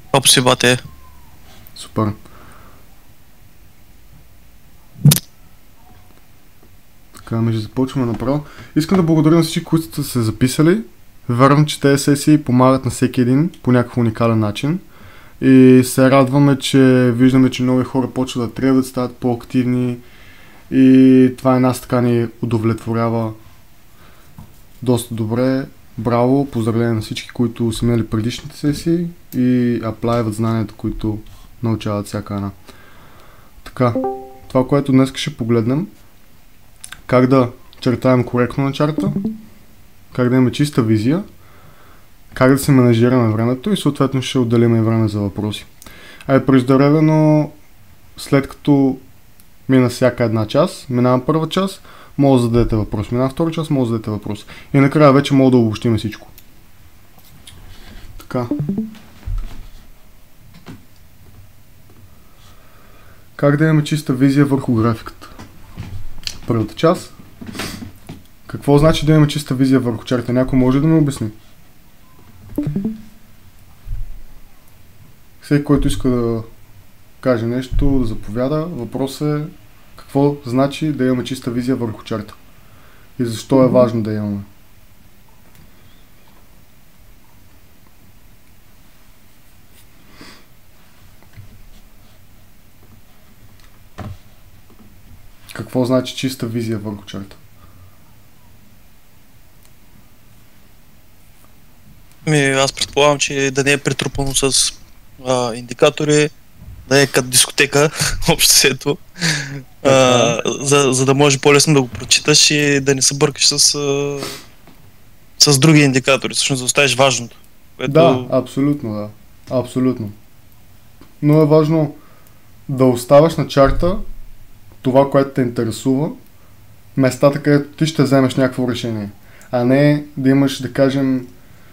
Топ си бате. Супер. Така, ще започваме направо. Искам да благодаря на всички, които сте се записали. Вярвам, че тези сесии помагат на всеки един по някакъв уникален начин. И се радваме, че виждаме, че нови хора почват да трейдат, стават по-активни. И това и нас така ни удовлетворява доста добре. Браво, поздравления на всички, които са минали предишните сесии и аплайват знанията, които научават всяка една. Така, това, което днес ще погледнем, как да чертаем коректно на чарта, как да имаме чиста визия, как да се менажираме времето и съответно ще отделим и време за въпроси. Преждевременно, след като мина всяка една част, минавам първа част, може да зададете въпрос. Минавам втора част, може да зададете въпрос. И накрая вече мога да обобщим всичко. Така. Как да имаме чиста визия върху графиката? Първата част. Какво значи да имаме чиста визия върху чарта? Някой може да ми обясни? Всеки, който иска да каже нещо, да заповяда, въпросът е какво значи да имаме чиста визия върху чарта? И защо е важно да имаме? Какво значи чиста визия върху чарта? Аз предполагам, че да не е притрупано с индикатори, да е като дискотека, общо сето, за да може по-лесно да го прочиташ и да не се бъркаш с други индикатори, всъщност да оставиш важното. Което... Да, абсолютно, да. Абсолютно. Но е важно да оставаш на чарта това, което те интересува, местата, където ти ще вземеш някакво решение. А не да имаш, да кажем,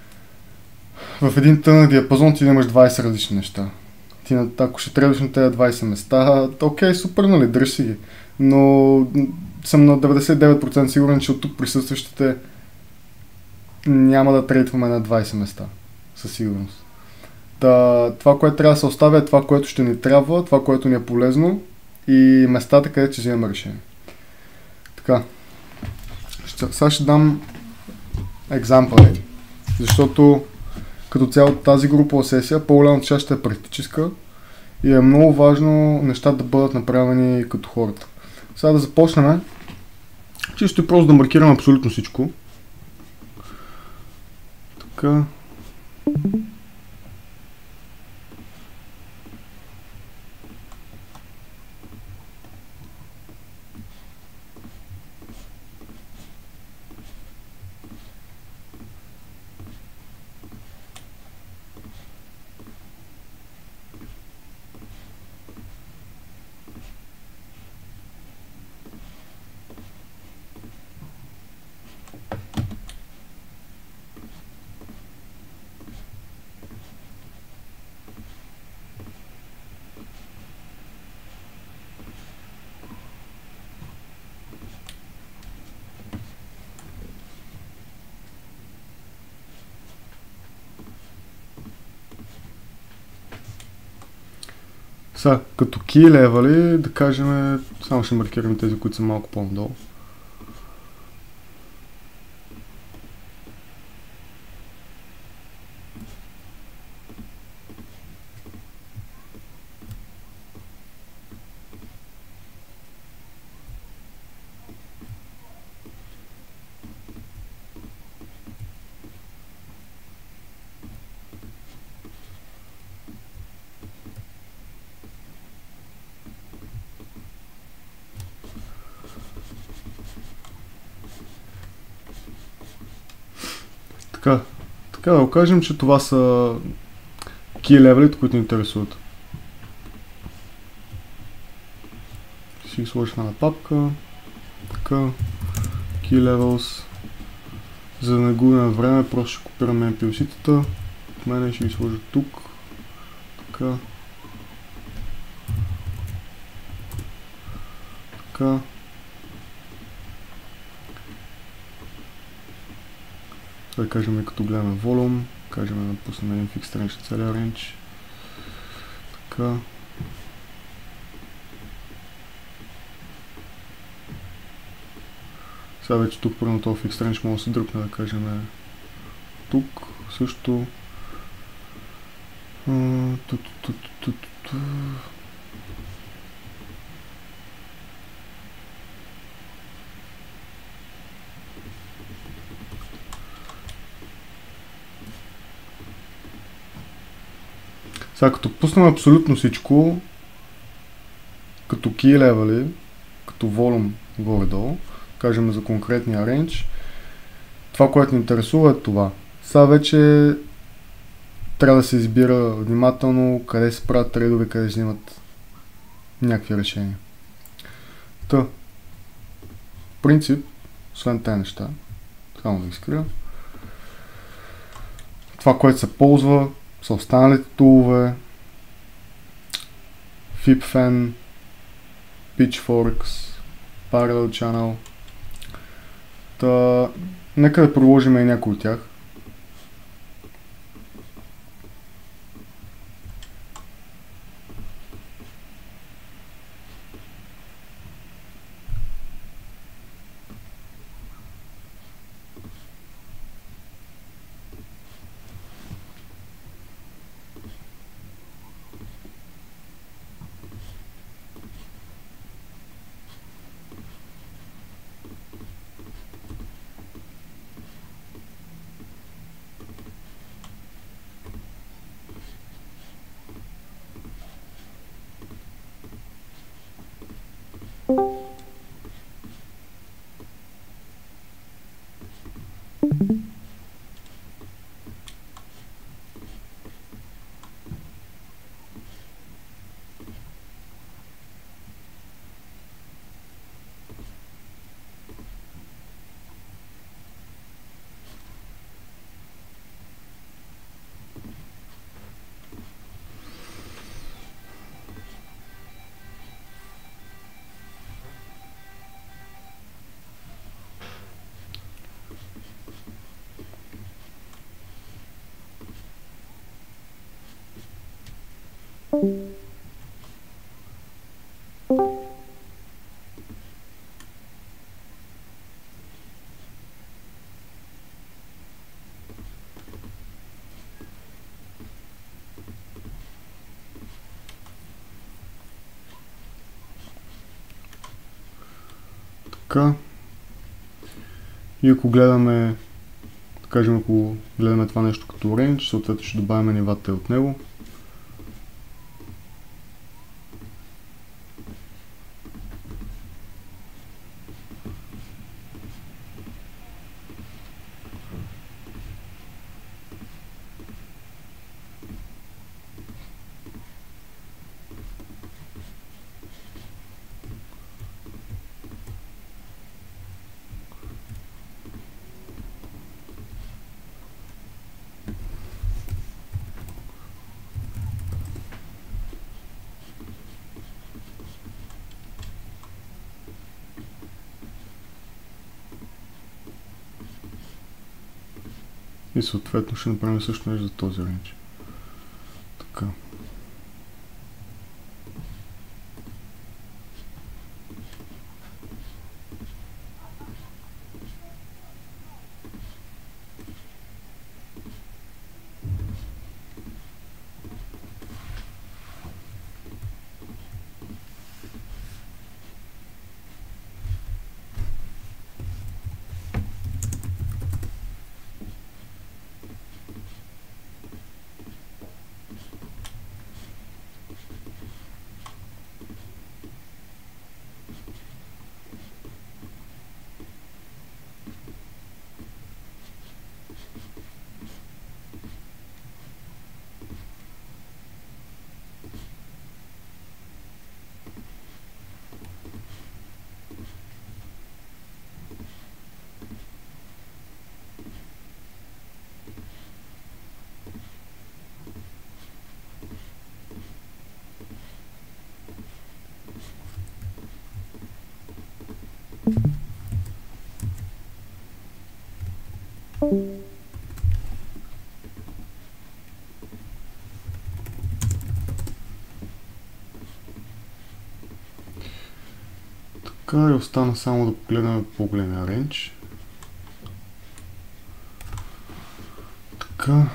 в един тънък диапазон ти да имаш 20 различни неща. Ти, ако ще трябваш на тези 20 места, окей, супер, нали, дръж си ги. Но съм на 99% сигурен, че от тук присъстващите няма да трейдваме на 20 места. Със сигурност. Това, което трябва да се оставя, е това, което ще ни трябва, това, което ни е полезно и местата, където ще вземем решение. Така. Сега ще дам екзампли, защото като цяло тази групова сесия, по-голямата част ще е практическа и е много важно нещата да бъдат направени като хората. Сега да започнем. Чисто и просто да маркираме абсолютно всичко. Така. Сега, като key level, да кажем, само ще маркираме тези, които са малко по-надолу. Така да кажем, че това са key level-ите, които ни интересуват. Ще ги сложим на папка. Така. Key levels. За да не губим време, просто ще копираме MPLC-тата. От мен ще ги сложа тук. Така. Така. Да кажем, като гледаме волюм, кажем да пуснем един fixed range, целия range. Така. Сега вече тук първо това фикс рейндж може да се дръпне, да кажем тук също. Сега като пуснем абсолютно всичко, като key level, като volume горе-долу, кажем за конкретния range, това, което ни интересува е това. Сега вече трябва да се избира внимателно къде се правят трейдове, къде се взимат някакви решения. Та, в принцип, освен тези неща, само да ги скрия, това, което се ползва, са останалите тулове, FibFan, Pitchforks, Parallel Channel. Та, нека да проложим и някои от тях. Така. И ако гледаме, да кажем, ако гледаме това нещо като range, съответно ще добавим нивата от него. И съответно ще направим също нещо за този рейндж. Така. Така и остана само да погледнем по-големия рейндж. Така.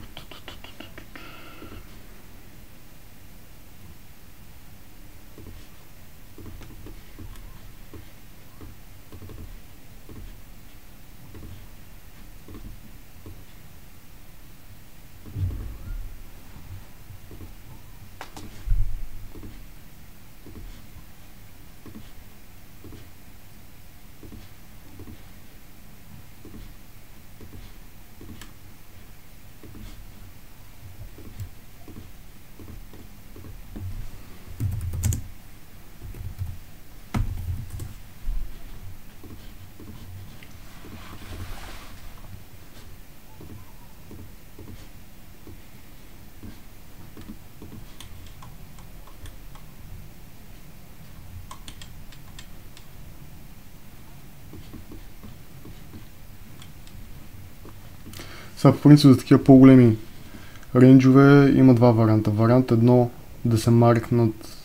Сега по принцип за такива по-големи рейнджове има два варианта. Вариант едно да се маркнат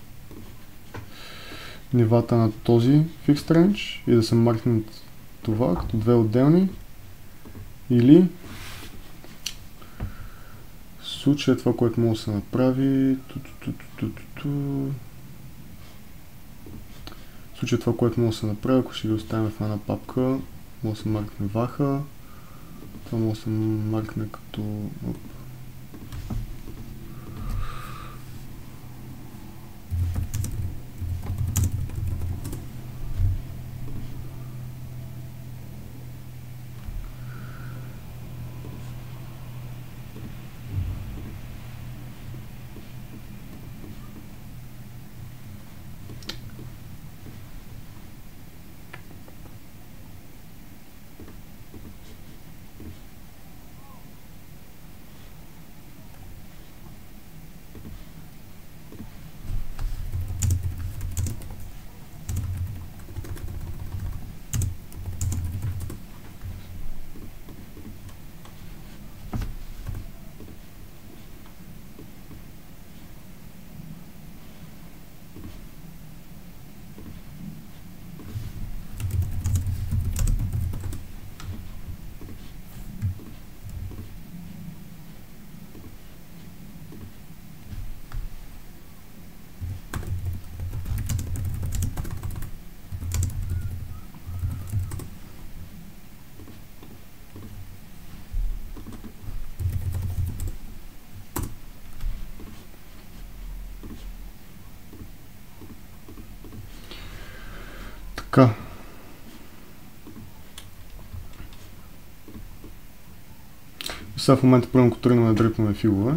нивата на този fixed range и да се маркнат това като две отделни, или в случая това, което може да се направи в случая това, което може да се направи, ако ще ги оставим в една папка, може да се маркне ваха. Това може да се маркне като... Така. И сега в момента първо ако тръгнем да дръпваме филове.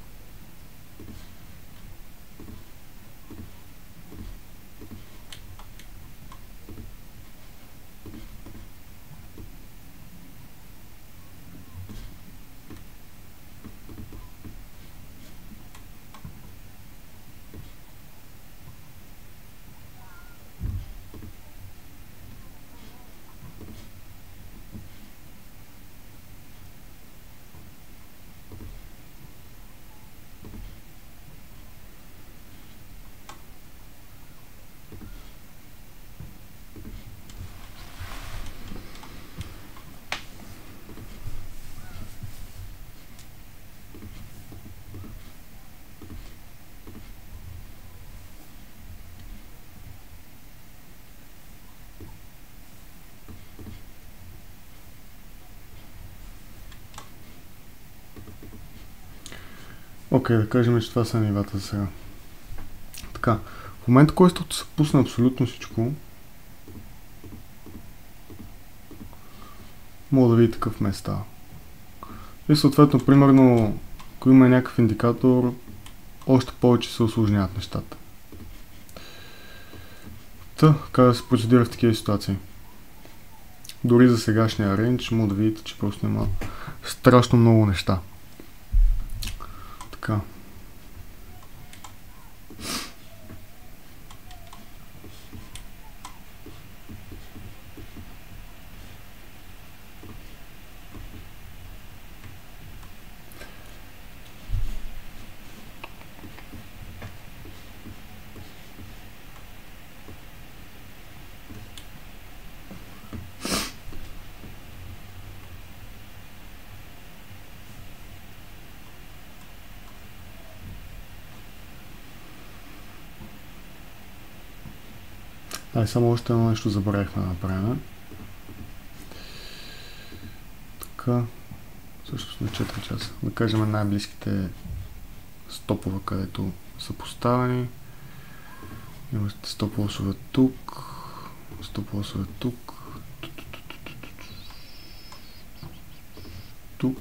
Окей, да кажем, че това са нивата за сега. Така, в момента, който се пусне абсолютно всичко, мога да видите какъв ме става. И съответно, примерно, ако има някакъв индикатор, още повече се усложняват нещата. Та, как да се процедира в такива ситуации? Дори за сегашния рейндж, мога да видите, че просто има страшно много неща. Така. Дай, само още едно нещо забравихме да направим. Така, също сме 4 часа. Да кажем най-близките стопове, където са поставени. Имате стоп лосове тук, стоп лосове тук, тук.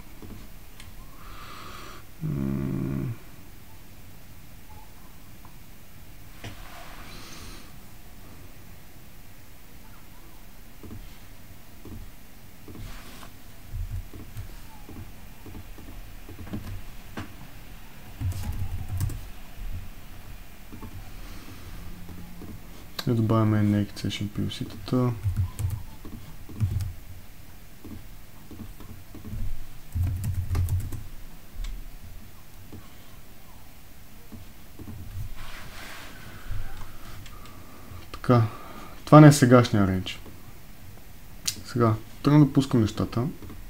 И добавяме Naked Session POC-тата. Така, това не е сегашния рейндж. Сега, тръгна да пускам нещата.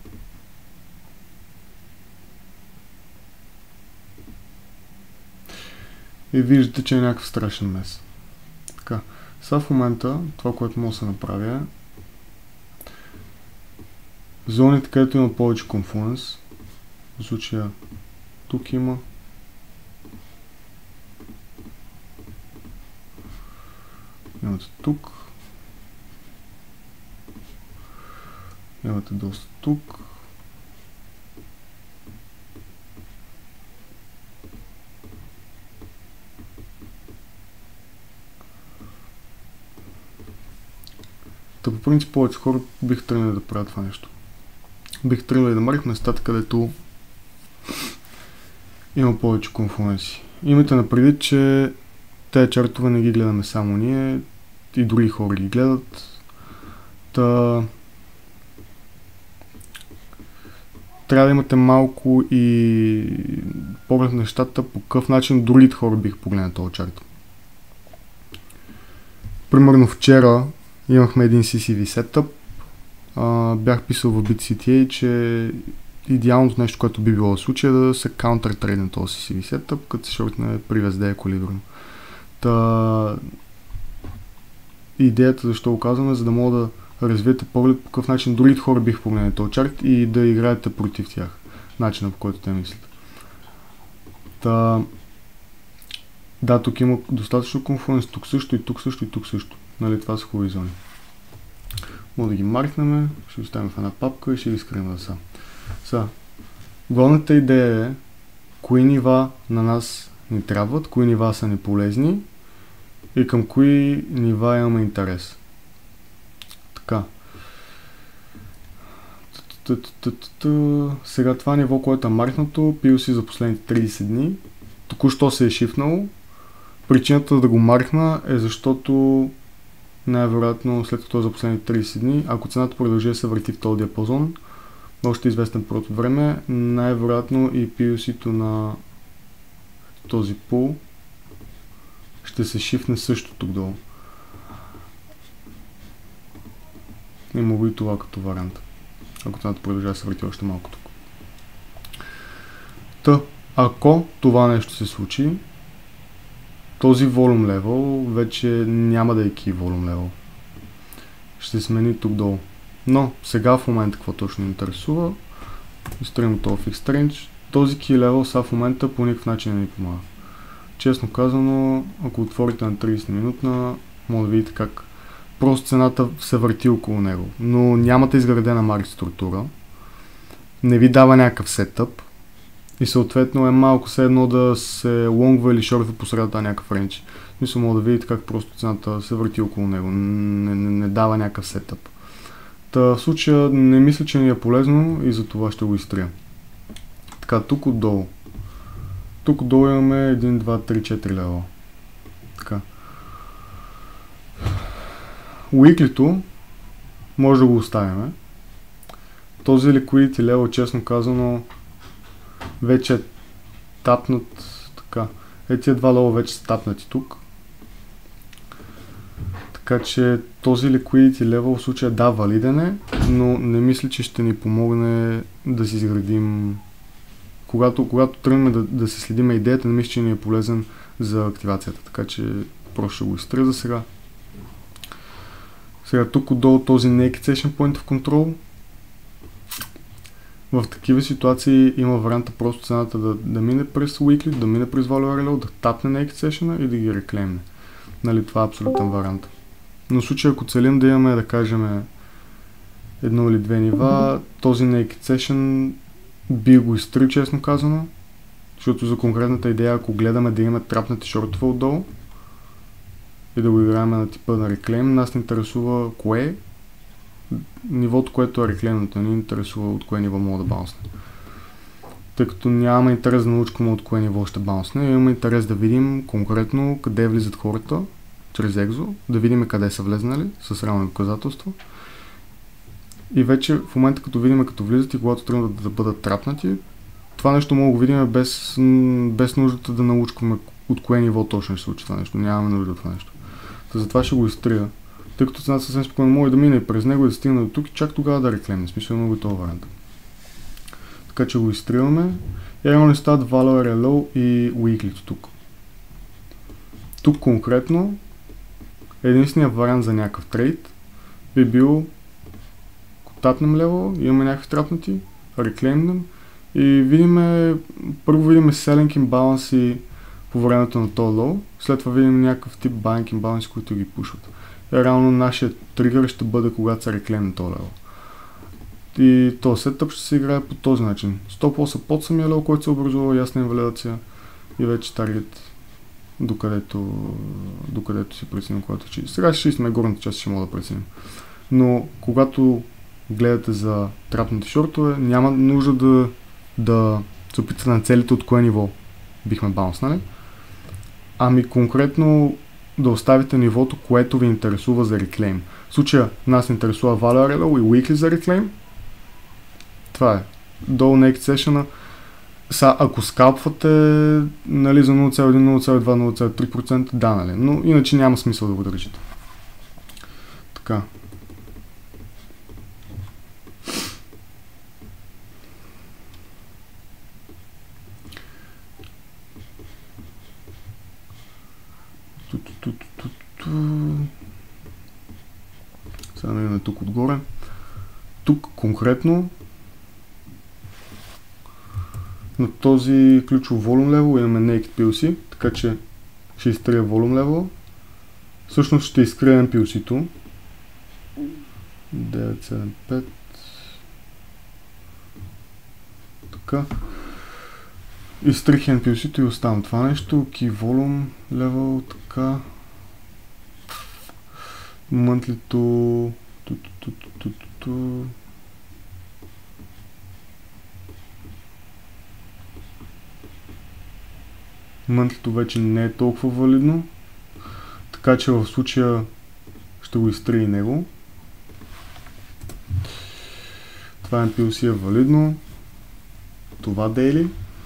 И виждате, че е някакъв страшен мес. Така, сега в момента, това, което мога да се направя, зоните, където има повече конфлуенс, в случая тук има, имате тук, имате доста тук, Та по принцип повече хора бих тръгнали да правят това нещо. Бих тръгнали да марих местата, където има повече конфлуенси. Имайте на предвид, че тези чартове не ги гледаме само ние, и други хора ги гледат. Та трябва да имате малко и поглед на нещата, по какъв начин другите хора бих погледнали този чарт. Примерно вчера имахме един CCV сетъп. Бях писал в BitCTA, че идеалното нещо, което би било в случая, да се counter-trade на този CCV сетъп, като се шортне при VSD еквилибриум. Та идеята защо го казваме, за да мога да развиете поглед по какъв начин другите хора бих погледнали този чарт и да играете против тях. Начина, по който те мислят. Та да, тук има достатъчно конфлуенс, тук също и тук също и тук също. Нали, това са хубави зони. Мога да ги маркнем, ще ги оставим в една папка и ще ги скрием да са. Сега, главната идея е кои нива на нас ни трябват, кои нива са ни полезни и към кои нива имаме интерес. Така. Сега това ниво, което е маркнато, POC за последните 30 дни, току-що се е шифнало. Причината да го маркна е защото най-вероятно след като е за последните 30 дни, ако цената продължи да се върти в този диапазон, още известен период от време, най-вероятно и POC-то на този пул ще се шифне също тук долу. Има го и това като вариант, ако цената продължи да се върти още малко тук. Та, ако това нещо се случи, този volume level вече няма да е key volume level. Ще се смени тук долу. Но сега в момента какво точно интересува, изтрим този fixed range, този key level сега в момента по никакъв начин не ни помага. Честно казано, ако отворите на 30 минутна, може да видите как просто цената се върти около него, но нямате изградена маркет структура, не ви дава някакъв сетъп и съответно е малко все едно да се лонгва или шортва по средата на някакъв рейндж. Мисля, може да видите как просто цената се върти около него, не дава някакъв сетъп. Та в случая не мисля, че ни е полезно и за това ще го изтрия. Така, тук отдолу. Тук отдолу имаме 1, 2, 3, 4 лева. Така. Уиклито може да го оставим. Този liquidity level, честно казано, вече е тапнат. Така. Тия два лева вече са тапнати тук. Така че този liquidity level в случая да, валиден е, но не мисля, че ще ни помогне да си изградим. Когато тръгнем да се следим идеята, не мисля, че ни е полезен за активацията. Така че просто ще го изтрия за сега. Сега тук отдолу този Naked Session Point of Control. В такива ситуации има варианта просто цената да мине през Weekly, да мине през Value RLO, да тапне Naked Session и да ги реклеймне. Нали, това е абсолютен вариант. Но в случая, ако целим да имаме, да кажем, едно или две нива, този Naked Session би го изтрил, честно казано, защото за конкретната идея, ако гледаме да имаме трапнати шортове отдолу и да го играем на типа на реклейм, нас не интересува кое е нивото, което е реклеймното, не ни интересува от кое ниво мога да баунсне. Тъй като нямаме интерес да научкаме от кое ниво ще баунсне, имаме интерес да видим конкретно къде влизат хората чрез екзо, да видим къде са влезнали с реални доказателства. И вече в момента като видим като влизат и когато тръгнат да бъдат трапнати, това нещо мога да го видим без нуждата да научкаме от кое ниво точно ще се случи това нещо. Нямаме нужда от това нещо. Затова ще го изтрия. Тъй като цената съвсем спокойно може да мине през него и да стигне до тук и чак тогава да реклемне. Смисъл много и това вариант. Така че го изтриваме. И реално стават Value RLO и Weekly тук. Тук конкретно единственият вариант за някакъв трейд би бил ако тапнем лево, имаме някакви трапнати, реклеймнем и първо видим selling имбаланси по времето на този лоу, след това видим някакъв тип buying имбаланси, които ги пушват. Реално нашия тригър ще бъде когато се реклеймне този лево. И този сетъп ще се играе по този начин. Стоп лоса под самия лево, който се образува, ясна инвалидация и вече таргет докъдето си преценим, когато ще. Сега ще изтиме горната част, ще мога да преценим. Но когато гледате за трапните шортове, няма нужда да се опитате на целите от кое ниво бихме баунснали. Ами конкретно да оставите нивото, което ви интересува за реклейм. В случая нас интересува Value RLO и Weekly за реклейм. Това е. Долу Naked Session-а. Ако скалпвате нали, за 0,1, 0,2, 0,3%, да, нали. Но иначе няма смисъл да го държите. Така. Сега имаме тук отгоре. Тук конкретно на този ключов volume level имаме Naked PLC, така че ще изтрия volume level. Всъщност ще изкрием PLC-то. 975. Така. Изтрих NPLC-то и оставам това нещо. Key volume level, така. Monthly-то. Monthly-то вече не е толкова валидно. Така че в случая ще го изтрия и него. Това NPLC е валидно. Това daily.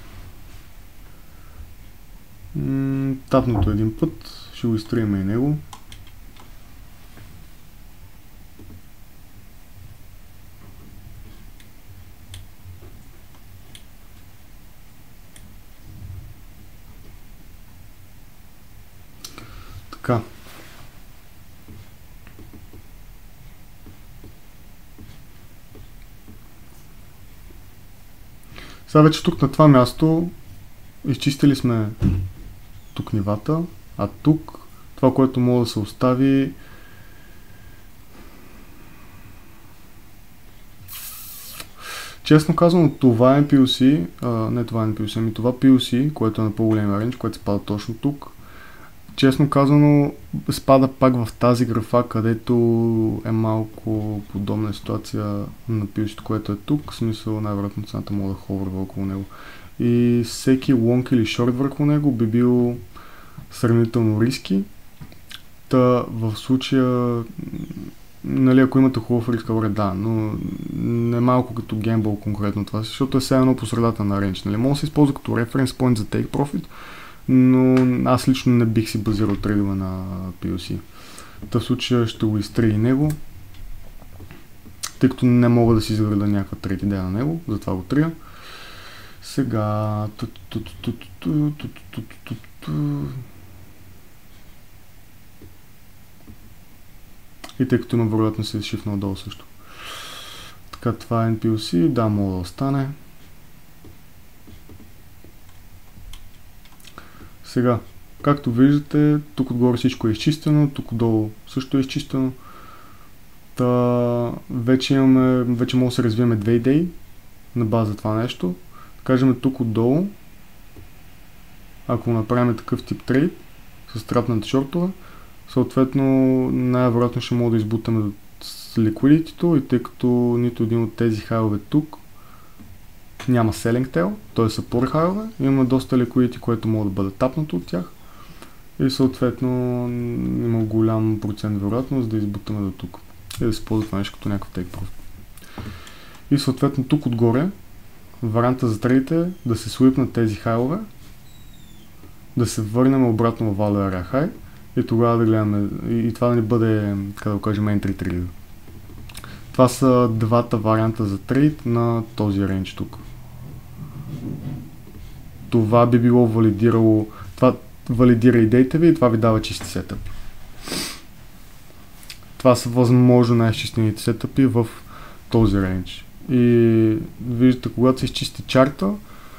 Тапното един път. Ще го изтрием и него. Така. Сега вече тук на това място изчистили сме тук нивата, а тук това, което може да се остави честно казано, това NPLC, не това NPLC, ами това PLC, което е на по-големия рейндж, което спада точно тук. Честно казано, спада пак в тази графа, където е малко подобна ситуация на PLC, което е тук. В смисъл, най-вероятно цената може да ховърва около него. И всеки лонг или шорт върху него би бил сравнително риски. Та в случая, нали, ако имате хубав риск, да, но не малко като гембъл конкретно това, защото е все едно по средата на рейндж. Нали? Може да се използва като референс point за take profit, но аз лично не бих си базирал трейдове на PLC. В случая ще го изтрия и него, тъй като не мога да си изграда някаква трейд идея на него, затова го трия. Сега... И тъй като има вероятност да се шифна отдолу също. Така, това е NPLC, да, мога да остане. Сега, както виждате, тук отгоре всичко е изчистено, тук отдолу също е изчистено. Вече може да се развиеме две идеи на база това нещо. Да кажем тук отдолу, ако направим такъв тип трейд с трапната шортове, съответно най-вероятно ще мога да избутаме с ликвидитито и тъй като нито един от тези хайлове тук няма selling tail, т.е. са пор хайлове, има доста ликвидити, което може да бъде тапнато от тях и съответно има голям процент вероятност да избутаме до тук и да се ползва това нещо като някакъв take profit. И съответно тук отгоре варианта за трейд е да се слипнат тези хайлове, да се върнем обратно в value area high и тогава да гледаме и това да ни бъде, как да го кажем, entry trade. Това са двата варианта за трейд на този рейндж тук. Това би било валидирало, това валидира идеите ви и това ви дава чисти сетъпи. Това са възможно най-изчистените сетъпи в този рейндж. И виждате, когато се изчисти чарта,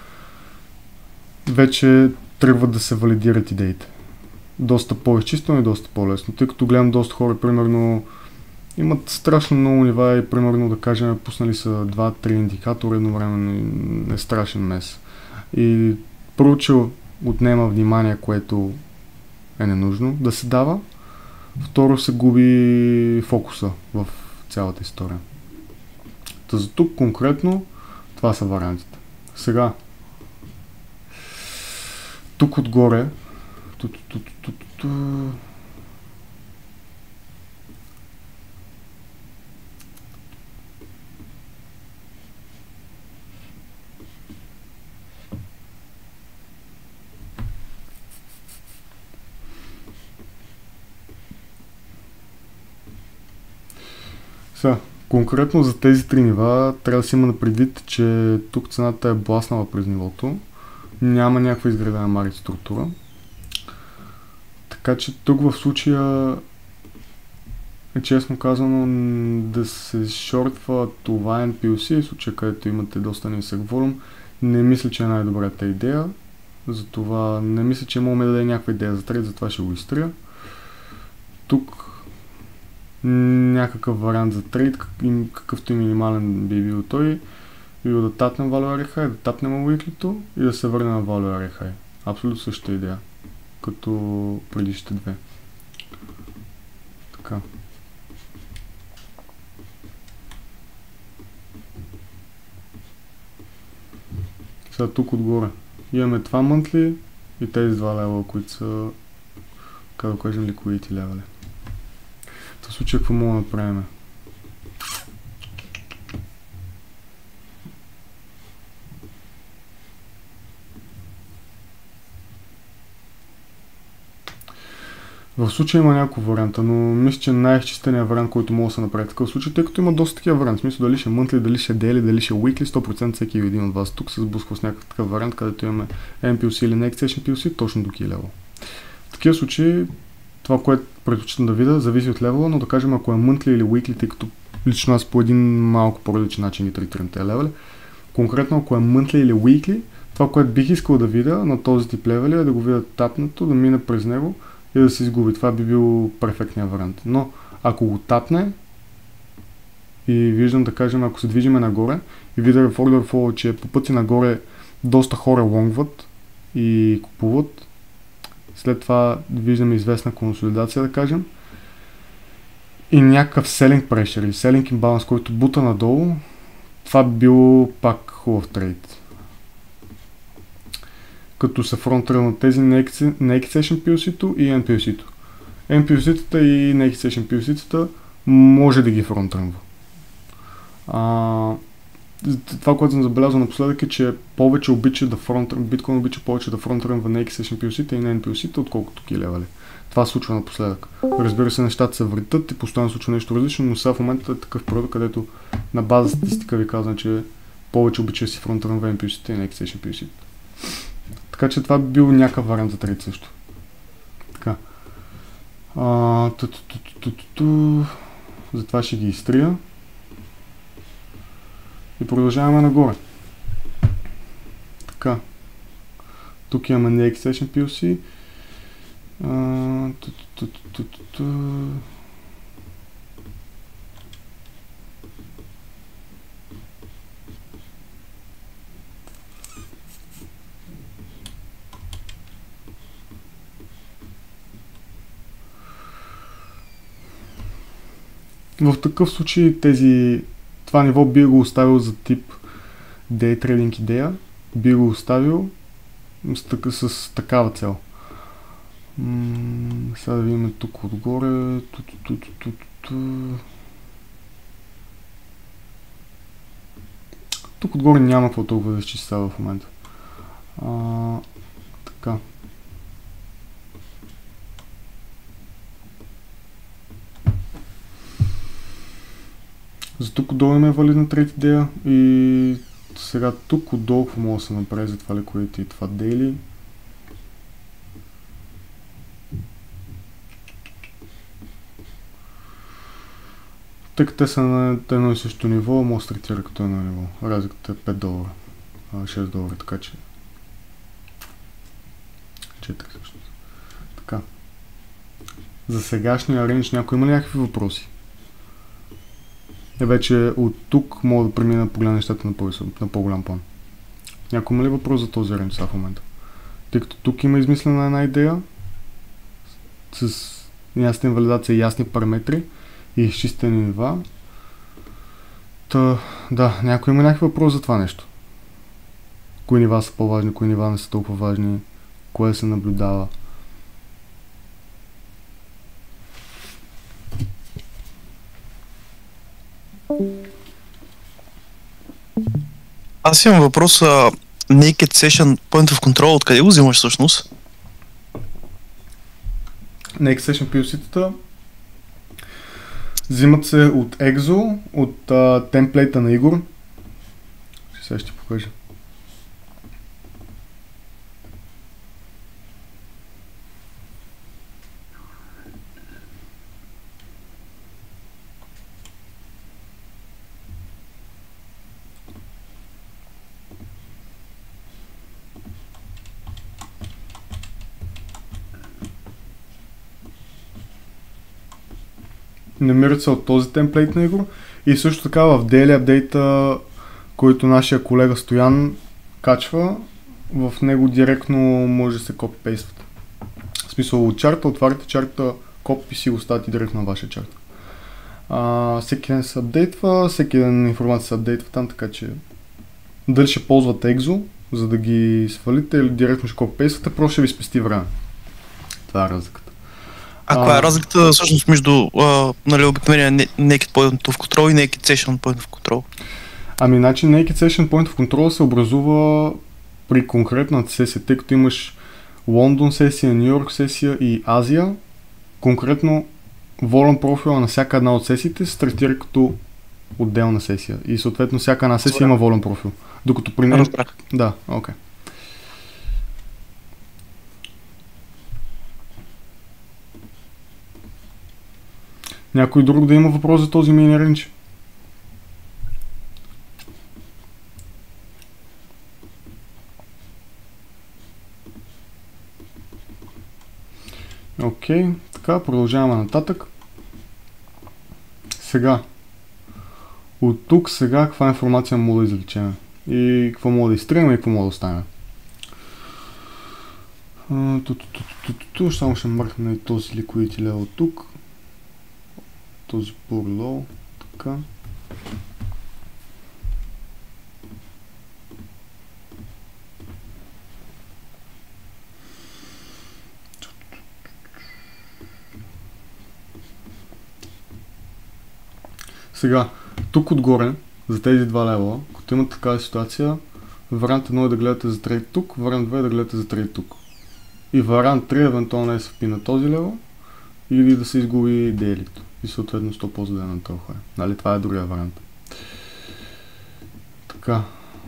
вече тръгват да се валидират идеите. Доста по-изчистено и доста по-лесно. Тъй като гледам доста хора, примерно, имат страшно много нива и примерно да кажем пуснали са 2-3 индикатора едновременно и е страшен мес. И първо, че отнема внимание, което е ненужно да се дава. Второ, се губи фокуса в цялата история. Та за тук конкретно това са вариантите. Сега тук отгоре конкретно за тези три нива трябва да си има на предвид, че тук цената е бласнала през нивото. Няма някаква изградена маркет структура. Така че тук в случая е честно казано да се шортва това NPLC, в случая където имате доста нисък волюм, не мисля, че е най-добрата идея. Затова не мисля, че имаме да даде някаква идея за трейд, затова ще го изтрия. Тук някакъв вариант за трейд, какъвто и минимален би бил той, и да татнем value area high, да татнем weekly-то и да се върнем на value area high. Абсолютно същата идея, като предишните две. Така. Сега тук отгоре имаме това monthly и тези два левела, които са, как да кажем, liquidity левели. В случай какво мога да направим? В случая има няколко варианта, но мисля, че най-изчистеният вариант, който мога да се направи в такъв случай, тъй като има доста такива варианти. В смисъл дали ще monthly, дали ще daily, дали ще weekly, 100% всеки един от вас тук се сблъсква с някакъв такъв вариант, където имаме NPLC или Next Session PLC точно до key level. В такива случаи това, което предпочитам да видя, зависи от левела, но да кажем, ако е monthly или weekly, тъй като лично аз по един малко по-различен начин ги третирам тези левели. Конкретно, ако е monthly или weekly, това, което бих искал да видя на този тип левели е да го видя тапнато, да мине през него и да се изгуби. Това би бил перфектният вариант. Но ако го тапне и виждам, да кажем, ако се движиме нагоре и видя в order flow, че по пъти нагоре доста хора лонгват и купуват, след това виждаме известна консолидация, да кажем, и някакъв selling pressure или selling imbalance, който бута надолу, това би бил пак хубав трейд. Като се фронтръл на тези Naked Session PLC-то и NPLC-то. NPLC-тата и Naked Session PLC-тата може да ги фронтрънва. Това, което съм забелязал напоследък е, че повече обича да биткоин обича повече да фронтрънва на Naked Session PLC-та и на NPLC-та, отколкото key level. Това се случва напоследък. Разбира се, нещата се въртат и постоянно случва нещо различно, но сега в момента е такъв период, където на база статистика ви казвам, че повече обича да си фронтрънва NPLC-та и Naked Session PLC-та. Така че това би бил някакъв вариант за трейд също. Така. затова ще ги изтрия. И продължаваме нагоре. Така. Тук имаме Naked Session PLC. В такъв случай това ниво би го оставил за тип Day Trading идея. Би го оставил с такава цел. Сега да видим тук отгоре. Тук отгоре няма какво толкова да изчислява в момента. Така. За тук отдолу има валидна трейд идея и сега тук отдолу какво може да се направи за това liquidity и това daily. Тъй като те са на едно и също ниво, може да стартира като едно ниво. Разликата е $5, $6, така че 4 всъщност. Така. За сегашния рейндж някой има ли някакви въпроси? Вече от тук мога да премина да погледна нещата на по-голям план. Някой има ли въпрос за този рейндж в момента? Тъй като тук има измислена една идея с ясна валидация и ясни параметри и изчистени нива. Да, някой има някакви въпрос за това нещо. Кои нива са по-важни, кои нива не са толкова важни, кое се наблюдава. Аз имам въпрос. Naked Session Point of Control, откъде го взимаш всъщност? Naked Session PLC-тата взимат се от Exo, от темплейта на Игор. Сега ще ти покажа. Намират се от този темплейт на Игор и също така в Daily Update, който нашия колега Стоян качва, в него директно може да се копипействат. В смисъл от чарта, отваряте чарта, копи си го ставате директно на вашия чарта. Всеки ден се апдейтва, всеки ден информация се апдейтва там, така че дали ще ползвате Exo, за да ги свалите или директно ще копипействате, просто ще ви спести време. Това е разликата. Каква е разликата всъщност между обикновения Naked Point of Control и Naked Session Point of Control? Значи Naked Session Point of Control се образува при конкретната сесия, тъй като имаш Лондон сесия, Нью Йорк сесия и Азия. Конкретно волен профила на всяка една от сесиите се стартира като отделна сесия и съответно всяка една сесия има волен профил. Докато при нея... Да, окей. Някой друг да има въпрос за този мини рейндж? Окей, така, продължаваме нататък. Сега, от тук сега каква информация мога да извлечем? И какво мога да изтрием и какво мога да оставим? Само ще мъркна и този liquidity level тук. Този по-low, така. Сега, тук отгоре, за тези два левела, като имате такава ситуация, вариант 1 е да гледате за трейд тук, вариант 2 е да гледате за трейд тук. И вариант 3 евентуално е SFP на този левел или да се изгуби дейлито. И съответно 100 за ден на този хай. Нали, това е другия вариант. Така.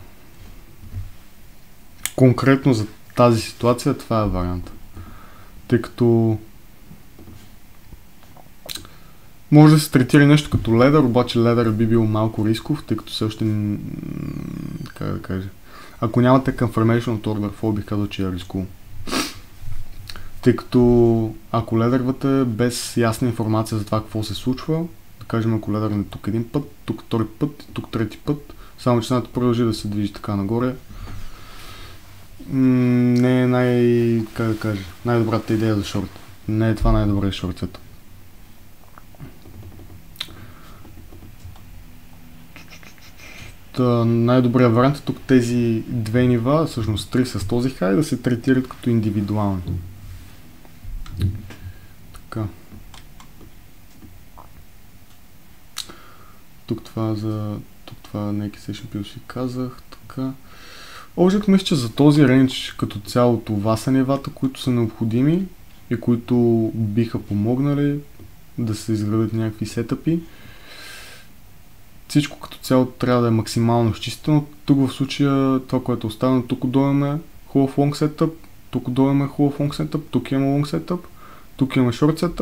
Конкретно за тази ситуация това е вариант. Тъй като Може да се третира нещо като ледър, обаче ледър би бил малко рисков, тъй като все още, как да кажа, ако нямате confirmation от order flow, бих казал, че е рискувано. Тъй като ако ледървате без ясна информация за това какво се случва, да кажем, ако ледърне тук един път, тук втори път, тук трети път, само че цената продължи да се движи така нагоре, не е как да кажа, най-добрата идея за шорт. Не е това най-добре шортът. Най-добрият вариант е тук тези две нива, всъщност три с този хай, да се третират като индивидуални. Така. Тук това Naked Session PLC казах. Така. Общо мисля, че за този рейндж като цяло това са нивата, които са необходими и които биха помогнали да се изградят някакви сетъпи. Всичко като цяло трябва да е максимално изчистено. Тук в случая това, което е оставено, тук отдолу хубав long setup, тук отдолу хубав long setup, тук имаме long setup, тук имаме short setup.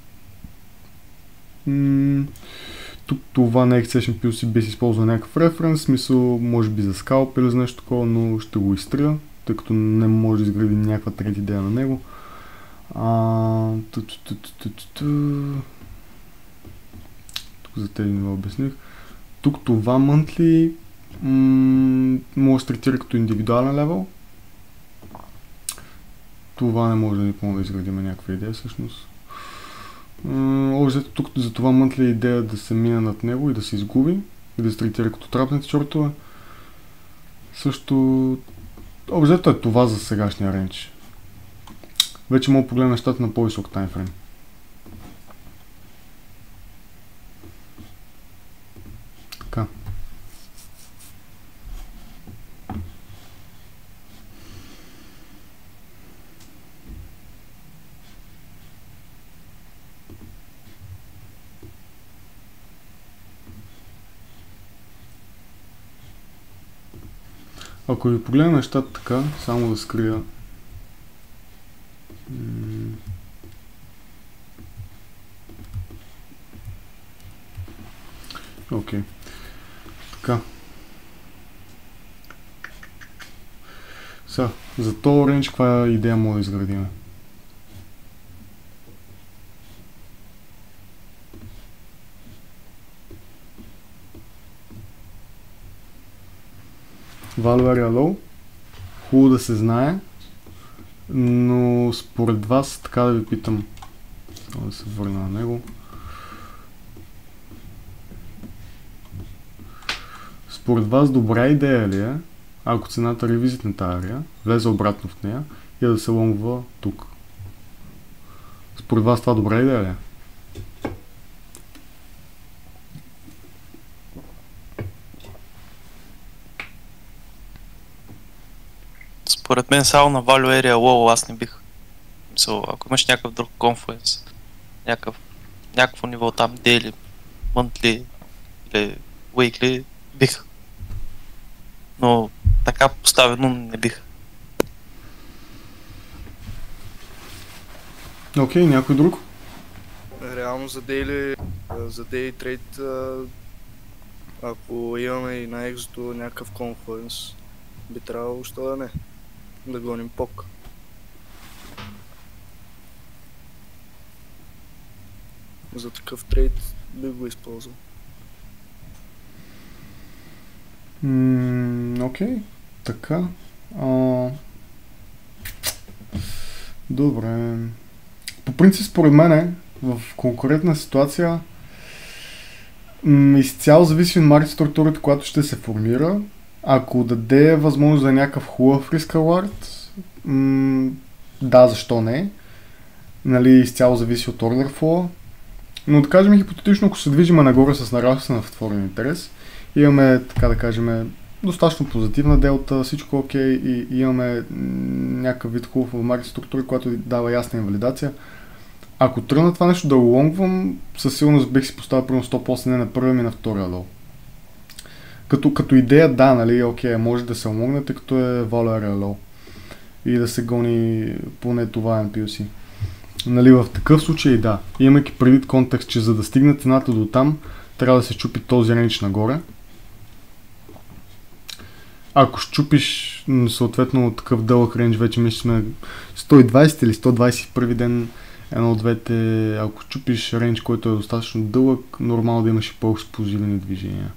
Тук това на Session PLC би се използвал някакъв референс, смисъл може би за скалп или за нещо такова, но ще го изтрия, тъй като не може да изгради някаква трета идея на него. Тук за тези нива обясних. Тук това monthly може да се третира като индивидуален левел. Това не може да ни помогне да изградим някаква идея всъщност. Тук за това monthly идея да се мине над него и да се изгуби и да се третира като трапните чортове. Също обзето е това за сегашния рейндж. Вече мога да погледна нещата на по-висок таймфрейм. Така. Ако ви погледна нещата така, само да скрия окей. Така. Сега, за този рейндж каква идея мога да изградим? Value area low. Хубаво да се знае. Но според вас, така да ви питам, да се върна на него. Според вас добра идея ли е, ако цената ревизит на тази ария, влезе обратно в нея и да се лонгва тук? Според вас това добра идея ли е? Според мен само на Value Area Low аз не бих. Ако имаш някакъв друг конфлуенс, някакво ниво там, daily, monthly или weekly, бих. Но така поставено не бих. Окей, някой друг? Реално за daily трейд, ако имаме и на екзото някакъв конфлуенс, би трябвало още да не. Да гоним пок. За такъв трейд би го използвал. Окей, така. Добре. По принцип, според мен, в конкурентна ситуация изцяло зависи от маркет структурата, която ще се формира. Ако даде възможност за някакъв хубав риск авард, да, защо не. Нали, изцяло зависи от order flow. Но да кажем хипотетично, ако се движим нагоре с нарастване в отворен интерес, имаме, така да кажем, достатъчно позитивна делта, всичко окей и имаме някакъв вид хубав маркет структура, която дава ясна инвалидация. Ако тръгна това нещо да лонгвам, със сигурност бих си поставил примерно 100% не на първия ми на втория долу. Като идея, да, нали, окей, може да се лонгне, тъй като е value area low и да се гони поне това MPLC. Нали, в такъв случай да. Имайки предвид контекст, че за да стигне цената до там, трябва да се чупи този рейндж нагоре. Ако щупиш съответно такъв дълъг рейндж, вече мисля сме 120 или 121 ден, едно от двете, ако чупиш рейндж, който е достатъчно дълъг, нормално да имаш и по-експлозивни движения.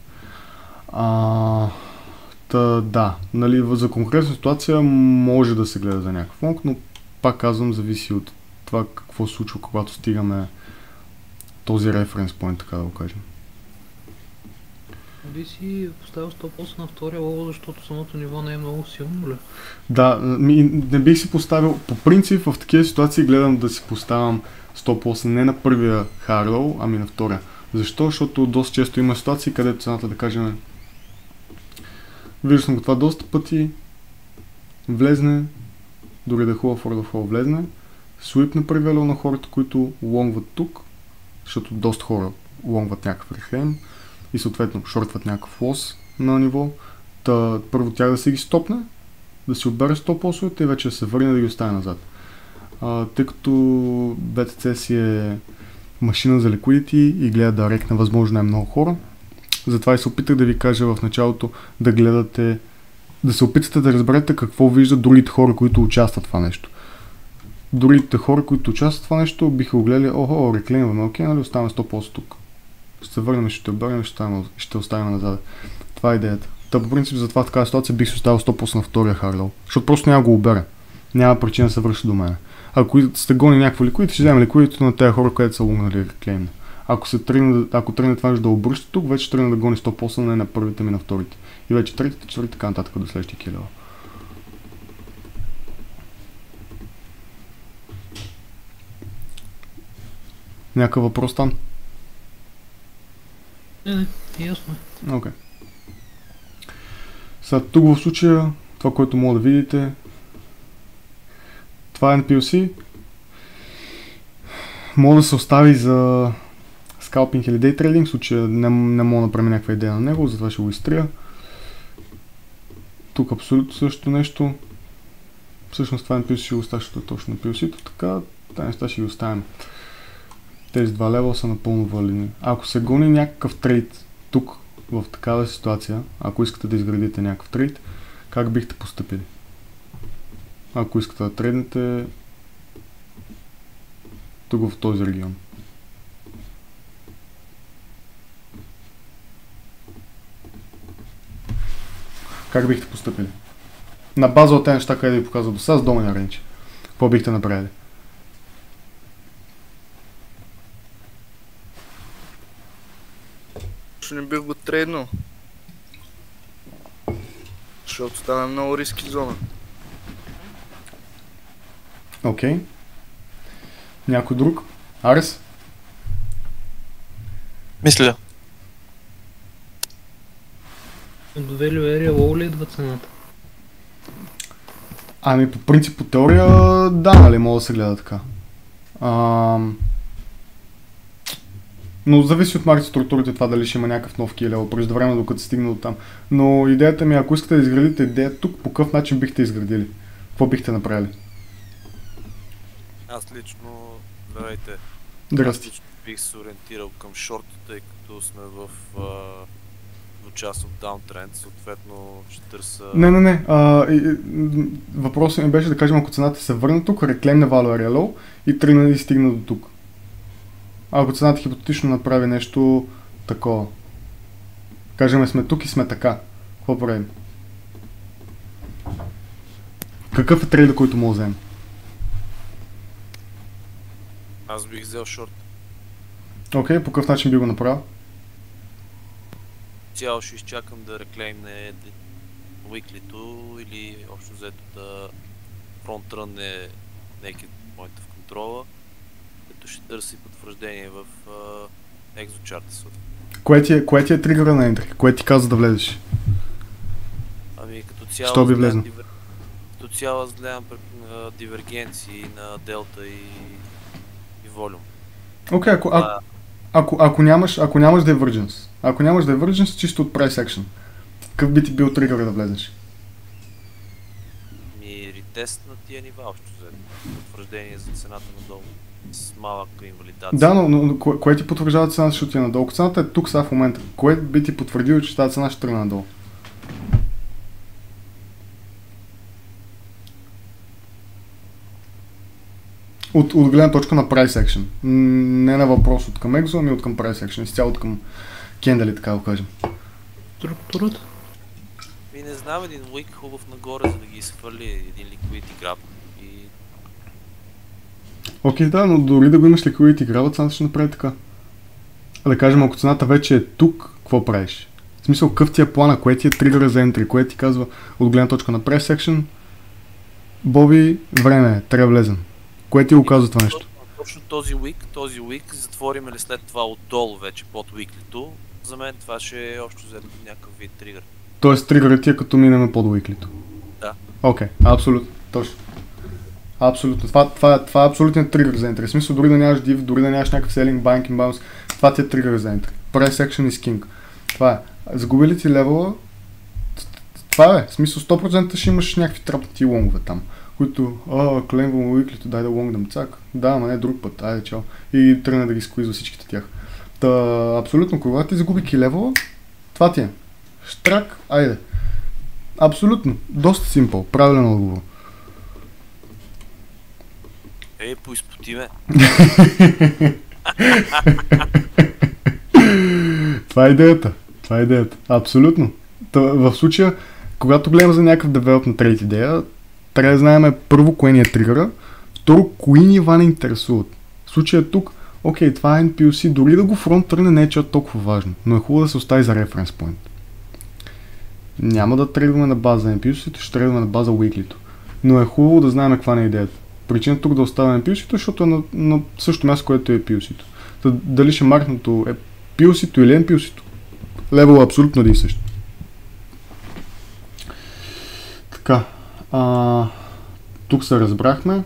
Да, нали, за конкретна ситуация може да се гледа за някакъв лонг, но пак казвам, зависи от това какво се случва, когато стигаме този референс point, така да го кажем. Би си поставил 100% на втория лово, защото самото ниво не е много силно, ли? Да, не бих си поставил, по принцип в такива ситуации гледам да си поставям 100% не на първия high low, ами на втория. Защо? Защото доста често има ситуации, където цената, да кажем, виждал съм го това доста пъти, влезне, дори да е хубав order flow влезне, слипне първия лоу на хората, които лонгват тук, защото доста хора лонгват някакъв рехлейм и съответно шортват някакъв лос на ниво. Първо тях да си ги стопне, да си отбере 100% и вече да се върне да ги остави назад. Тъй като BTC си е машина за liquidity и гледа да рекне възможно най-много хора, затова и се опитах да ви кажа в началото да гледате, да се опитате да разберете какво виждат другите хора, които участват в това нещо. Другите хора, които участват в това нещо, биха го гледали, реклеймваме, окей, нали, оставаме 100% тук. Ще се върнем, ще обърнем, ще оставим назад. Това е идеята. По принцип за това в такава ситуация бих се оставил 100% на втория харлоу, защото просто няма го обере. Няма причина да се върши до мен. Ако сте гони някакво ликвидите, ще вземем ликвидите на тези хора, където са лунгнали реклеймно. Ако тръгне това да обръща тук, вече тръгне да гони 100% не на първите ми на вторите. И вече третите, четвъртите, така нататък до следващия килева. Някакъв въпрос там? Не, ясно. Окей. Сега тук в случая, това, което мога да видите, това е NPLC. Мога да се остави за Scalping или Day Trading, в случая не мога да направим някаква идея на него, затова ще го изтрия. Тук абсолютно същото нещо. Всъщност това NPLC ще го оставя, защото е точно NPLC-то, така тази неща ще ги оставим. Тези два левела са напълно валидни. Ако се гони някакъв трейд тук, в такава ситуация, ако искате да изградите някакъв трейд, как бихте постъпили? Ако искате да трейднете тук в този регион. Как бихте постъпили? На база от тези неща, къде ви показват до сега с долния рейндж. Какво бихте направили? Не бих го трейднал. Защото стана много риски зона. Окей. Някой друг? Арес? Мисля. От value area low ли идва цената? Ами по принцип по теория да, нали мога да се гледа така. Но зависи от маркет структурите това дали ще има някакъв нов килел през време докато стигне до там. Но идеята ми, ако искате да изградите идея тук, по какъв начин бихте изградили? Какво бихте направили? Аз лично, здравейте, бих се ориентирал към шорт, тъй като сме в част от даунтренд, съответно ще търся... Не. Въпросът ми беше да кажем, ако цената се върне тук, реклеймне value area low и тръгне и стигне до тук. Ако цената хипотетично направи нещо такова. Кажем сме тук и сме така. Какво правим? Какъв е трейда, който мога да вземем? Аз бих взел шорт. Окей, по какъв начин би го направил? Цяло ще изчакам да реклеймне уиклито или общо взето да фронтрънне naked point of control, като ще търси потвърждение в екзочарта. Кое ти е тригъра на ентрик? Кое ти каза да влезеш? Ами като цяло аз гледам дивергенции на делта и волюм. Окей, ако нямаш divergence, ако нямаш divergence, чисто от price action, какъв би ти бил тригър да влезеш? Ми тест на тия нива общо взето. Потвърждение за цената надолу. С малка инвалидация. Да, но кое ти потвърждава цената, ще отиде надолу? Цената е тук сега в момента. Кое би ти потвърдило, че тази цена ще тръгне надолу? От гледна точка на price action. Не на въпрос от към Exo, ами от към price action. Изцяло от към кендали, така да кажем. Структурата? И не знам, един уик хубав нагоре, за да ги свали един liquidity grab. И Окей, да, но дори да го имаш liquidity grab, цената ще направи така. А да кажем, ако цената вече е тук, какво правиш? В смисъл, къв ти е плана, кое ти е тригъра за entry, кое ти казва от гледна точка на price action? Боби, време е, трябва влезем. Кое ти го казва това нещо? точно този уик, затворим ли след това отдолу вече под уиклито, за мен това ще е общо взето някакъв вид тригър. Тоест тригърът ти е като минеме под уиклито? Да. Окей, абсолютно, точно. Абсолютно. Това е абсолютен тригър за entry. В смисъл, дори да нямаш div, дори да нямаш някакъв selling, buying, inbounds, това ти е тригър за entry. Price action is king. Това е. Загубили ти левела, това е. В смисъл, 100% ще имаш някакви трапнати лонгове там, които, клеймвам уиклито, дай да лонгдам, цак. Да, ама не друг път, айде чао. И тръгна да ги сквизва всичките тях. Та, абсолютно, когато ти загуби левела, това ти е. Штрак, айде. Абсолютно. Доста симпъл. Правилен отговор. Поизпоти ме. Това е идеята. Абсолютно. В случая, когато гледам за някакъв девелоп на трейд идея, трябва да знаем първо кое ни е тригъра, второ кои нива не интересуват. В случая тук, окей, това е NPLC, дори да го фронт тръгне не е че толкова важно, но е хубаво да се остави за референс point. Няма да трейдваме на база NPLC-то, ще трейдваме на база weekly-то. Но е хубаво да знаем каква не е идеята. Причината тук да оставя NPLC-то, защото е на същото място, което е PLC-то. Дали ще маркнато е PLC-то или NPLC-то. Левел е абсолютно един също. Така. Тук се разбрахме.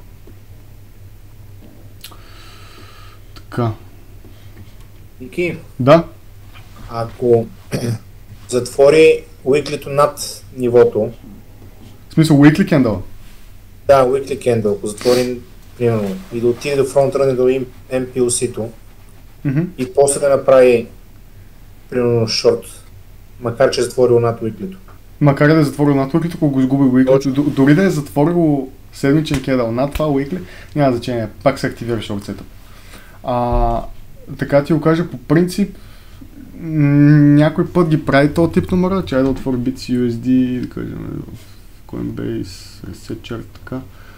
Така. Ники, Да. ако затвори уиклито над нивото, В смисъл, weekly candle? да, weekly candle, ако затвори, примерно, и да отиде до фронтръне до MPLC-то, и после да направи, примерно, шорт, макар че е затворил над уиклито. Макар да е затворил над weekly, ако го изгуби weekly, дори да е затворил седмичен кендъл над това weekly, няма значение, пак се активира short setup. Така ти го кажа, по принцип, някой път ги прави този тип номера, че да отвори BTC/USD, да кажем в Coinbase, Reset Chart, така.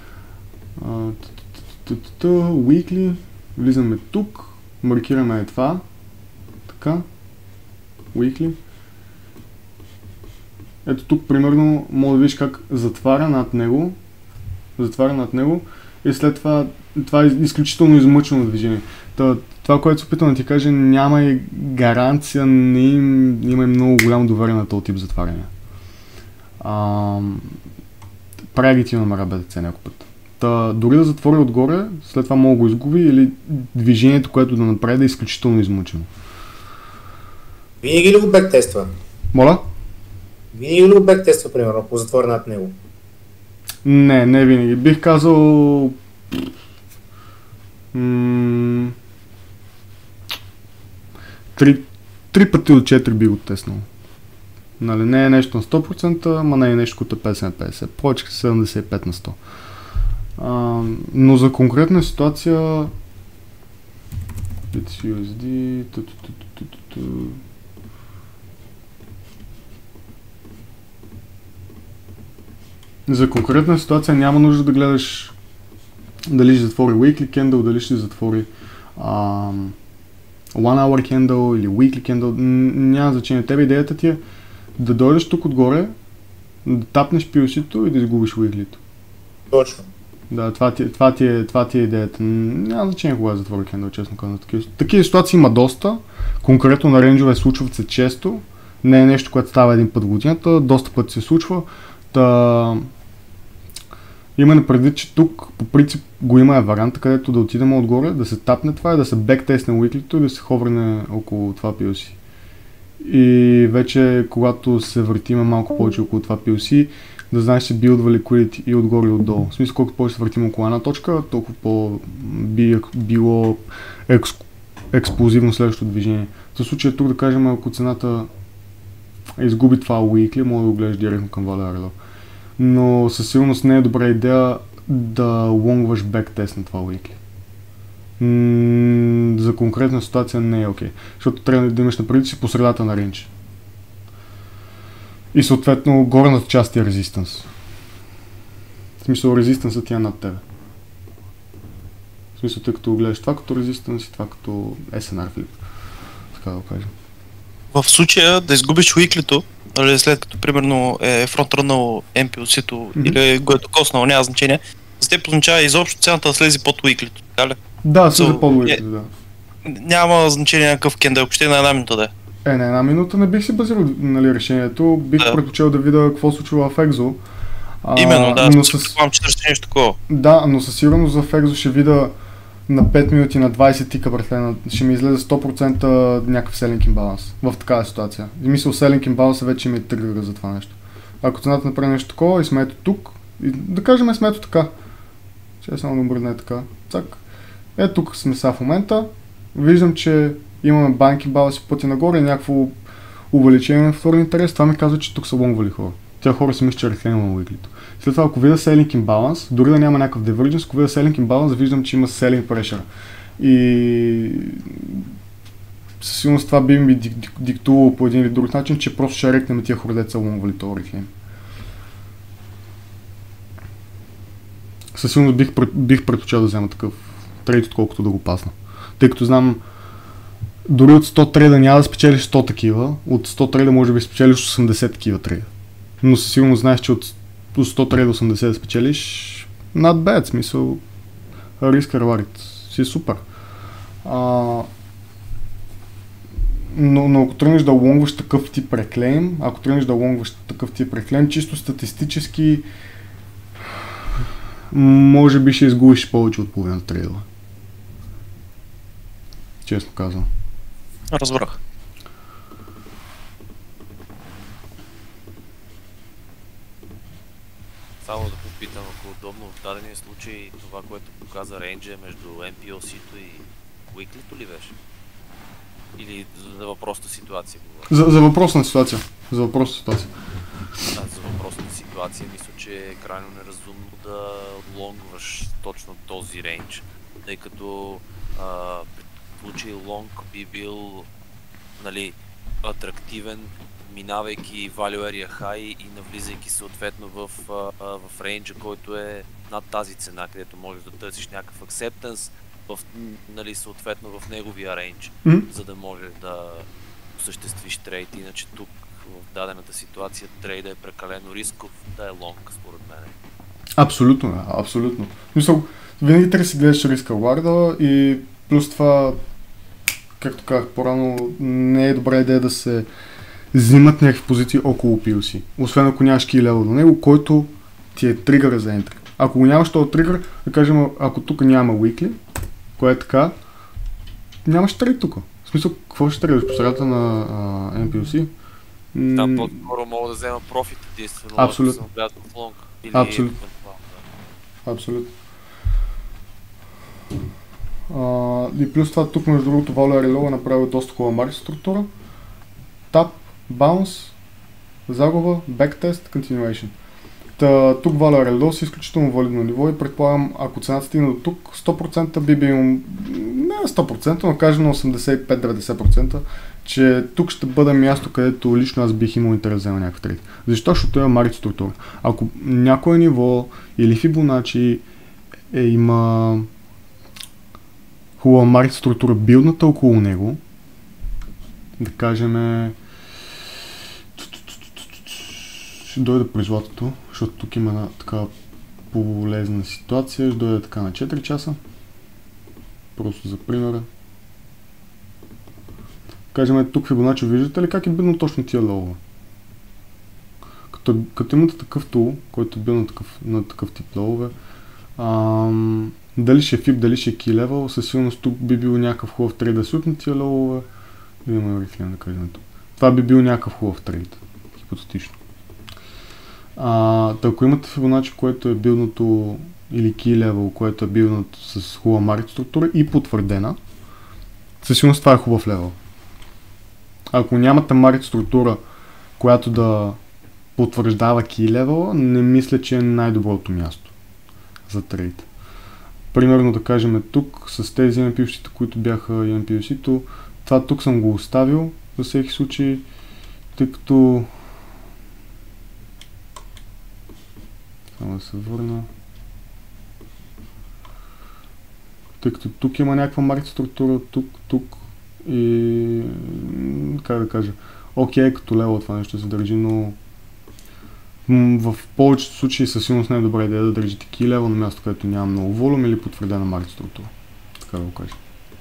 Weekly, влизаме тук, маркираме това, така, Weekly. Ето тук, примерно, може да видиш как затваря над него и след това е изключително измъчено движение. Това, което се опитвам да ти кажа, няма и гаранция, има и много голямо доверие на този тип затваряне. Прави ги ти номера BTC някой път. Дори да затвори отгоре, след това мога да го изгуби или движението, което да направи, да е изключително измъчено. Винаги ли го бектества? Моля? Винаги ли го бектества, примерно, ако затвори над него? Не винаги. Бих казал... Три пъти от 4 би го теснал. Нали, не е нещо на 100%, ама не е нещо като 50-50. Повече 75 на 100. Но за конкретна ситуация... USD... За конкретна ситуация няма нужда да гледаш дали ще затвори weekly candle, дали ще затвори one hour candle или weekly candle, няма значение. Тебе идеята ти е да дойдеш тук отгоре, да тапнеш PLC-то и да изгубиш weekly-то. Точно. Да, това ти е идеята. Няма значение кога затвори candle, честно казвам. Такива ситуации има доста, конкретно на рейнджове случват се често, не е нещо, което става един път в годината, доста пъти се случва. Имаме предвид, че тук по принцип го има варианта, където да отидем отгоре, да се тапне това и да се бектестне уиклито и да се ховрене около това PLC. И вече когато се въртиме малко повече около това PLC, да знаеш, че билдва liquidity и отгоре и отдолу. В смисъл, колкото повече се въртим около една точка, толкова би било експлозивно следващото движение. В случая тук да кажем, ако цената изгуби това weekly, може да го гледаш директно към Value. Но със сигурност не е добра идея да лонгваш бектест на това weekly. За конкретна ситуация не е окей. Защото трябва да имаш напред си по средата на рейндж. И съответно горната част е резистанс. В смисъл резистансът ти е над тебе. В смисъл, тъй като гледаш това като резистанс и това като SNR flip. Така да го кажем. В случая да изгубиш уиклито, след като примерно е фронтрънал MPLC-то или го е докоснал, няма значение, за теб означава изобщо цената да слезе под уиклито, така ли? Да, слезе под уиклито, да. Няма значение на какъв кендъл, ще на една минута да е. На една минута не бих си базирал решението, бих предпочел да видя какво случва в Exo. Именно, да, предполагам, че търси нещо такова. Да, но със сигурност в Exo ще видя на 5 минути, на 20 тика братлена, ще ми излезе 100% някакъв селинг имбаланс в такава ситуация. И мисля, селинг имбаланс вече ми е тригър за това нещо. Ако цената направи нещо такова и сме ето тук, и да кажем сме ето така. Ще само да обърна е така. Цак. Ето тук сме сега в момента. Виждам, че имаме банк имбаланс и пъти нагоре и някакво увеличение на втори интерес. Това ми казва, че тук са лонгвали хора. Тя хора си мисля, че реклама на уиклито. След това, ако видя селинг имбаланс, дори да няма някакъв divergence, ако видя селинг имбаланс, виждам, че има селинг pressure. И със сигурност това би ми диктувало по един или друг начин, че просто ще рекнем тия хора деца лонгвали този реклам. Със сигурност бих предпочел да взема такъв трейд, отколкото да го пасна. Тъй като знам, дори от 100 трейда няма да спечелиш 100 такива, от 100 трейда може да спечелиш 80 такива трейда. Но със сигурност знаеш, че от 100 трейда 80 да спечелиш, not bad, смисъл, риска реварит, си е супер. Но ако тръгнеш да лонгваш такъв тип реклейм, чисто статистически, може би ще изгубиш повече от половината трейда. Честно казвам. Разбрах. Само да попитам, ако удобно в дадения случай това, което показа рейнджа между MPLC-то и Weekly-то ли беше? Или за въпросната ситуация? За въпросна ситуация. За въпросната ситуация мисля, че е крайно неразумно да лонгваш точно този рейндж, тъй като в случай лонг би бил, нали, атрактивен, минавайки value area high и навлизайки съответно в рейнджа, който е над тази цена, където можеш да търсиш някакъв acceptance, нали, съответно в неговия рейндж, за да можеш да осъществиш трейд. Иначе тук в дадената ситуация трейда е прекалено рисков, да е лонг според мен. Абсолютно. Мисля, винаги трябва да си гледаш риска варда и плюс това, както казах по-рано, не е добра идея да се взимат някакви позиции около PLC. Освен ако нямаш key level до него, който ти е тригър за ентри. Ако го нямаш този тригър, да кажем, ако тук няма weekly, което е така, нямаш трейд тук. В смисъл, какво ще трейдаш по средата на MPLC? Там по-скоро мога да взема профит единствено, абсолютно. Ако съм влязъл в лонг. Абсолютно. И плюс това тук между другото Value Reload е направил доста хубава маркет структура. Tap, Bounce, загуба, Backtest, Continuation. Тук Value Reload са изключително валидно ниво и предполагам, ако цената стигне до тук, 100% би бил, не 100%, но кажем на 85-90%, че тук ще бъде място, където лично аз бих имал интерес да взема някакъв трейд. Защо? Защото е маркет структура. Ако някое ниво или Fibonacci има хубава маркет структура билдната около него, да кажем, ще дойде при златото, защото тук има една такава полезна ситуация, ще дойде така на 4 часа, просто за примера. Кажем, тук Fibonacci, виждате ли как е билно точно тия ловове? Като имате такъв тул, който е бил на такъв тип ловове, дали ще е FIB, дали ще е Key Level, със сигурност тук би бил някакъв хубав трейд да сутне тия ловове. Има реклям да кажем тук. Това би бил някакъв хубав трейд, хипотетично. Ако имате Fibonacci, което е билдното или key level, което е билдното с хубава маркет структура и потвърдена, със сигурност това е хубав левел. Ако нямате маркет структура, която да потвърждава key level, не мисля, че е най-доброто място за трейд. Примерно да кажем тук, с тези MPUC-та, които бяха MPUC-то, това тук съм го оставил за всеки случай, тъй като... Само да се върна. Тъй като тук има някаква маркет структура, тук и... как да кажа, окей, като лево това нещо се държи, но в повечето случаи със сигурност не е добра идея да държите key level на място, където няма много волюм или потвърдена маркет структура. Така да го кажа.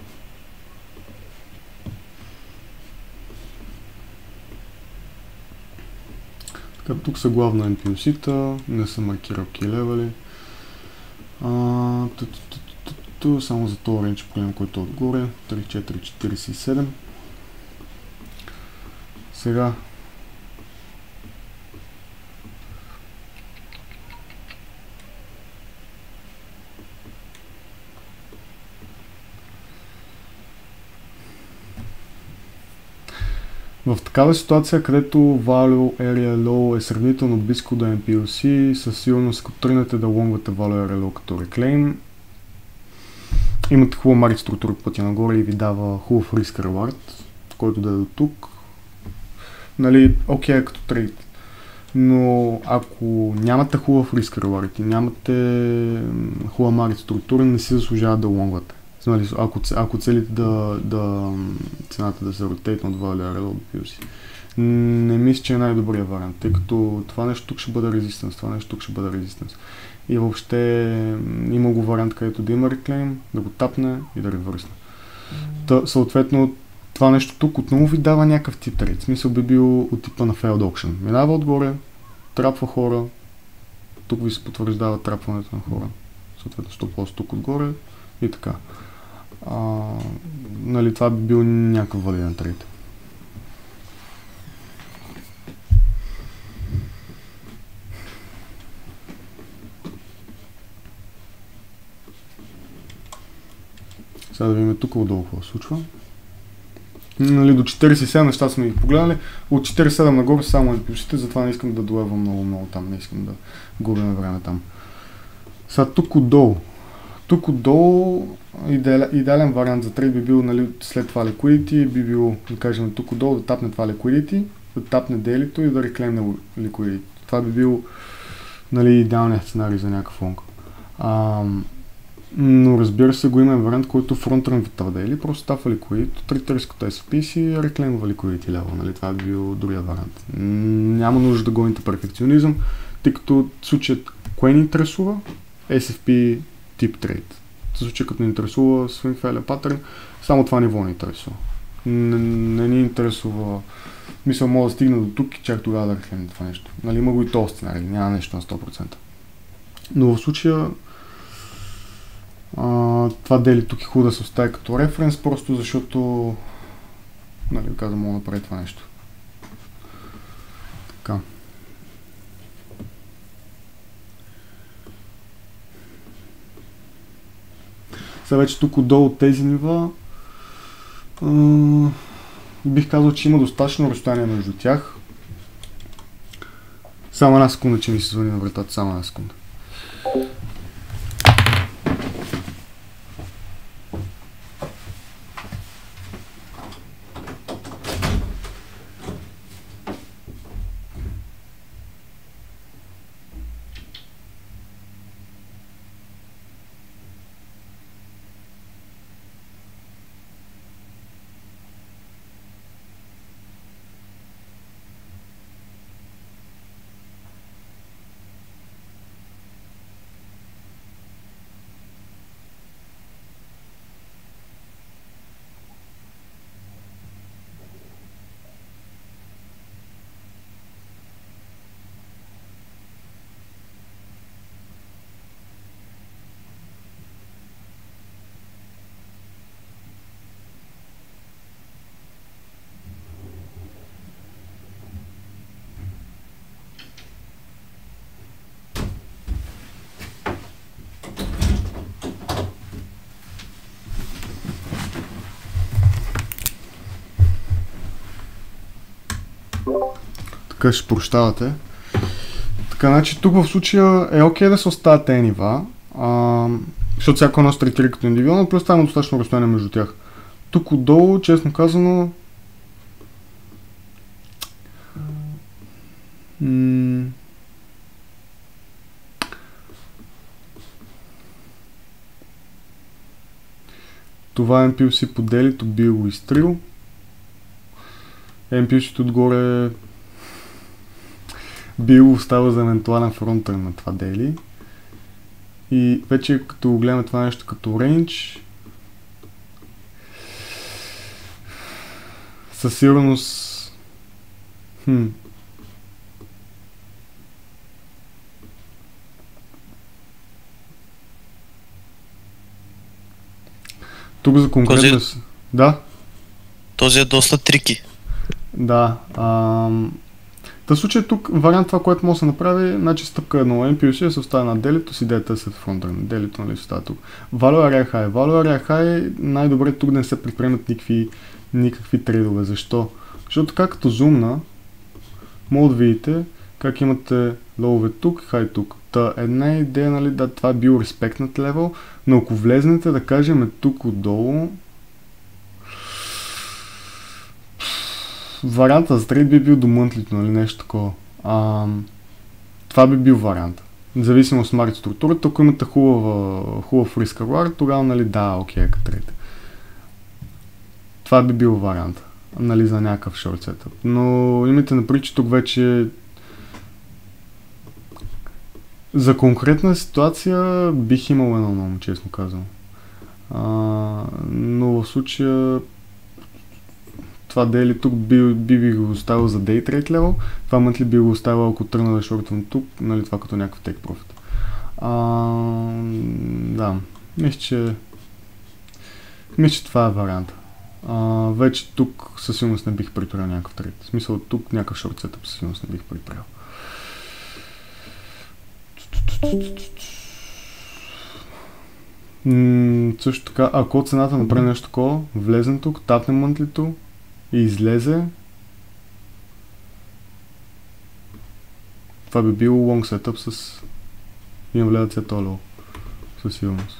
Така, тук са главно MPUC-та, не съм маркирал key level. Само за този рейндж проблем, който е отгоре. 3447. Сега в такава ситуация, където Value Area Low е сравнително близко до MPUC, със сигурност ако тръгнете да лонгвате Value Area Low като реклейм, имате хубава маркет структура по пътя нагоре и ви дава хубав риск ревард, който да е до тук. Нали, окей, като трейд. Но ако нямате хубав риск ревард и нямате хубава маркет структура, не си заслужава да лонгвате. Нали, ако целите цената да се ротейтне от Value Area Low до PUC. Не мисля, че е най-добрият вариант, тъй като това нещо тук ще бъде резистенс, това нещо тук ще бъде резистенс. И въобще има го вариант, където да има реклейм, да го тапне и да ревърсне. Съответно, това нещо тук отново ви дава някакъв тип трейд. Смисъл би бил от типа на failed auction. Минава отгоре, трапва хора, тук ви се потвърждава трапването на хора. Съответно, стоп-лос тук отгоре и така. Нали, това би бил някакъв валиден трейд. Сега да видим тук отдолу какво се случва. Нали, до 47 неща сме ги погледали. От 47 нагоре само MPUC-те, затова не искам да долевам много там, не искам да губим време там. Сега тук отдолу. Тук отдолу идеален вариант за трейд би бил, нали, след това liquidity, би бил, да кажем, тук отдолу да тапне това liquidity, да тапне делито и да реклеймне liquidity. Това би бил, нали, идеалният сценарий за някакъв лонг. Но разбира се, го има вариант, който фронтрън в daily, просто тапва liquidity, тритърската SP си реклеймва liquidity level, нали, това би бил другия вариант. Няма нужда да гоните перфекционизъм, тъй като случаят кое ни интересува? SFP тип трейд. В случай като ни интересува swing failure pattern, само това ниво ни интересува. Не ни интересува, мисля, мога да стигна до тук и чак тогава да реклеймим това нещо. Нали, има го и този сценарий, няма нещо на 100%. Но в случая това дели тук е хубаво да се остави като референс, просто защото, нали, казвам, мога да направи това нещо. Така. Сега вече тук отдолу от тези нива бих казал, че има достатъчно разстояние между тях. Само една секунда, че ми се звъни на вратата, само една секунда. Така ще прощавате. Така, значи тук в случая е окей да се оставят тези нива, защото всяко едно се третира като индивидуално, плюс това има достатъчно разстояние между тях. Тук отдолу, честно казано, това MPLC по делито би го изтрил. MPLC отгоре би го оставил за евентуален фронтър на това дели. И вече като гледаме това нещо като range, със сигурност тук за конкретност. Да? Този е доста трики. Да. В случай тук вариант това, което може да се направи, значи стъпка 1 MPLC се оставя на делито с идеята да се фронтър на делито, нали се оставя тук. Value Area High. Value Area High най-добре тук да не се предприемат никакви трейдове. Защо? Защото така като зумна, може да видите как имате ловове тук и хай тук. Та една идея, нали, да, това е бил респектнат левел, но ако влезнете, да кажем тук отдолу, варианта за трейд би бил до мънтлито, нали, нещо такова. Това би бил вариант. Независимо от маркет структурата, ако имате хубав риск reward, тогава, нали, да, окей, като трейд. Това би бил вариант, нали, за някакъв short setup. Но имайте напред, че тук вече за конкретна ситуация бих имал едно много, честно казвам. Но в случая това дели тук би го оставил за day trade level, това монthly би го оставил, ако тръгна да шортвам тук, нали, това като някакъв take profit. Да, мисля, че това е вариант. Вече тук със сигурност не бих предприел някакъв трейд. В смисъл тук някакъв short setup със сигурност не бих предприел. Също така, ако цената направи нещо такова, влезем тук, тапнем мънтлито и излезе, това би било long setup с инвалидация толево, със сигурност.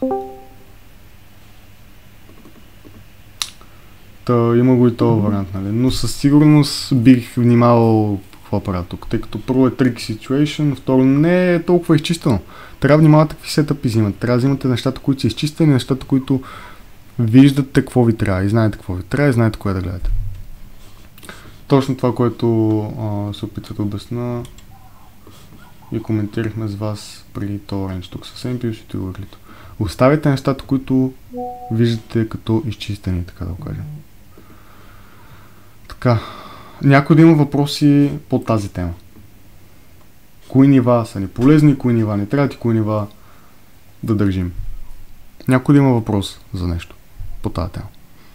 Та има го и този вариант, нали? Но със сигурност бих внимавал какво правя тук, тъй като първо е tricky situation, второ не е толкова изчистено. Трябва да внимавате какви сетъпи взимате. Трябва да взимате нещата, които са изчистени, нещата, които виждате какво ви трябва и знаете какво ви трябва и знаете кое да гледате. Точно това, което се опитвате да обясня и коментирахме с вас при този рейндж тук с MPLC и Urlito. Оставяйте нещата, които виждате като изчистени, така да го кажем. Така, някой да има въпроси по тази тема. Кои нива са ни полезни, кои нива не трябват и кои нива да държим. Някой да има въпрос за нещо по тази тема.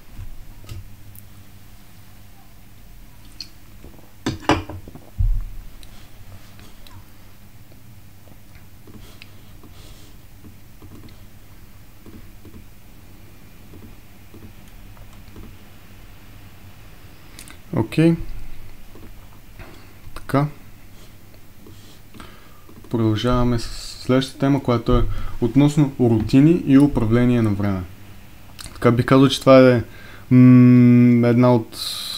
Окей. Така. Продължаваме с следващата тема, която е относно рутини и управление на време. Така бих казал, че това е една от...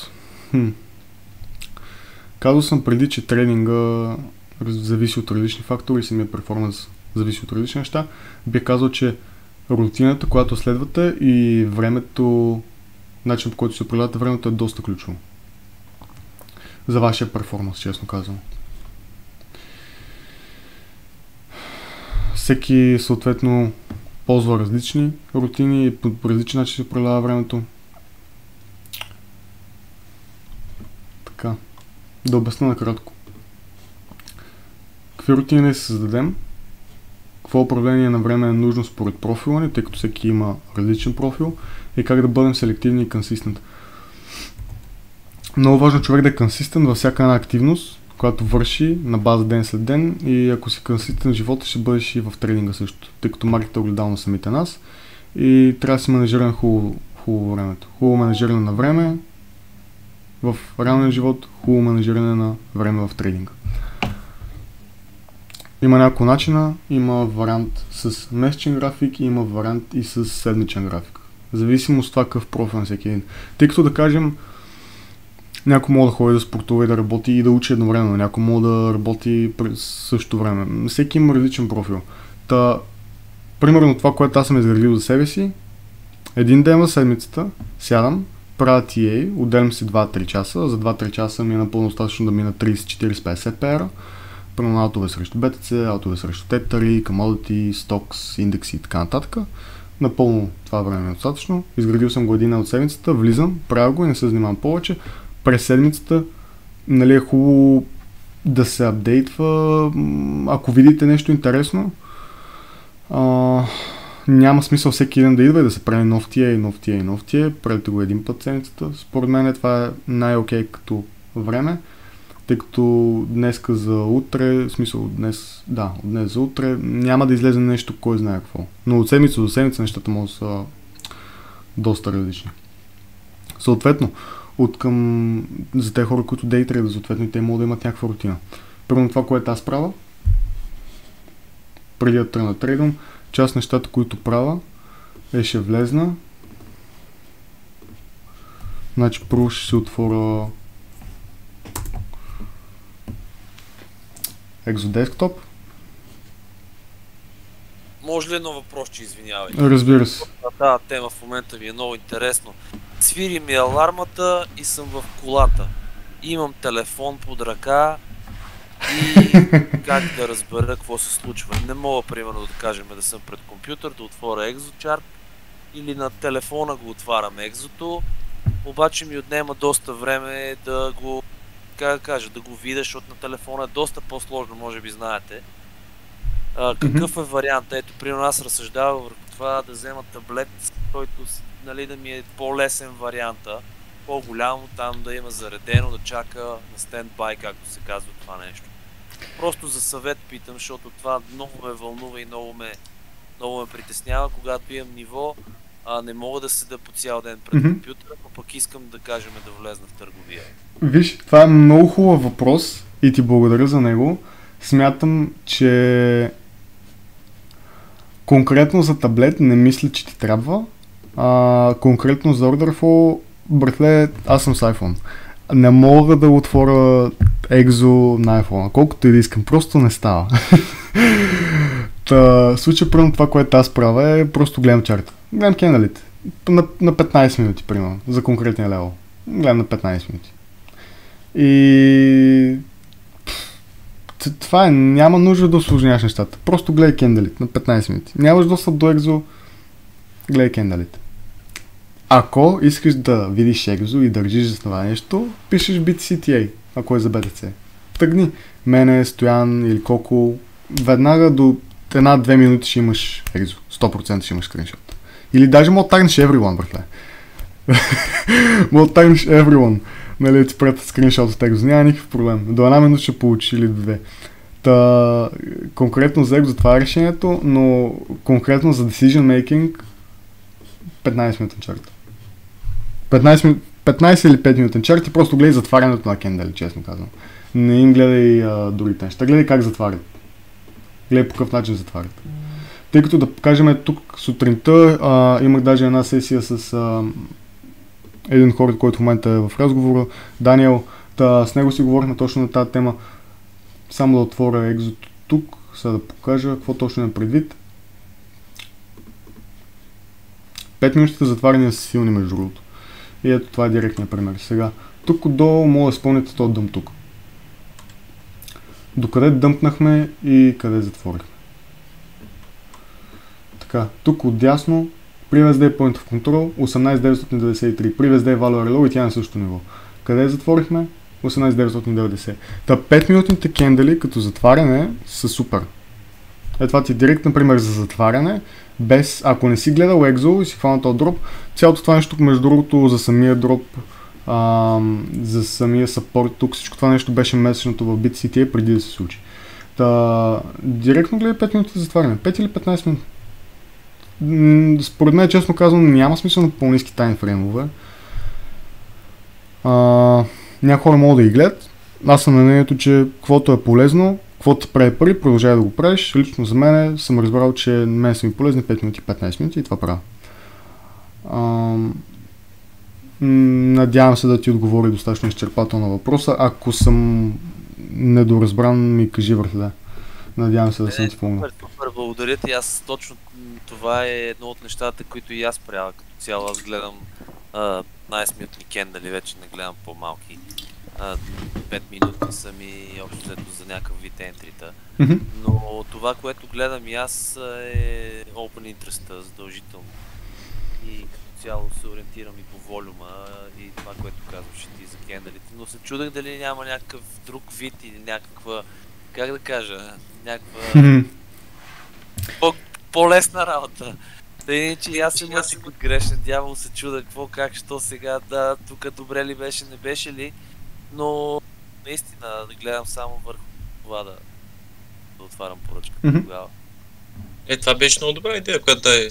Казал съм преди, че трейдинга зависи от различни фактори, самия перформанс зависи от различни неща. Бих казал, че рутината, която следвате и времето, начин по който се управлявате времето е доста ключово. За вашия перформанс, честно казвам. Всеки съответно ползва различни рутини и по различен начин се управлява времето. Така, да обясня накратко. Какви рутини да се създадем? Какво управление на време е нужно според профила ни, тъй като всеки има различен профил и как да бъдем селективни и консистент. Много важно човек да е консистент във всяка една активност, която върши на база ден след ден и ако си консистент в живота, ще бъдеш и в трейдинга също, тъй като маркетът е огледал на самите нас и трябва да си менажираме хубаво времето. Хубаво менажиране на време в реалния живот, хубаво менажиране на време в трейдинга. Има няколко начина, има вариант с месечен график и има вариант и с седмичен график. В зависимост от това какъв профил на всеки един. Тъй като да кажем, някой може да ходи да спортува и да работи и да учи едновременно, някой може да работи през същото време. Всеки има различен профил. Примерно това, което аз съм изградил за себе си, един ден в седмицата сядам, правя TA, отделям си 2-3 часа, за 2-3 часа ми е напълно достатъчно да мина 30-40-50 пера, примерно аутове срещу BTC, аутове срещу Tether, commodity, stocks, индекси и така нататък. Напълно това време е достатъчно. Изградил съм го един ден от седмицата, влизам, правя го и не се занимавам повече. През седмицата, нали, е хубаво да се апдейтва, ако видите нещо интересно. Няма смисъл всеки ден да идва и да се прави нов TA. Правите го един път седмицата. Според мен това е най-окей като време, тъй като днеска за утре, в смисъл от днес за утре, няма да излезе нещо, кой знае какво. Но от седмица до седмица нещата могат да са доста различни. Съответно, за тези хора, които дейтрейдат, съответно и те могат да имат някаква рутина. Първо това, което аз правя, преди да тръгна трейдвам, част нещата, които правя, ще влезна. Значи първо ще се отворя Exodesktop. Може ли едно въпрос, че извинявай? Разбира се. Тази тема в момента ми е много интересно. Свири ми алармата и съм в колата. Имам телефон под ръка и как да разбера какво се случва. Не мога, примерно, да кажем да съм пред компютър, да отворя екзочарт или на телефона го отварям екзото, обаче ми отнема доста време да го, да го видя, защото на телефона е доста по-сложно, може би знаете. Какъв е вариант? Ето, примерно аз разсъждавам върху това да взема таблет, който, нали, да ми е по-лесен варианта, по-голямо, там да има заредено, да чака на стендбай, както се казва това нещо. Просто за съвет питам, защото това много ме вълнува и много ме притеснява, когато имам ниво, не мога да седа по цял ден пред компютъра, но пък искам да кажем да влезна в търговия. Виж, това е много хубав въпрос и ти благодаря за него. Смятам, че конкретно за таблет не мисля, че ти трябва. Конкретно за Orderflow, братле, аз съм с iPhone. Не мога да отворя екзо на iPhone, колкото и да искам, просто не става. В случая, примерно това, което аз правя е просто гледам чарта. Гледам кендалите. На 15 минути, примерно, за конкретния левел. Гледам на 15 минути. И това е, няма нужда да усложняваш нещата. Просто гледай кендалите на 15 минути. Нямаш достъп до екзо, гледай кендалите. Ако искаш да видиш екзо и държиш за това нещо, пишеш BTCTA, ако е за BTC. Тъгни мене, Стоян или Коко, веднага до 1-2 минути ще имаш екзо. 100% ще имаш скриншот. Или даже мога да тагнеш everyone, братле. Мога да тагнеш everyone. Нали, ти пратят скриншот от екзо. Няма никакъв проблем. До 1 минута ще получиш или до 2. Конкретно за екзо това е решението, но конкретно за decision making 15 минутен чарт. 15 или 5 минутен чарт и просто гледай затварянето на кендали, честно казвам. Не им гледай другите неща. Гледай как затварят. Гледай по какъв начин затварят. Тъй като да покажем тук сутринта, имах даже една сесия с един хора, който в момента е в разговора, Даниел. С него си говорихме точно на тази тема. Само да отворя екзото тук, сега да покажа какво точно е предвид. 5 минутите затваряния са силни, между другото. И ето това е директният пример. Сега, тук отдолу мога да изпълните този дъмп тук. Докъде дъмпнахме и къде затворихме. Така, тук отдясно, Previous Day Point of Control 18993, Previous Day Value Low и тя на същото ниво. Къде затворихме? 18990. 5 минутните кендали като затваряне са супер. Ето това ти е директ, например, за затваряне, без, ако не си гледал екзо и си хвана този дроп, цялото това нещо, между другото, за самия дроп, за самия съпорт, тук всичко това нещо беше месечното в BitCTA преди да се случи. Директно гледай 5 минути за затваряне, 5 или 15 минути. Според мен, честно казвам, няма смисъл на по-ниски таймфреймове. Някои хора могат да ги гледат. Аз съм на мнението, че каквото е полезно, каквото ти прави пари, продължай да го правиш. Лично за мен съм разбрал, че мен са ми полезни 5 минути, 15 минути и това правя. Надявам се да ти отговори достатъчно изчерпателно на въпроса. Ако съм недоразбран, ми кажи върху да. Надявам се да съм ти помогнал. Супер, благодаря ти. Аз точно това е едно от нещата, които и аз правя като цяло. Аз гледам 15-минутни кендали, вече не гледам по-малки. 5 минути са ми общо взето за някакъв вид entry-та. Но това, което гледам и аз е open interest задължително. И като цяло се ориентирам и по волюма и това, което казваш ти за кендалите. Но се чудах дали няма някакъв друг вид или някаква, как да кажа, някаква по-лесна работа. Да иначе аз съм си грешен дявол, се чуда какво, как, що сега, да, тук добре ли беше, не беше ли, но наистина да гледам само върху това да отварям поръчката тогава. Това беше много добра идея, която да е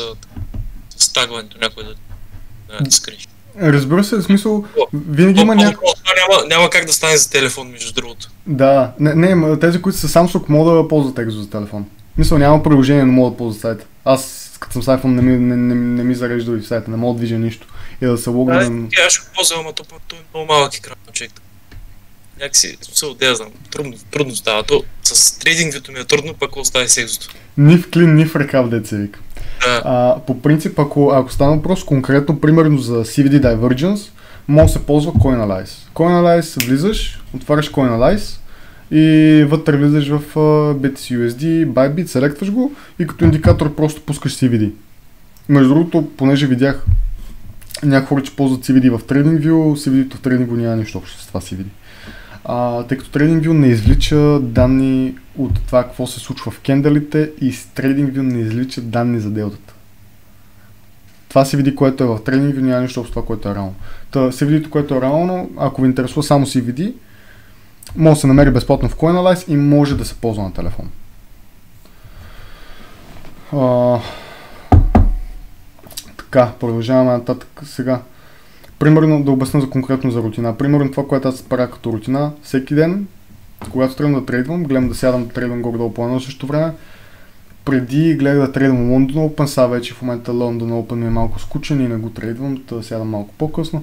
с тагването някой да скриш. Разбира се, в смисъл, винаги има някакво... Няма как да стане за телефон, между другото. Да, не, тези, които са Samsung, могат да ползват екзо за телефон. Мисля, няма приложение, но могат да ползват сайта. Аз, като съм с iPhone, не ми зарежда и в сайта, не мога да движа нищо. И да се логна... Аз ще го ползвам, ама той е много малък екран, чек. Някакси, да знам, трудно става. То с трейдингвито ми е трудно, пък остави с екзото. Ни в клин, ни в ръкав, деца вика. Да. По принцип, ако стана въпрос конкретно, примерно за CVD Divergence, може да се ползва CoinAnalyze. CoinAnalyze влизаш, отваряш CoinAnalyze и вътре влизаш в BTC-USD, Bybit, селектваш го и като индикатор просто пускаш CVD. Между другото, понеже видях някои хора, че ползват CVD в TradingView, CVD-то в TradingView няма нищо общо с това CVD. Тъй като TradingView не извлича данни от това какво се случва в кендалите и с TradingView не извлича данни за делтата. Това CVD, което е в TradingView, няма нищо общо с това, което е реално. CVD-то, което е реално, ако ви интересува само CVD, може да се намери безплатно в CoinAnalyze и може да се ползва на телефон. Така, продължаваме нататък сега. Примерно да обясня конкретно за рутина. Примерно това, което аз правя като рутина, всеки ден, когато тръгвам да трейдвам, гледам да сядам да трейдвам горе-долу по едно същото време. Преди гледах да трейдвам London Open, сега вече в момента London Open ми е малко скучен и не го трейдвам, да сядам малко по-късно.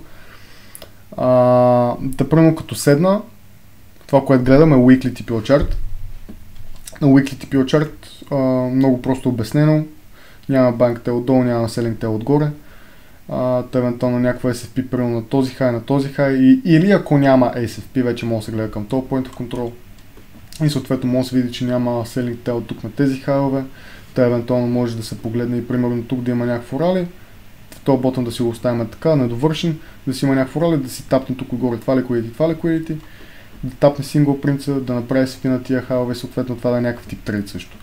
Примерно като седна, това, което гледам е Weekly TPO Chart. На Weekly TPO Chart много просто обяснено. Няма Bank Tail отдолу, няма Selling Tail отгоре. Евентуално някаква SFP примерно на този хай, или ако няма SFP, вече може да се гледа към този point of control. И съответно може да се види, че няма Selling Tail тук на тези хайове. Евентуално може да се погледне и примерно тук да има някакво рали. В този ботън да си го оставим така, недовършен, да си има някакво рали, да си тапне тук отгоре това liquidity, да тапне single принца, да направи SFP на тия хайове и съответно това да е някакъв тип трейд също.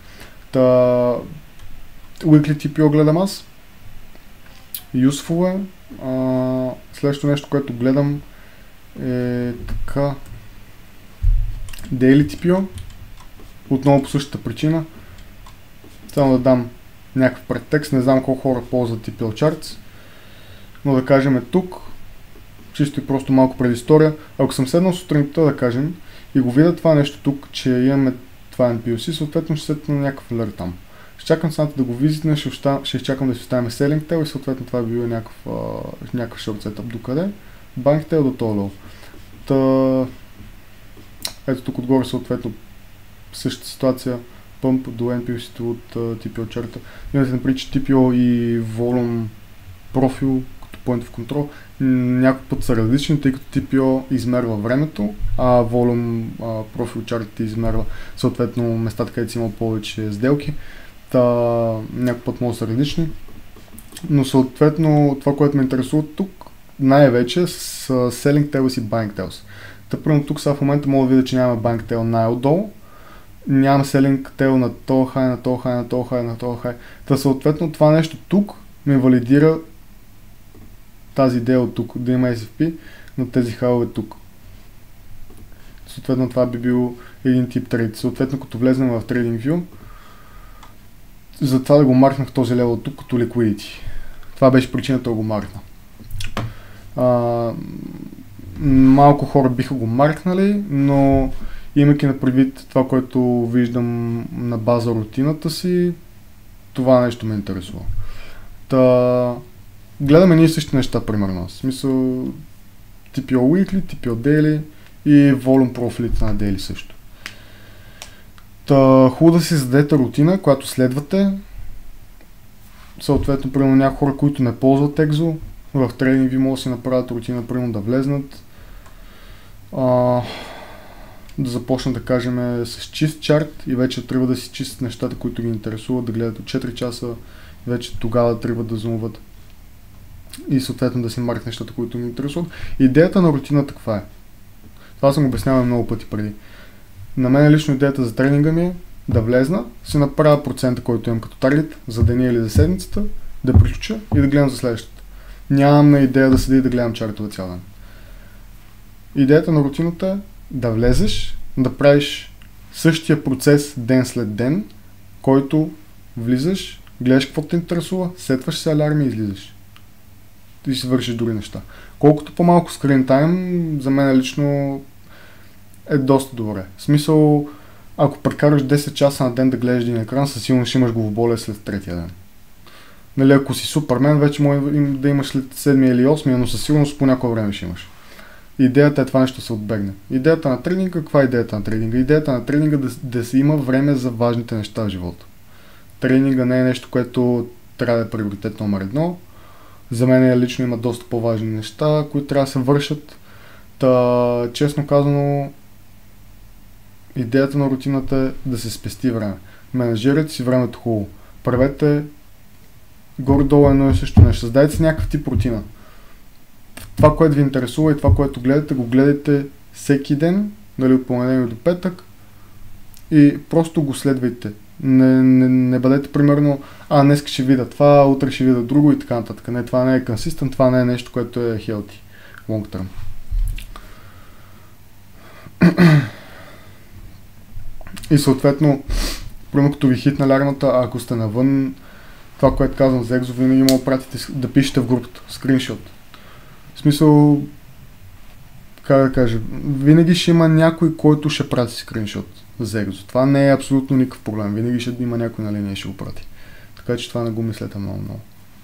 Weekly TPO гледам аз. Useful е. Следващото нещо, което гледам е така Daily TPO. Отново по същата причина. Само да дам някакъв предтекст. Не знам колко хора ползват TPO Charts. Но да кажем тук, чисто и просто малко предистория. Ако съм седнал сутринта, да кажем, и го видя това нещо тук, че имаме това MPLC, съответно ще седна на някакъв алерт там. Ще чакам цената да го визитна, ще изчакам да си оставим Selling Tail и съответно това би било някакъв short setup. Докъде? Bank Tail до този level. Ето тук отгоре съответно същата ситуация, pump до NPLC от TPO чарта. Имате напред, че TPO и Volume профил като point of control някой път са различни, тъй като TPO измерва времето, а Volume профил чартата измерва съответно местата, където си има повече сделки. Някой път може да са различни, но съответно това, което ме интересува тук най-вече с Selling Tails и Buying Tails. Примерно тук сега в момента мога да видя, че няма Bank Tail най-отдолу, няма Selling Tail на този хай, на този хай, на този хай, на този хай. Съответно това нещо тук ми валидира тази идея от тук, да има SFP на тези хайове тук. Съответно това би бил един тип трейд. Съответно като влезнем в TradingView, затова да го маркнах този левел тук като liquidity. Това беше причината да го маркна. малко хора биха го маркнали, но имайки на предвид това, което виждам на база рутината си, това нещо ме интересува. Гледаме ние същи неща, примерно. В смисъл TPO Weekly, TPO Daily и Volume Profit на Daily също. Хубаво да си зададете рутина, която следвате. Съответно, примерно някои хора, които не ползват екзо, в трейдинг ви могат да си направят рутина, примерно да влезнат. Да започнат, да кажем, с чист чарт и вече трябва да си чистят нещата, които ги интересуват, да гледат от 4 часа, вече тогава трябва да зумуват и съответно да си маркат нещата, които ги интересуват. Идеята на рутината каква е? Това съм обяснявал много пъти преди. На мен лично идеята за тренинга ми е да влезна, си направя процента, който имам като таргет за деня или за седмицата, да приключа и да гледам за следващата. Нямам на идея да седи и да гледам чартове цял ден. Идеята на рутината е да влезеш, да правиш същия процес ден след ден, който влизаш, гледаш какво те интересува, сетваш се аларми и излизаш. И си вършиш други неща. Колкото по-малко скрин тайм, за мен лично е доста добре. В смисъл, ако прекараш 10 часа на ден да гледаш един екран, със сигурно ще имаш главоболие след третия ден. Нали, ако си супермен, вече може да имаш след 7 или 8, но със сигурност по някое време ще имаш. Идеята е това нещо да се отбегне. Идеята на тренинга, каква е идеята на тренинга? Идеята на тренинга е да се има време за важните неща в живота. Тренинга не е нещо, което трябва да е приоритет номер 1. За мен лично има доста по-важни неща, които трябва да се вършат. Честно казано, идеята на рутината е да се спести време. Менажирайте си времето хубаво. Правете горе-долу едно и също нещо. Създайте си някакъв тип рутина. Това, което ви интересува и това, което гледате, го гледайте всеки ден, дали от понеделник до петък и просто го следвайте. Не бъдете примерно, днес ще видя това, утре ще видя друго и така нататък. Не, това не е consistent, това не е нещо, което е healthy, long term. И съответно, примерно като ви хитна алармата, ако сте навън, това, което казвам за екзо, винаги мога да пратите да пишете в групата, скриншот. В смисъл, как да кажа, винаги ще има някой, който ще прати скриншот за екзо. Това не е абсолютно никакъв проблем. Винаги ще има някой на линия и ще го прати. Така че това не го мислете много-много.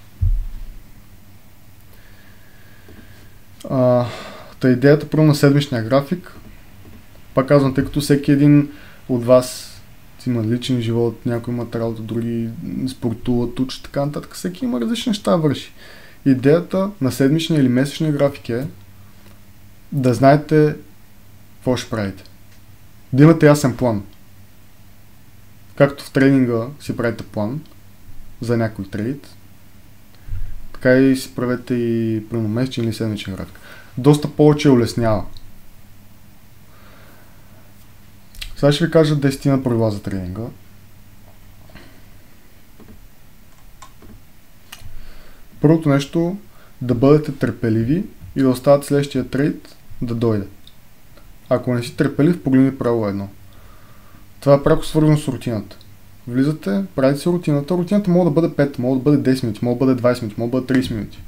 Идеята първо на седмичния график, пак казвам, тъй като всеки един от вас има личен живот, някой има работа, други спортуват, учат, така нататък. Всеки има различни неща върши. Идеята на седмичния или месечния график е да знаете какво ще правите. Да имате ясен план. Както в тренинга си правите план за някой трейд, така и си правете и месечен или седмичен график. Доста повече улеснява. Сега ще ви кажа 10 правила за тренинга. Първото нещо, да бъдете търпеливи и да остават следващия трейд да дойде. Ако не си търпелив, погледни правило 1. Това е пряко свързано с рутината. Влизате, правите си рутината. Рутината може да бъде 5, може да бъде 10 минути, може да бъде 20 минути, може да бъде 30 минути.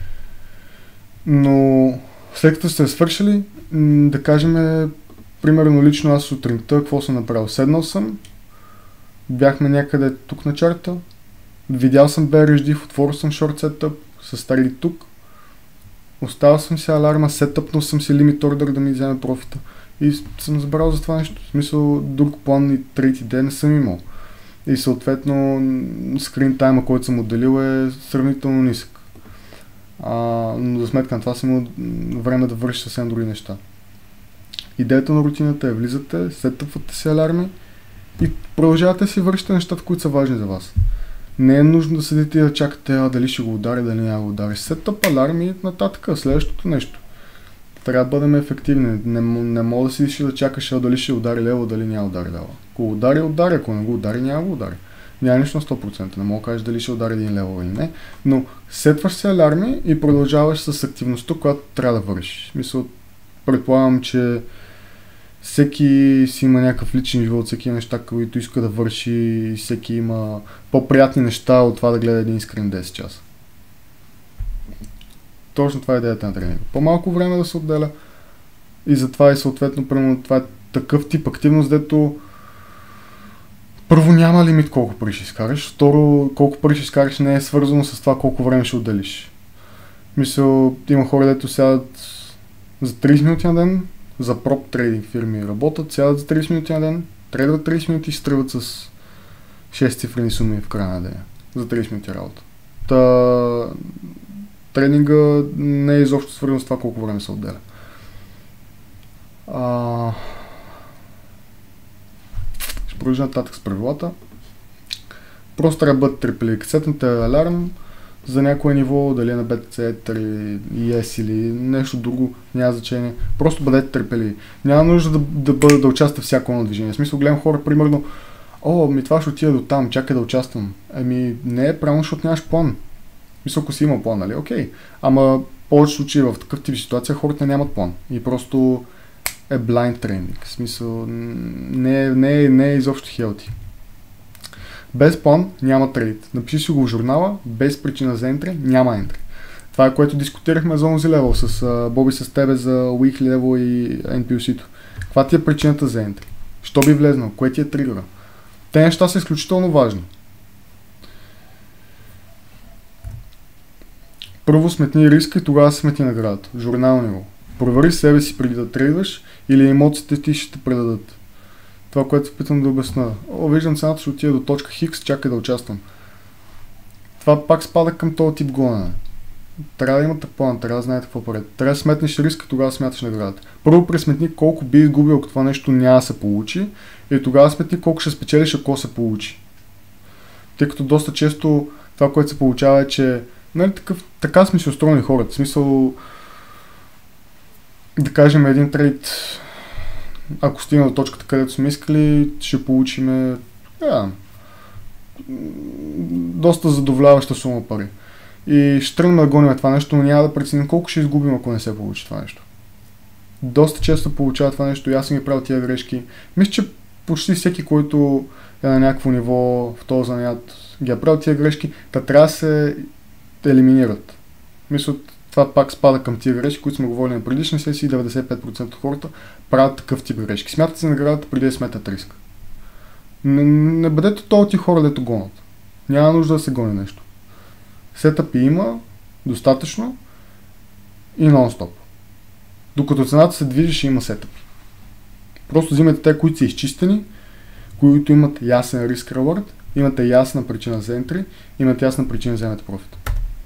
Но след като сте свършили, да кажем, примерно лично аз сутринта, какво съм направил? Седнал съм, бяхме някъде тук на чарта, видял съм BRSD, отворил съм short setup, с таргет тук, оставил съм си аларма, сетъпнал съм си limit order да ми вземе профита и съм забрал за това нещо. В смисъл, друг план и трети ден не съм имал. И съответно, скрин тайма, който съм отделил е сравнително нисък. Но за сметка на това съм имал време да върши съвсем други неща. Идеята на рутината е влизате, сетъпвате си аларми и продължавате си вършите нещата, които са важни за вас. Не е нужно да седите и да чакате дали ще го удари, дали няма го удари. Сетъп, аларми и нататък, следващото нещо. Трябва да бъдем ефективни. Не мога да седиш и да чакаш дали ще удари лево, дали няма удари лево. Ако удари, удари. Ако не го удари, няма го удари. Няма нищо на 100%. Не мога да кажеш дали ще удари един лево или не. Но сетваш се аларми и продължаваш с активността, която трябва да вършиш. Мисля, предполагам, че всеки си има някакъв личен живот, всеки има неща, които иска да върши и всеки има по-приятни неща от това да гледа един скрин 10 часа. Точно това е идеята на тренинга. По-малко време да се отделя, И затова и съответно, примерно, това е такъв тип активност, дето първо няма лимит колко пари ще изкараш, второ колко пари ще изкараш не е свързано с това колко време ще отделиш. Мисля, има хора, дето сядат за 30 минути на ден, за проб трейдинг фирми работят, сядат за 30 минути на ден, трейдват 30 минути и стръват с 6 цифрени суми в края на деня. За 30 минути работа. Тренинга не е изобщо свързан с това колко време се отделя. Ще продължа нататък с правилата. Просто трябва да бъдете търпеливи. Като сетнете аларм за някое ниво, дали е на BTC, Ether, ES или нещо друго, няма значение. Просто бъдете търпеливи. Няма нужда да участвате всяко едно движение. В смисъл, гледам хора, примерно, това ще отида до там, чакай да участвам. Не е правилно, защото нямаш план. Мисля, ако си има план, нали? Окей. Ама повече случаи в такъв тип ситуация хората нямат план. И просто е blind тренинг. В смисъл, не е изобщо healthy. Без план няма трейд. Напиши си го в журнала, без причина за ентри, няма ентри. Това е което дискутирахме за онзи левел с Боби с тебе за weekly level и NPC-то. Каква ти е причината за ентри? Що би влезнал? Кое ти е тригъра? Те неща са изключително важни. Първо сметни риска и тогава сметни наградата. Журнално ниво. Провери себе си преди да трейдваш или емоциите ти ще те предадат. Това, което се питам да обясна. Виждам цената, ще отида до точка Хикс, чакай да участвам. Това пак спада към този тип гонене. Трябва да имате план, трябва да знаете какво правите. Трябва да сметнеш риска, тогава смяташ наградата. Първо пресметни колко би изгубил, ако това нещо няма да се получи, и тогава сметни колко ще спечелиш, ако се получи. Тъй като доста често това, което се получава е, че така сме си устроени хората. В смисъл, да кажем, един трейд, ако стигнем до точката, където сме искали, ще получим доста задоволяваща сума пари. И ще тръгнем да гоним това нещо, но няма да преценим колко ще изгубим, ако не се получи това нещо. Доста често получава това нещо и аз съм ги правил тия грешки. Мисля, че почти всеки, който е на някакво ниво в този занят, ги е правил тия грешки, трябва да се елиминират. Мисля, това пак спада към тия грешки, които сме говорили на предишни сесии, 95% от хората правят такъв тип грешки. Смятате си наградата преди да сметат риска. Не бъдете този ти хора, дето гонят. Няма нужда да се гони нещо. Сетъпи има достатъчно и нон-стоп. Докато цената се движи, ще има сетъпи. Просто взимайте те, които са изчистени, които имат ясен риск ревърд, имате ясна причина за ентри, имате ясна причина за вземете профит.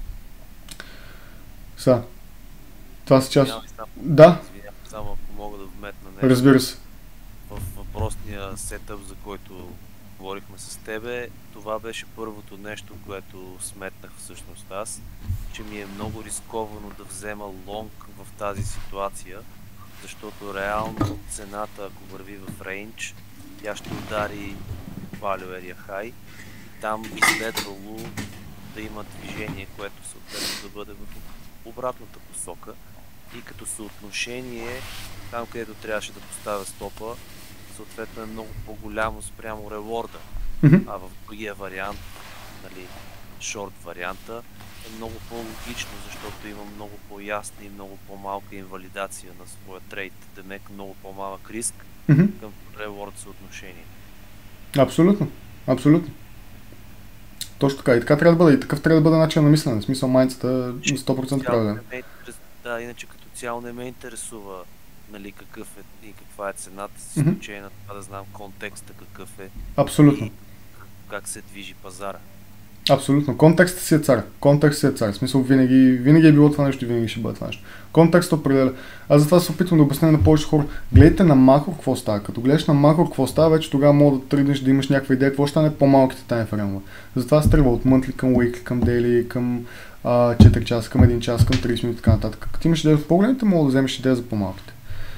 Това са част... Да. Само ако мога да вметна нещо. Разбира се. В въпросния сетъп, за който говорихме с тебе, това беше първото нещо, което сметнах всъщност аз, че ми е много рисковано да взема лонг в тази ситуация, защото реално цената, ако върви в рейндж, тя ще удари value area high и там би следвало да има движение, което съответно да бъде в обратната посока и като съотношение там, където трябваше да поставя стопа, съответно е много по-голямо спрямо реворда. А в другия вариант, шорт варианта, е много по-логично, защото има много по-ясна и много по-малка инвалидация на своя трейд, демек много по-малък риск към реворд съотношение. Абсолютно, абсолютно. Точно така. И така трябва да бъде. И такъв трябва да бъде начин на мислене. В смисъл майндсета е 100% правилен. Да, иначе като цяло не ме интересува какъв е и каква е цената, с изключение на това да знам контекста какъв е. Абсолютно. И как се движи пазара. Абсолютно. Контекстът си е цар. Контекстът си е цар. В смисъл винаги е било това нещо и винаги ще бъде това нещо. Контекстът определя. Аз затова се опитвам да обясня на повече хора. Гледайте на макро какво става. Като гледаш на макро какво става, вече тогава мога да тръгнеш да имаш някаква идея какво ще стане по-малките таймфреймове. Затова се тръгва от monthly към weekly, към daily, към 4 часа, към 1 час, към 30 минути и така нататък. Като имаш идея в по-големите, мога да вземеш идея за по-малките.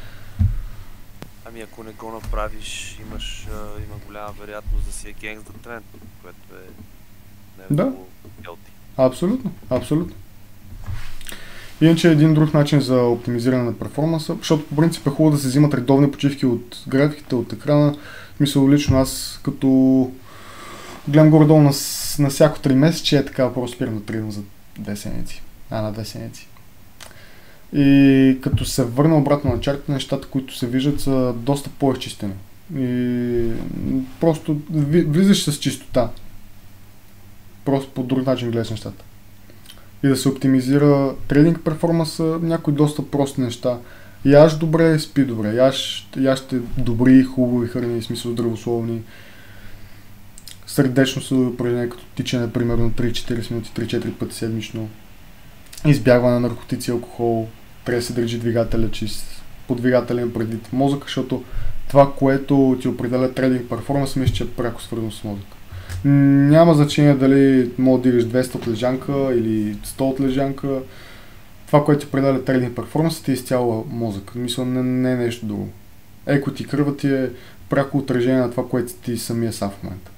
Ами ако не го направиш, има голяма вероятност да си е against the trend, което е много healthy. Абсолютно, абсолютно. Иначе един друг начин за оптимизиране на перформанса, защото по принцип е хубаво да се взимат редовни почивки от графиките, от екрана. Мисля, лично аз като гледам горе-долу на всяко 3 месеца, че е така, просто спирам да тръгвам за 2 седмици. На 2 седмици. И като се върна обратно на чарта, нещата, които се виждат, са доста по-изчистени. И просто влизаш с чистота. Просто по друг начин гледаш нещата. И да се оптимизира трейдинг перформанса, някои доста прости неща. Яш добре, спи добре. Ящите добри, хубави храни, в смисъл здравословни. Сърдечно са упражнения като тичане, примерно 3-4 минути, 3-4 пъти седмично. Избягване на наркотици и алкохол. Трябва да се държи двигателя чист. По двигателен предвид мозъка, защото това, което ти определя трейдинг перформанс, мисля, че е пряко свързано с мозъка. Няма значение дали мога да дигаш 200 от лежанка или 100 от лежанка. Това, което ти определя трейдинг перформанс, ти е изцяло мозък. Мисля, не е нещо друго. Еко ти кръва ти е пряко отражение на това, което ти самия са в момента.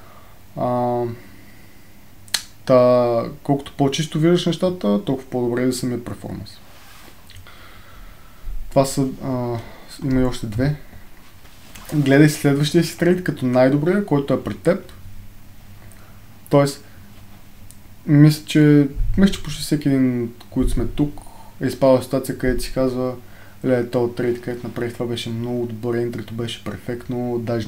Колкото по-чисто виждаш нещата, толкова по-добре е за самия перформанс. Това са... има и още две. Гледай следващия си трейд като най-добрия, който е пред теб. Тоест, мисля, че почти всеки един, който сме тук, е изпадал ситуация, където си казва: този трейд, където направих, това беше много добър, ентрито беше перфектно, даже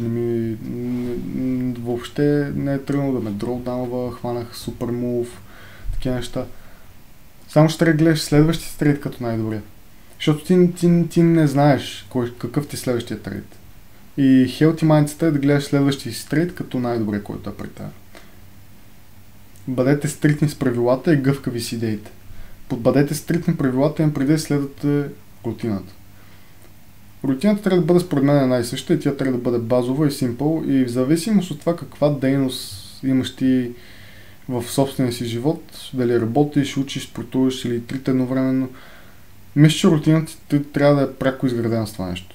въобще не е тръгнало да ме дропдаунва, хванах супер мув, такива неща. Само ще трябва да гледаш следващия трейд като най-добрия. Защото ти не знаеш какъв ти е следващия трейд. И healthy mindset е да гледаш следващия си трейд като най-добрия, който е пред теб. Бъдете стриктни с правилата и гъвкави с идеите. Бъдете стриктни правилата и преди да следвате рутината. Рутината трябва да бъде според мен най-съща и тя трябва да бъде базова и simple, и в зависимост от това каква дейност имаш ти в собствения си живот, дали работиш, учиш, спортуваш или трите едновременно, мисля, че рутината ти трябва да е пряко изградена с това нещо.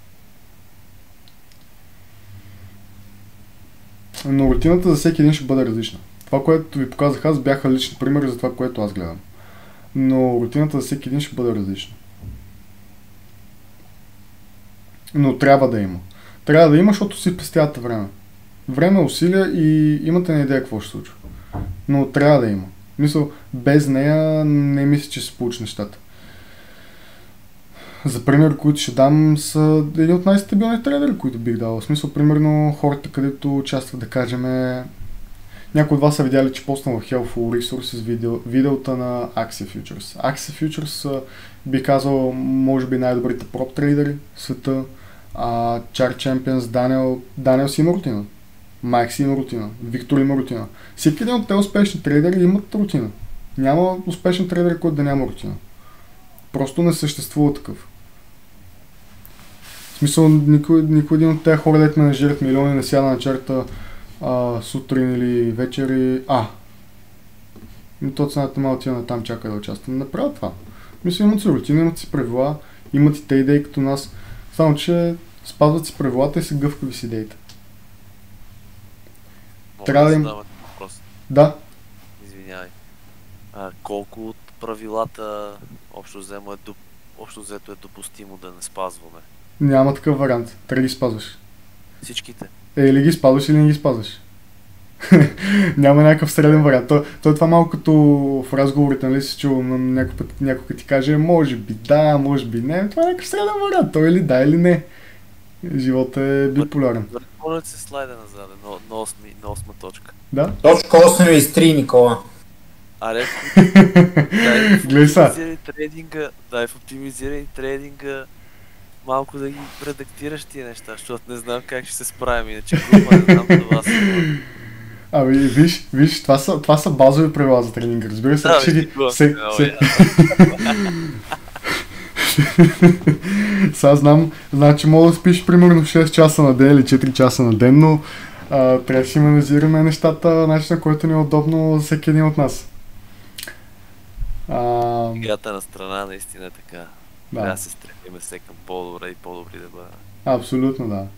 Но рутината за всеки един ще бъде различна. Това, което ви показах аз, бяха лични примери за това, което аз гледам. Но рутината за всеки един ще бъде различна. Но трябва да има. Трябва да има, защото си спестявате време. Време, усилия и имате на идея какво ще случва. Но трябва да има. Мисъл, без нея не мисля, че се получи нещата. За пример, които ще дам, са един от най-стабилни трейдери, които бих дал. В смисъл, примерно, хората, където участват, да кажем, някои от вас са видяли, че поснал в Helpful Resources видеота на Axie Futures. Axie Futures би казал, може би най-добрите проп трейдери в света. Chart Champions, Даниел си има рутина. Майк си има рутина. Виктор има рутина. Всеки един от тези успешни трейдери имат рутина. Няма успешен трейдер, който да няма рутина. Просто не съществува такъв. В смисъл, никой един от тези хора, дето менажират милиони, не сяда на черта сутрин или вечер и... то цената малко отива на там, чака да участва. Не правят това. Мисля, имат си рутина, имат си правила, имат и те идеи като нас. Само, че спазват си правилата и са гъвкави с идеите. Трябва да им... въпрос. Да. Извинявай. Колко от правилата общо взето е допустимо да не спазваме? Няма такъв вариант. Трябва да ги спазваш. Всичките? Или ги спазваш, или не ги спазваш. Няма някакъв среден вариант. То е това малко като в разговорите, нали си чул някой ти каже, може би да, може би не. Това е някакъв среден вариант. То или да, или не. Животът е биполярен. Моля се слайда назад, на 8 точка. Да? Точка 8 изтри, Никола. Аре, дай в оптимизиране трейдинга малко да ги редактираш тия неща, защото не знам как ще се справим, иначе група не знам това са. Виж, това са базови правила за тренинга, разбира се. Сега знам, че мога да спиш примерно 6 часа на ден или 4 часа на ден, но трябва да си анализираме нещата, начина, който ни е удобно за всеки един от нас. Играта на страна наистина е така. Да. Трябва да се стремим се към по-добре и по-добри да бъдат. Абсолютно, да.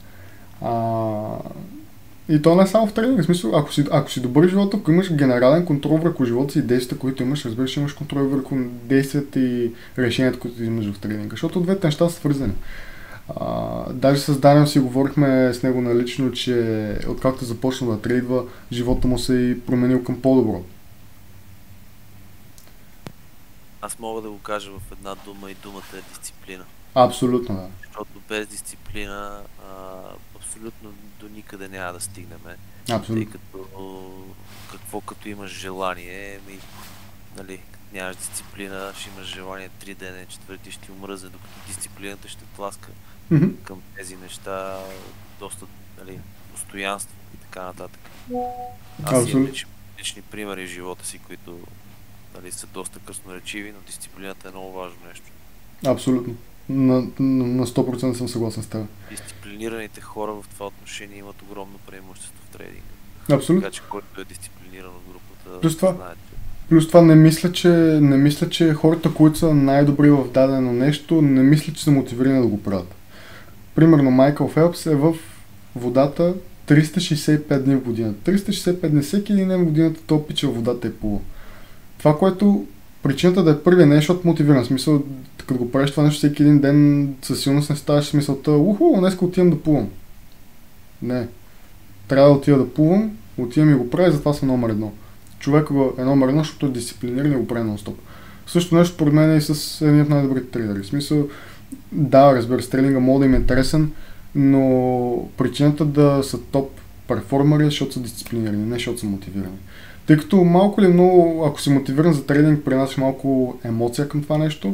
И то не е само в тренинг. В смисъл, ако си добър живота, ако имаш генерален контрол върху живота си и действията, които имаш, разбира се, имаш контрол върху действията и решенията, които имаш в тренинга. Защото двете неща са свързани. Даже с Даниел си говорихме с него налично, че откакто започна да трейдва, живота му се е променил към по-добро. Аз мога да го кажа в една дума и думата е дисциплина. Абсолютно, да. Защото без дисциплина абсолютно до никъде няма да стигнем. Тъй Абсолютно. като като имаш желание, нали, като нямаш дисциплина, ще имаш желание 3 дена, четвърти ще ти умръзне, докато дисциплината ще тласка Мгм. към тези неща, доста, нали, постоянство и така нататък. Аз имам Абсолютно. лични примери в живота си, които, нали, са доста красноречиви, но дисциплината е много важно нещо. Абсолютно. На 100% съм съгласен с теб. Дисциплинираните хора в това отношение имат огромно преимущество в трейдинга. Абсолютно. Така че който е дисциплиниран от групата, Плюс това- знае, че Плюс това не мисля, че хората, които са най-добри в дадено нещо, не мисля, че са мотивирани да го правят. Примерно Майкъл Фелпс е в водата 365 дни в годината. 365 дни, всеки един ден в годината той пича в водата и плува. Това, което причината да е първия не е, защото мотивиран. В смисъл, като го правиш това нещо всеки един ден, със сигурност не ставаш с мисълта, днеска отивам да плувам. Не. Трябва да отида да плувам, отивам и го правя, затова съм номер едно. Човек е номер едно, защото е дисциплиниран и го прави нон-стоп. Също нещо според мен е и с един от най-добрите трейдери. В смисъл, да, разбира се, трейдинга може да им е интересен, но причината да са топ перформери е, защото са дисциплинирани, не защото са мотивирани. Тъй като малко или много, ако си мотивиран за трейдинг, принасяш малко емоция към това нещо,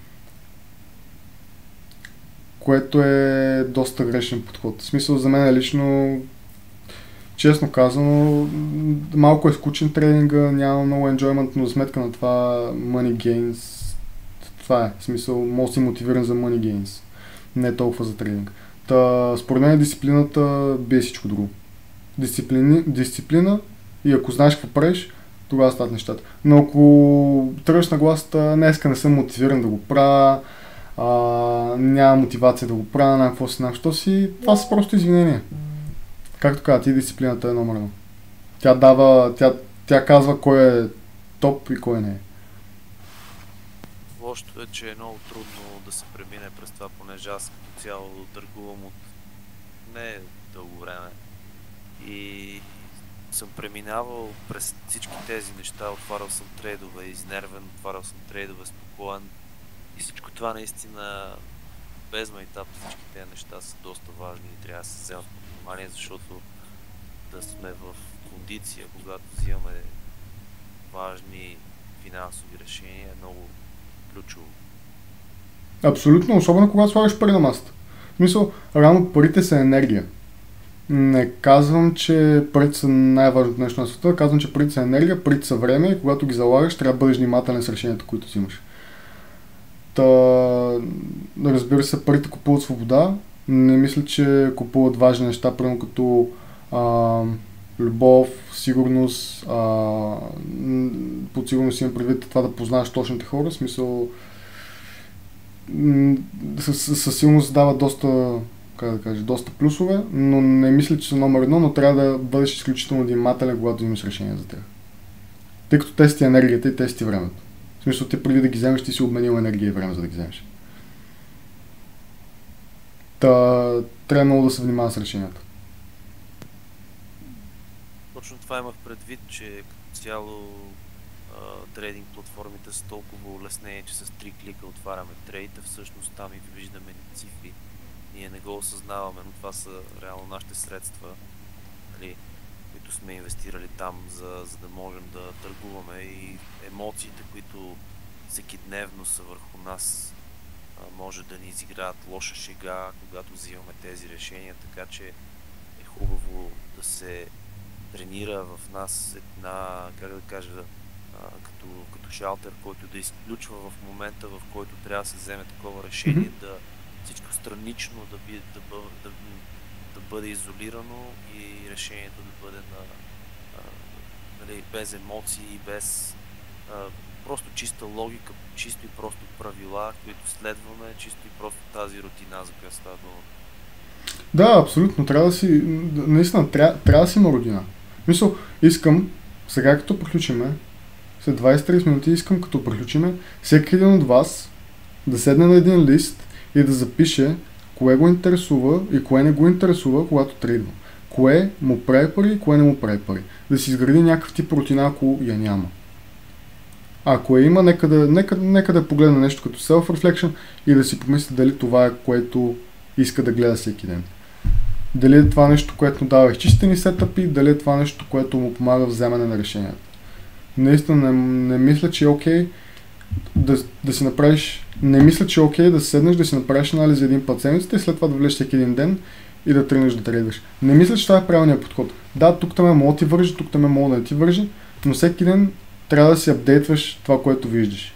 което е доста грешен подход. В смисъл, за мен лично, честно казано, малко е скучен трейдинга, няма много enjoyment, но за сметка на това money gains, това е. В смисъл, може да си мотивиран за money gains, не толкова за трейдинг. Според мен дисциплината бие всичко друго. Дисциплина и ако знаеш какво правиш, тогава стават нещата. Но ако тръгнеш на гласата, днеска не съм мотивиран да го правя, няма мотивация да го правя, на какво си, на що си, това са просто извинения. Както каза, ти дисциплината е номер едно. Тя казва кой е топ и кой не е. лошото е, че е много трудно да се премине през това, понеже аз като цяло търгувам от не дълго време. И съм преминавал през всички тези неща, отварял съм трейдове изнервен, отварял съм трейдове спокоен. И всичко това наистина, без майтап, всички тези неща са доста важни и трябва да се вземат под внимание, защото да сме в кондиция, когато взимаме важни финансови решения, е много ключово. Абсолютно, особено когато слагаш пари на масата. В смисъл, реално парите са енергия. Не казвам, че парите са най-важното нещо на света, казвам, че парите са енергия, парите са време и когато ги залагаш, трябва да бъдеш внимателен с решенията, които взимаш. Разбира се, парите купуват свобода. Не мисля, че купуват важни неща, примерно като любов, сигурност. Под сигурност имам предвид това да познаваш точните хора. В смисъл, със сигурност дава доста, доста плюсове, но не мисля, че са номер едно, но трябва да бъдеш изключително внимателен, когато имаш решение за тях. Тъй като тести енергията и тести времето. В смисъл, ти преди да ги вземеш, ти си обменил енергия и време, за да ги вземеш. Трябва много да се внимава с решенията. Точно това имах предвид, че като цяло трейдинг платформите са толкова улеснени, че с 3 клика отваряме трейда, всъщност там и виждаме цифри. Ние не го осъзнаваме, но това са реално нашите средства, нали, които сме инвестирали там, за да можем да търгуваме, и емоциите, които всекидневно са върху нас, може да ни изиграят лоша шега, когато взимаме тези решения, така че е хубаво да се тренира в нас една, като шалтер, който да изключва в момента, в който трябва да се вземе такова решение, да всичко странично да бъде изолирано и решението да бъде нали, без емоции, без просто чиста логика, чисто и просто правила, които следваме, чисто и просто тази рутина, за която става дума. Да, абсолютно. Наистина, трябва да си има рутина. Мисъл, искам, сега като приключиме, след 20-30 минути искам като приключиме, всеки един от вас да седне на един лист и да запише кое го интересува и кое не го интересува, когато трейдва. Кое му прави пари и кое не му прави пари. Да си изгради някакъв тип рутина, ако я няма. Ако има, нека да погледне нещо като self-reflection и да си помисли дали това е което иска да гледа всеки ден. Дали е това нещо, което му дава изчистени сетъпи, дали е това нещо, което му помага в вземане на решенията. Наистина не мисля, че е окей да си направиш, не мисля, че е окей да седнеш, да си направиш анализи един път седмицата и след това да влезеш всеки един ден и да тръгнеш да трейдваш. Не мисля, че това е правилният подход. Да, тук там мога да ти вържи, тук там мога да ти вържи, но всеки ден трябва да си апдейтваш това, което виждаш.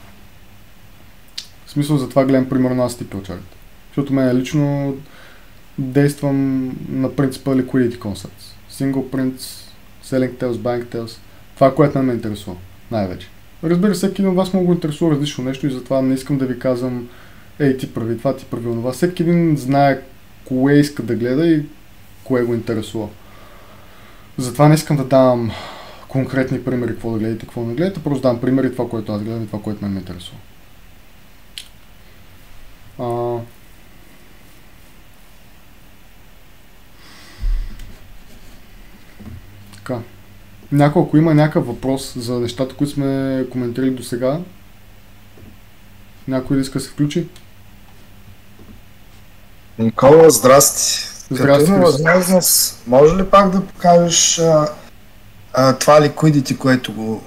В смисъл, за това гледам примерно аз типил чарт. Защото мен лично действам на принципа Liquidity Concepts. Single Prints, Selling Tails, Buying Tails. Това, което ме интересува най-вече. Разбира се, всеки един от вас много интересува различно нещо и затова не искам да ви казвам ей, ти прави това, ти прави онова. Всеки един знае кое иска да гледа и кое го интересува. Затова не искам да давам конкретни примери какво да гледате, какво не гледате, просто давам примери това, което аз гледам и това, което ме интересува. Така. Ако има някакъв въпрос за нещата, които сме коментирали до сега, някой да иска да се включи? Никола, здрасти. Здрасти. Като има възможност, може ли пак да покажеш това liquidity, което го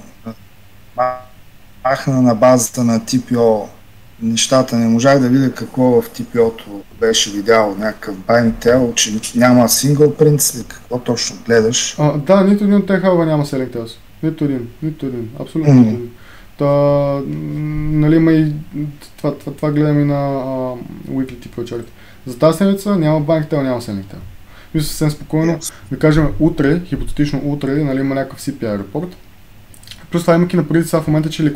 махна на базата на TPO нещата? Не можах да видя какво в TPO-то беше видял, някакъв buying tail, че няма single prints или какво точно гледаш. Да, нито един от тези халва няма selling tails. Нито един. Абсолютно нито един. Нали, има и това гледам и на weekly TPO chart. За тази седмица няма buying tail, няма selling tail. Мисля съвсем спокойно, да кажем утре, хипотетично утре, нали, има някакъв CPI репорт. Плюс това имайки напреди сега в момента, че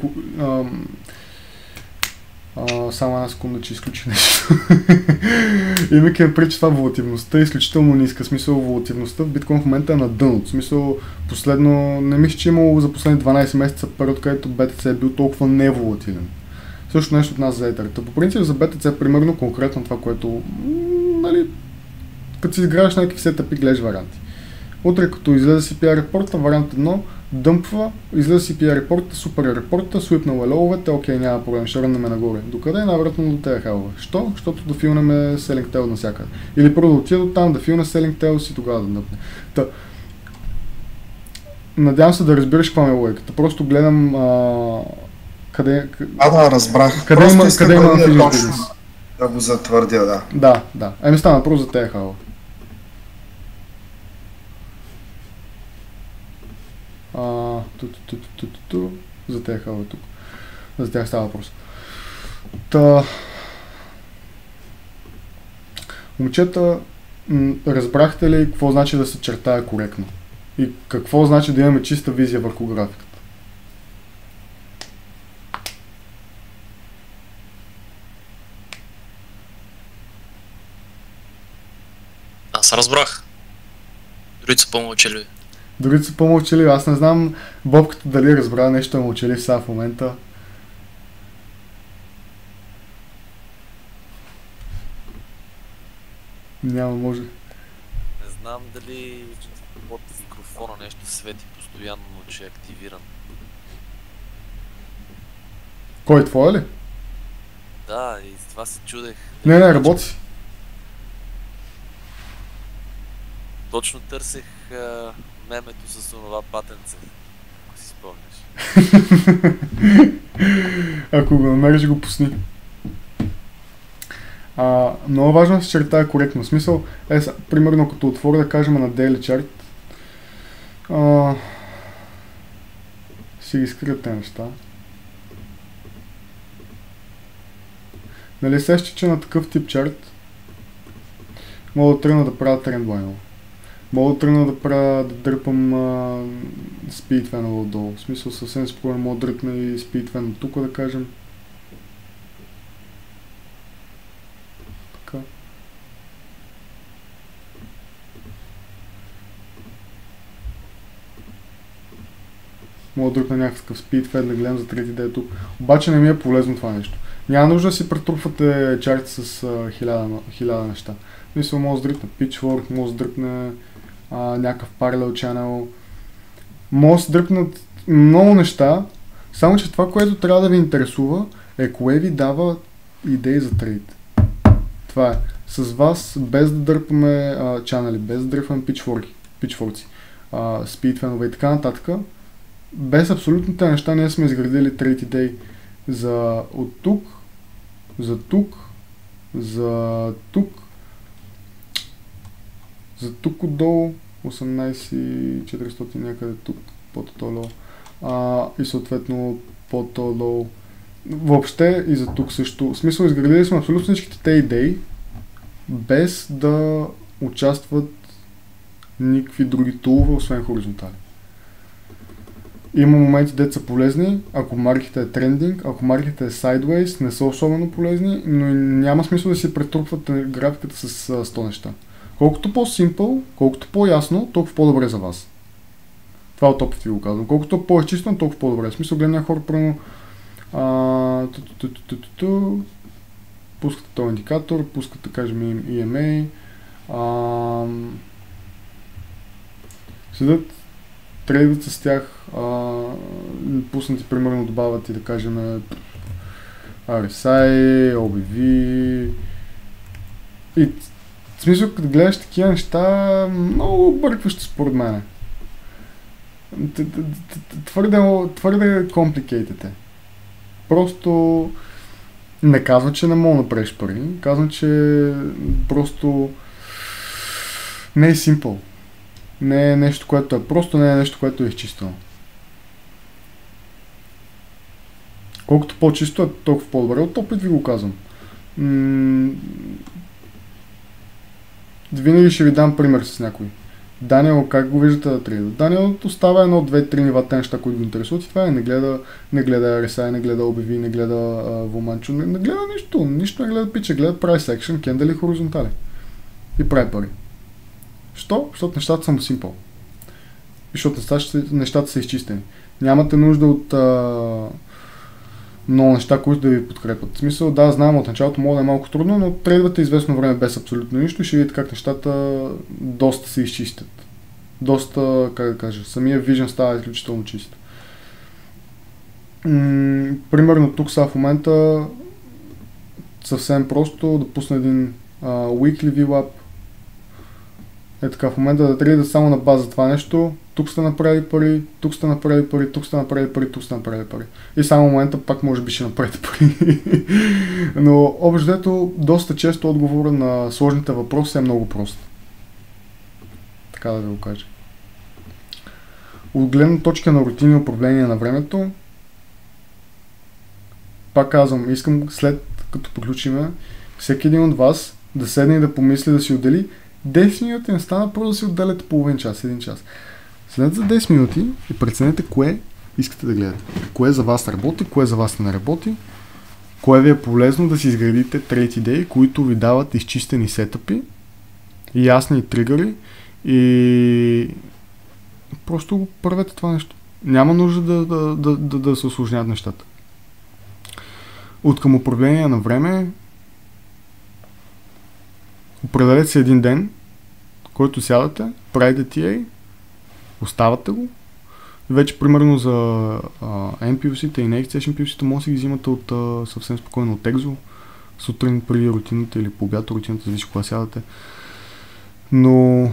само една секунда, че изключи нещо. Имайки напред, че това волативността е изключително ниска. Смисъл, волативността в биткоин в момента е на дъното. Смисъл, последно, не мисля, че имало за последни 12 месеца период, където BTC е бил толкова неволатилен. Също нещо от нас за Ether. По принцип за BTC, примерно, конкретно това, което, нали, като си изграждаш някакви сетъпи, гледаш варианти. Утре, като излезе CPI репорта, вариант 1, дъмпва, излезе CPI репорта, супер репорта, свипнала левовете, окей, няма проблем, ще ръннем нагоре. Докъде? Най-вероятно до тези халове. Що? Защото да филнем Selling Tail навсякъде. Или първо да отида до там, да филне Selling Tail и тогава да дъпне. Надявам се да разбираш каква ме е логиката. Просто гледам къде... Да, разбрах. Къде има физически бизнес? Да го затвърдя, да. Да. Еми стана просто за тези халове. За тези халове тук. За тях става въпрос. Момчета, разбрахте ли какво значи да се чертае коректно? И какво значи да имаме чиста визия върху графиката? Аз разбрах. Другите са по-мълчаливи. Другите са по-мълчаливи. Аз не знам Бобката дали разбра нещо е мълчалив сега в момента. Няма, може. Не знам дали от микрофона нещо свети постоянно, но че е активиран. Кой, твоя ли? Да, и с това се чудех. Не, работи. Точно търсех мемето с онова патенце, ако си спомняш. Ако го намериш, го пусни. Много важно да се чертае коректно. В смисъл, примерно като отворя да кажем на Daily Chart, си ги скрият тези неща. Нали сеща, че на такъв тип чарт мога да тръгна да правя трендлайново. Мога да тръгна да дърпам спидфена отдолу. В смисъл съвсем спокойно мога да дръпна и спидфен от тук, да кажем. Така. Мога да дръпна някакъв спидфен, да гледам за трети ден тук. Обаче не ми е полезно това нещо. Няма нужда да си претрупвате чарти с хиляда неща. Мисля, може да дръпне Pitchfork, може да дръпне някакъв Parallel Channel. Може да дръпнат много неща, Само че това, което трябва да ви интересува, е кое ви дава идеи за трейд. Това е. С вас, без да дърпаме чанели, без да дърпаме пичфорци, спидфенове и така нататък, без абсолютните неща ние сме изградили трейд идеи за от тук, за тук, за тук, за тук отдолу, 18400 някъде тук, по-долу, и съответно по-долу. Въобще и за тук също. В смисъл, изградили сме абсолютно всичките те идеи, без да участват никакви други тулове, освен хоризонтали. Има моменти, дето са полезни, ако маркета е трендинг, ако маркета е sideways, не са особено полезни, но няма смисъл да си претрупвате графиката с 100 неща. Колкото по-симпъл, колкото по-ясно, толкова по-добре за вас. Това от опит ви го казвам. Колкото по-изчистено, толкова по-добре. В смисъл, гледам хора, примерно, пускате този индикатор, пускате, кажем, EMA, седат, трейдват с тях, пуснати, примерно, добавят и да кажем RSI, OBV и в смисъл, като гледаш такива неща, много объркващо според мен. Твърде complicated е. Просто не казва, че не мога да направиш пари, казвам, че просто не е simple. Не е нещо, което е просто, не е нещо, което е изчистено. Колкото по-чисто е, толкова по-добре. От опит ви го казвам. Винаги ще ви дам пример с някой. Даниел, как го виждате да трейда? Даниел оставя 1, 2, 3 нива те неща, които го интересуват и това е. Не гледа RSI, не гледа OBV, не гледа Vomancho, не гледа нищо не гледа пича, гледа price action, кендали, хоризонтали. И прави пари. Що? Защото нещата са му simple. И защото нещата са изчистени. Нямате нужда от много неща, които да ви подкрепят. В смисъл, да, знам, от началото може да е малко трудно, но трейдвате известно време без абсолютно нищо и ще видите как нещата доста се изчистят. Доста, как да кажа, самия vision става изключително чист. Примерно тук са в момента съвсем просто да пусна един weekly VWAP. Е така, в момента да трейдат само на база това нещо. Тук сте направили пари, тук сте направили пари, тук сте направили пари, тук сте направили пари. И само в момента пак може би ще направите пари. Но общо взето, доста често отговора на сложните въпроси е много прост. Така да ви го кажа. От гледна точка на рутини и управление на времето, пак казвам, искам след като приключиме, всеки един от вас да седне и да помисли да си отдели 10 минути, не стана просто да си отделяте половин час, 1 час. След за 10 минути и преценете кое искате да гледате. Кое за вас работи, кое за вас не работи, кое ви е полезно да си изградите трейд идеи, които ви дават изчистени сетъпи, ясни тригъри и просто го правете това нещо. Няма нужда да се усложняват нещата. От към управление на време определете си един ден, който сядате, правите TA, оставате го и вече примерно за MPUC-та и Next Session MPUC-та може да си ги взимате от съвсем спокойно от Exo, сутрин преди рутината или по обяд рутината, зависи кога сядате. Но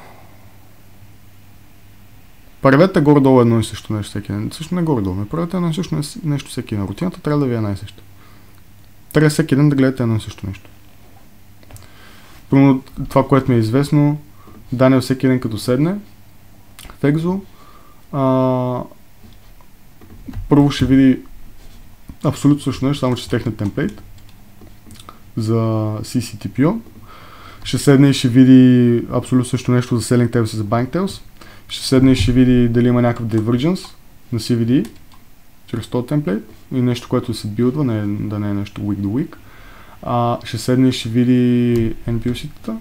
правете горе-долу едно и също нещо всеки ден. Също не горе-долу, не правете едно и също нещо всеки ден. Рутината трябва да ви е една и също. Трябва всеки ден да гледате едно и също нещо. Примерно това, което ми е известно, Даниел всеки ден като седне в Exo, първо ще види абсолютно също нещо, само че с техния темплейт за CCTPO. Ще седне и ще види абсолютно също нещо за Selling Tails и за Buying Tails. Ще седне и ще види дали има някакъв Divergence на CVD чрез този темплейт и нещо, което да се билдва, да не е нещо week до week. Ще седне и ще види NPUC-тата.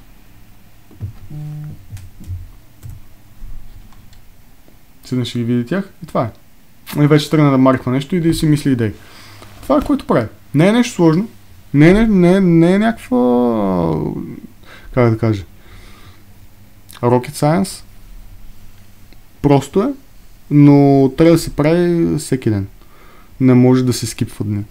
Седне ще ги види тях и това е. И вече тръгна да марква нещо и да си мисли идеи. Това е което прави. Не е нещо сложно. Не е някаква, как да кажа, rocket science. Просто е но трябва да се прави всеки ден. Не може да се скипва дни.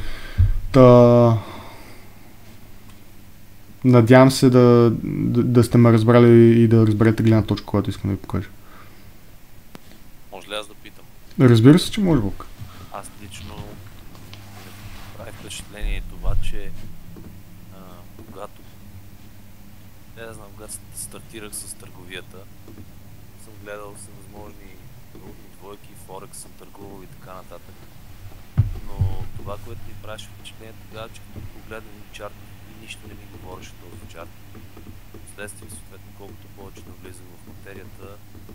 Надявам се да сте ме разбрали и да разберете гледна точка, която искам да ви покажа. Може ли аз да питам? Разбира се, че може, Бог. Аз лично прави впечатление това, че когато стартирах с търговията, съм гледал всевъзможни валутни двойки, форекс съм търгувал и така нататък. Но това, което ми правеше впечатление тогава, че като погледнем чарт и нищо не ми говореше този чарт. Вследствие, съответно, колкото повече навлизам в материята,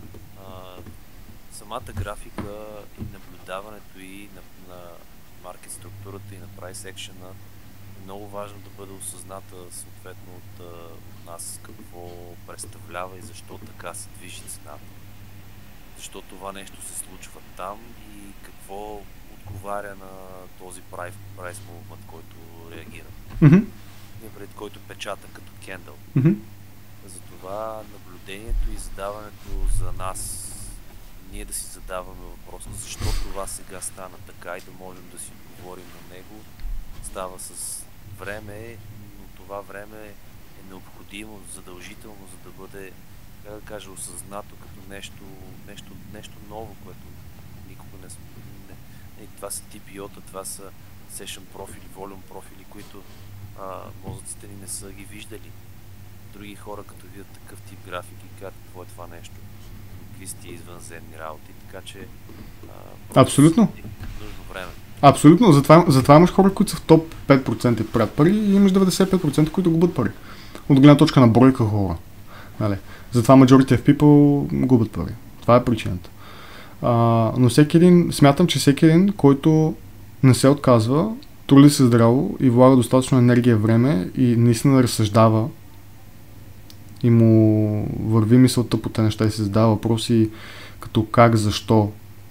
самата графика и наблюдаването и на маркет структурата и на прайс екшена е много важно да бъде осъзната съответно от нас какво представлява и защо така се движи цената. Защо това нещо се случва там и какво отговаря на този прайс мувмент, който реагира. Пред който печата като кендъл. Затова наблюдението и задаването за нас, ние да си задаваме въпроса защо това сега стана така и да можем да си отговорим на него, става с време, но това време е необходимо, задължително, за да бъде, как да кажа, осъзнато като нещо ново, което никога не сме. Това са TPO-та, това са session профили, volume профили, които мозъците ни не са ги виждали. Други хора, като видят такъв тип графики, казват какво е това нещо. Какви са тия извънземни работи, така че абсолютно. Нужно време. Абсолютно, затова имаш хора, които са в топ 5% и правят пари и имаш 95%, които губят пари. От гледна точка на бройка хора. Нали? Затова majority of people губят пари. Това е причината. Но смятам, че всеки един, който не се отказва, труди се здраво и влага достатъчно енергия, време и наистина да разсъждава и му върви мисълта по тези неща и се задава въпроси като как, защо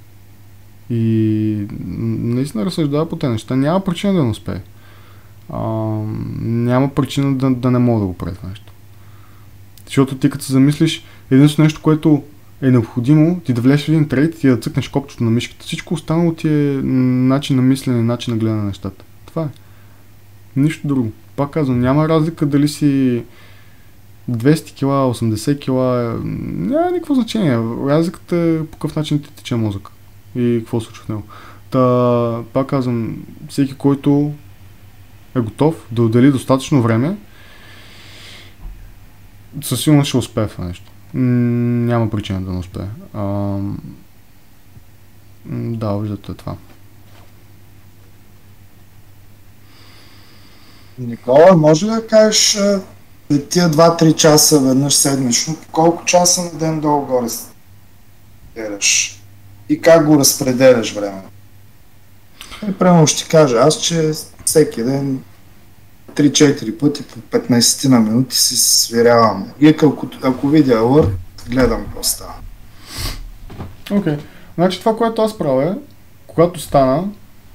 и наистина разсъждава по тези неща. Няма причина да не успее. Няма причина да не мога да го прави това нещо. Защото ти като се замислиш, единствено нещо, което е необходимо, ти да влезеш в един трейд и да цъкнеш копчето на мишката. Всичко останало ти е начин на мислене, начин на гледане на нещата. Това е. Нищо друго. Пак казвам, няма разлика дали си 200 кила, 80 кила, няма никакво значение. Разликата е по какъв начин ти тече мозък и какво се случва в него. Пак казвам, всеки, който е готов да отдели достатъчно време, със сигурност ще успее в нещо. Няма причина да не успее. Да, виждате това. Никола, може ли да кажеш тия 2-3 часа веднъж седмично, колко часа на ден долу-горе стреляш и как го разпределяш време? Примерно ще ти кажа аз, че всеки ден 3-4 пъти по 15 на минути си сверявам. И ако видя алърт, гледам какво става. Окей. Значи това, което аз правя, когато стана,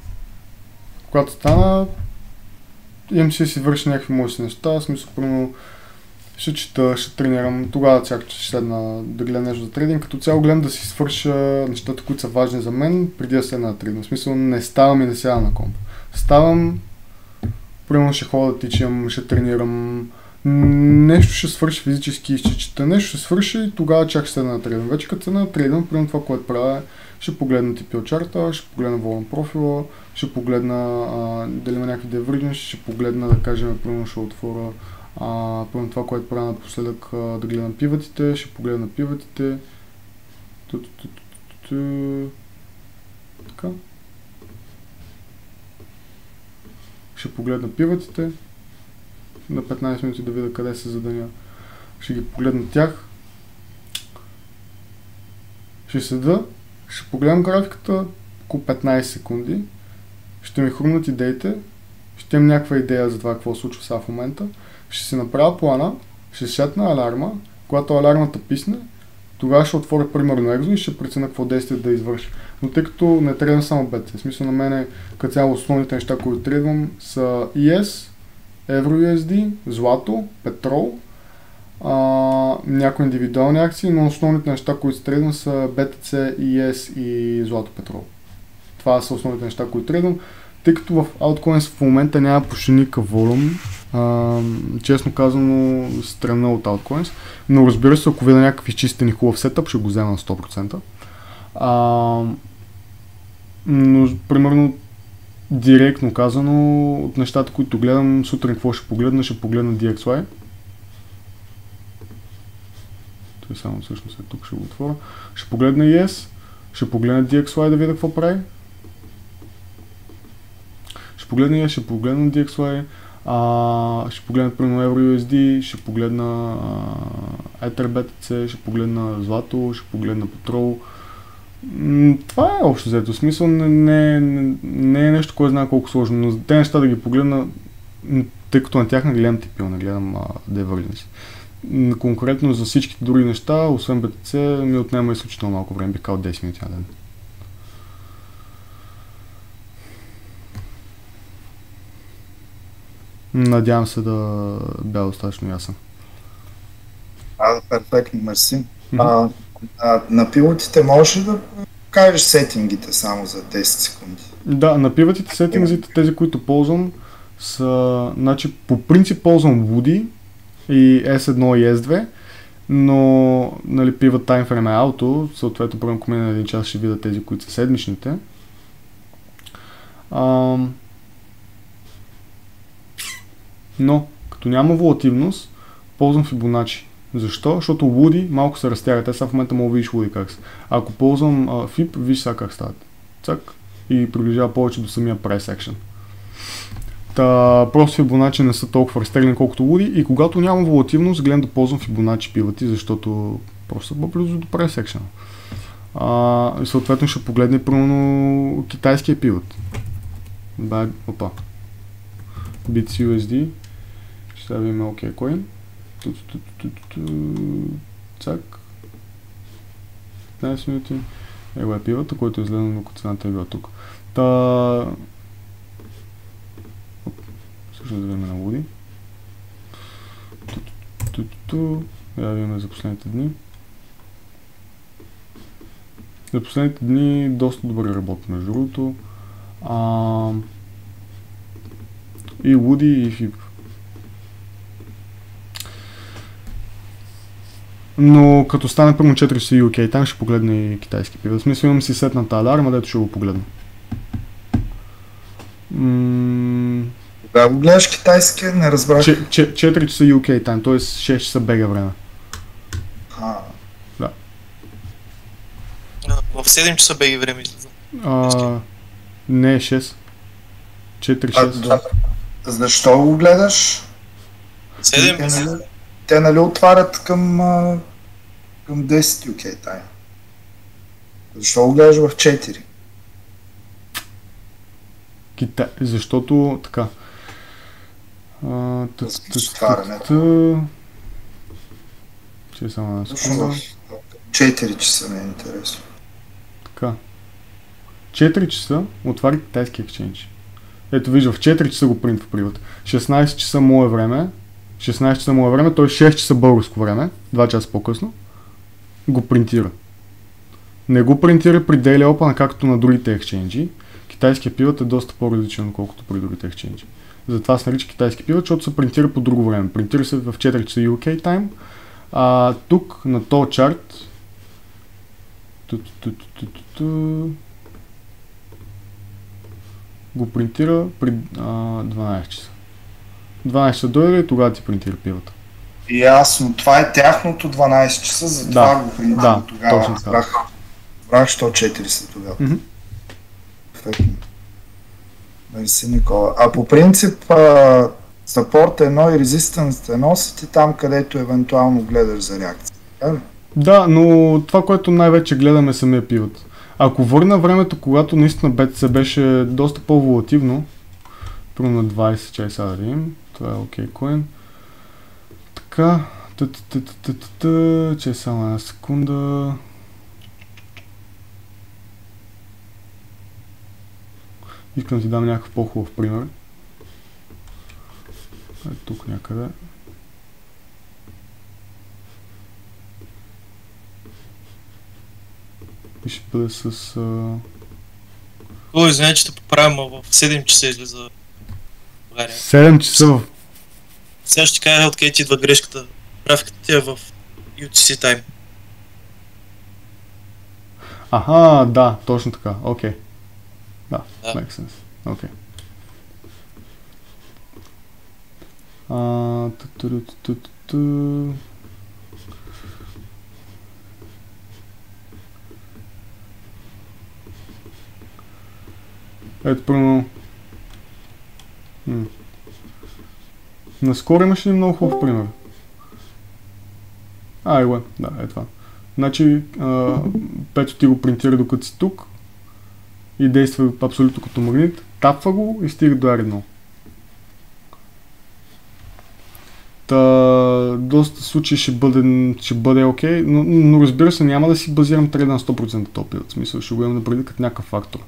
имам си върши някакви мои неща, в смисъл, примерно, ще чета, ще тренирам, тогава чак ще седна да гледам нещо за трейдинг, като цяло гледам да си свърша нещата, които са важни за мен, преди да седна на трейдинг. В смисъл, не ставам и не сядам на комп. Ставам, примерно ще ходя да тичам, ще тренирам, нещо ще свърши физически, ще чета, нещо ще свърши и тогава чак ще седна на трейдинг. Вече като седна на трейдинг, примерно това, което правя, ще погледна TPO чарта, ще погледна волен профила, ще погледна дали има някакви divergence, ще погледна, да кажем, примерно ще отворя примерно това, което правя напоследък, да гледам пиватите, ще погледна пиватите. Така. Ще погледна пиватите на 15 минути да видя къде се задъня. Ще ги погледна тях. Ще седа, ще погледам графиката около 15 секунди. Ще ми хрумнат идеите. Ще имам някаква идея за това какво случва сега в момента. Ще си направя плана, ще сетна аларма. Когато алармата писне, тогава ще отворя примерно екзо и ще преценя какво действие да извърши. Но тъй като не трейдвам само BTC, в смисъл на мен като цяло основните неща, които трейдвам са ES, EURUSD, злато, петрол, някои индивидуални акции, но основните неща, които трейдвам са BTC, ES и злато петрол. Това са основните неща, които трейдвам. Тъй като в Altcoins в момента няма почти никакъв волюм, честно казано страна от Altcoins, но разбира се, ако видя някакъв изчистен и хубав сетъп, ще го взема на 100%. Но примерно директно казано, от нещата, които гледам, сутрин какво ще погледна? Ще погледна DXY. Той само всъщност е тук, ще го отворя. Ще погледна ES, ще погледна DXY да видя какво прави. Ще погледна ES, ще погледна DXY, ще погледна примерно EURUSD, ще погледна Ether BTC, ще погледна злато, ще погледна петрол. Това е общо взето. Смисъл не е нещо, кой знае колко сложно, но те неща да ги погледна, тъй като на тях не гледам типил, не гледам Divergence. Конкретно за всичките други неща, освен BTC, ми отнема изключително малко време, би казал 10 минути на ден. Надявам се да бя достатъчно ясен. Перфектно, мерси. На пилотите можеш ли да кажеш сетингите само за 10 секунди? Да, на пивотите сетингите, тези, които ползвам, са, значи, по принцип ползвам Woody и S1 и S2, но нали, Pivot Time Frame е Auto, съответно първо ако мине един час ще видя тези, които са седмичните. Но, като няма волативност, ползвам Fibonacci. Защо? Защото Woody малко се разтяга. Те сега в момента мога да видиш Woody как са. Ако ползвам Fib, виж сега как стават. Цак. И приближава повече до самия price action. Просто Fibonacci не са толкова разтегнени колкото Woody и когато нямам волативност, гледам да ползвам Fibonacci пивати, защото просто са по-близо до price action. И съответно ще погледне примерно китайския пиват. Опа. BTC-USD. Ще сега видим Altcoin. Цак. 15 минути. Его е пивата, който е изгледан, ако цената е била тук. Всъщност да видим на Woody. Да видим за последните дни. За последните дни доста добре работи между другото. И Woody и Fib. Но като стане първо 4 часа UK, там ще погледна и китайски пива. В смисъл имам си сетната аларма, дето ще го погледна. Кога го гледаш китайски, не разбрах. 4 часа UK time, т.е. 6 часа бега време. Да. В 7 часа беги време излиза. Не, 6. 4-6. Защо го гледаш? 7? Те нали отварят към 10 UK тайм. Защо го гледаш в 4? Защото така. 4 часа не е интересно. Така. 4 часа отваря китайски екшенж. Ето вижда, в 4 часа го принтва привод. 16 часа мое време, т.е. 6 часа българско време, 2 часа по-късно, го принтира. Не го принтира при Daily Open, както на другите екшенджи. Китайският пивот е доста по-различен, отколкото при другите екшенджи. Затова се нарича китайски пивот, защото се принтира по друго време. Принтира се в 4 часа UK time. Тук на този чарт го принтира при 12 часа. 12 часа дойде и тогава ти принтира пивата. Ясно, това е тяхното 12 часа, затова го принтира тогава. Точно така. Брах, що 4 са тогава. Перфектно. Мерси, Никола. А по принцип, Support 1 и Resistance 1 са ти там, където евентуално гледаш за реакция. Да, но това, което най-вече гледаме самия пивот. Ако върна времето, когато наистина BTC беше доста по-волативно, примерно на 20 часа да видим, това е Altcoin. Така, че само една секунда. Искам да ти дам някакъв по-хубав пример. Тук някъде. бъде с... О, извиня, че те поправям, в 7 часа излиза в България. 7 часа в... Сега ще ти кажа откъде ти идва грешката. Графиката ти е в UTC Time. Аха, да, точно така, окей. Да, Да. makes sense. Окей. Ту-ту-ру-ту-ту-ту. Ето, примерно... Наскоро имаше един много хубав пример. Айде, да, е това. Значи, Пето ти го принтира докато си тук и действа абсолютно като магнит, тапва го и стига до R1. Доста случаи ще бъде окей, но разбира се, няма да си базирам трейда на 100% този период. В смисъл, ще го имам да преди като някакъв фактор.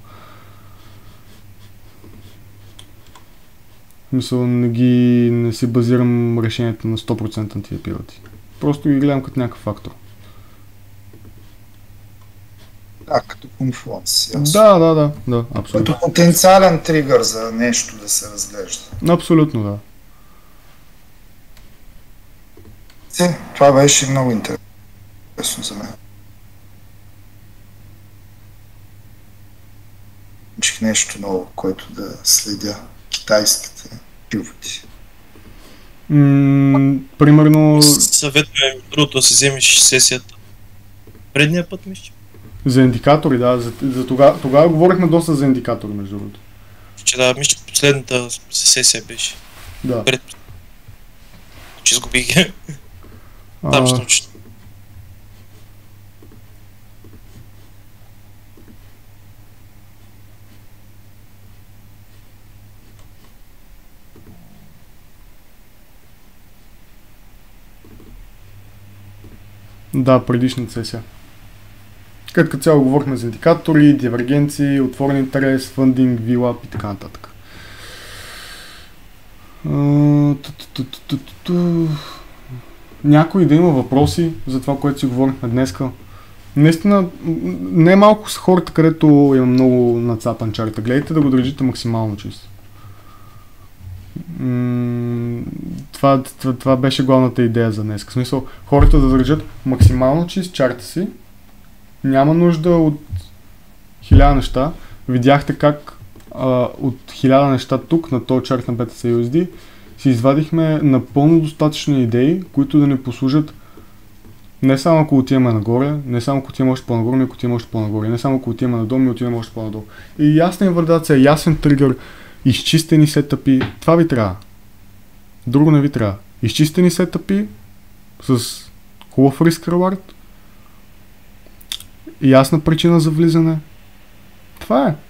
В смисъл, не си базирам решението на 100% на тия периоди. Просто ги гледам като някакъв фактор. Да, като конфлакс. Да, абсолютно. Като потенциален тригър за нещо да се разглежда. Абсолютно, да. Това беше много интересно за мен. Учих нещо ново, което да следя китайските пивоти. Примерно... Съветваме другото да си вземеш сесията. Предния път мисля. За индикатори, да. За тогава говорихме доста за индикатори, между другото. Че да, мисля, че последната сесия беше. Да. Че изгубих ги. Там ще научи. Да, предишната сесия. Като цяло говорихме за индикатори, дивергенции, отворен интерес, фъндинг, VWAP и така нататък. Някой да има въпроси за това, което си говорихме днеска. Наистина, не малко са хората, където има много нацапан чарта. Гледайте да го държите максимално чисто. Това беше главната идея за днес. В смисъл, хората да държат максимално чист чарта си. Няма нужда от 1000 неща. Видяхте как от 1000 неща тук, на този чарт на BTC-USD, си извадихме напълно достатъчни идеи, които да ни послужат не само ако отиваме нагоре, не само ако отиваме още по-нагоре, но ако отиваме още по-нагоре, не само ако отиваме надолу, но отиваме още по-надолу. И ясна инвалидация, ясен тригър, изчистени сетъпи, това ви трябва. Друго не ви трябва. Изчистени сетъпи с хубав риск рeward, ясна причина за влизане. Това е.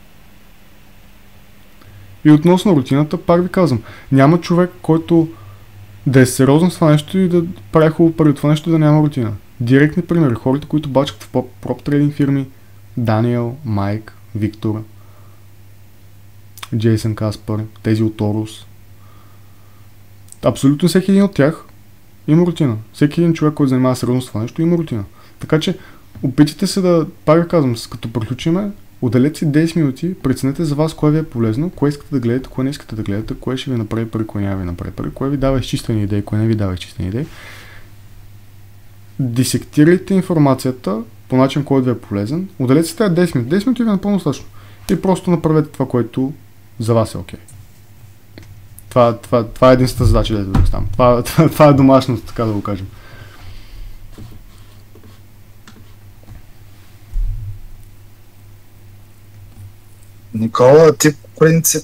И относно рутината, пак ви казвам, няма човек, който да е сериозен с това нещо и да прави хубаво пари от това нещо, да няма рутина. Директни примери. Хората, които бачкат в прop трейдинг фирми, Даниел, Майк, Виктор, Джейсън Каспър, тези от Торус. Абсолютно всеки един от тях има рутина. Всеки един човек, който занимава сериозно с това нещо, има рутина. Така че опитайте се да, пак казвам, като приключиме, отделете си 10 минути, преценете за вас кое ви е полезно, кое искате да гледате, кое не искате да гледате, кое ще ви направи пари, кое няма ви направи пари, кое ви дава изчистени идеи, кое не ви дава изчистени идеи. Дисектирайте информацията по начин, който ви е полезен. Отделете си тези 10 минути. 10 минути ви е напълно достатъчно. И просто направете това, което за вас е окей. Това е единствената задача, да ви оставам. Това е домашното, така да го кажем. Никола, ти по принцип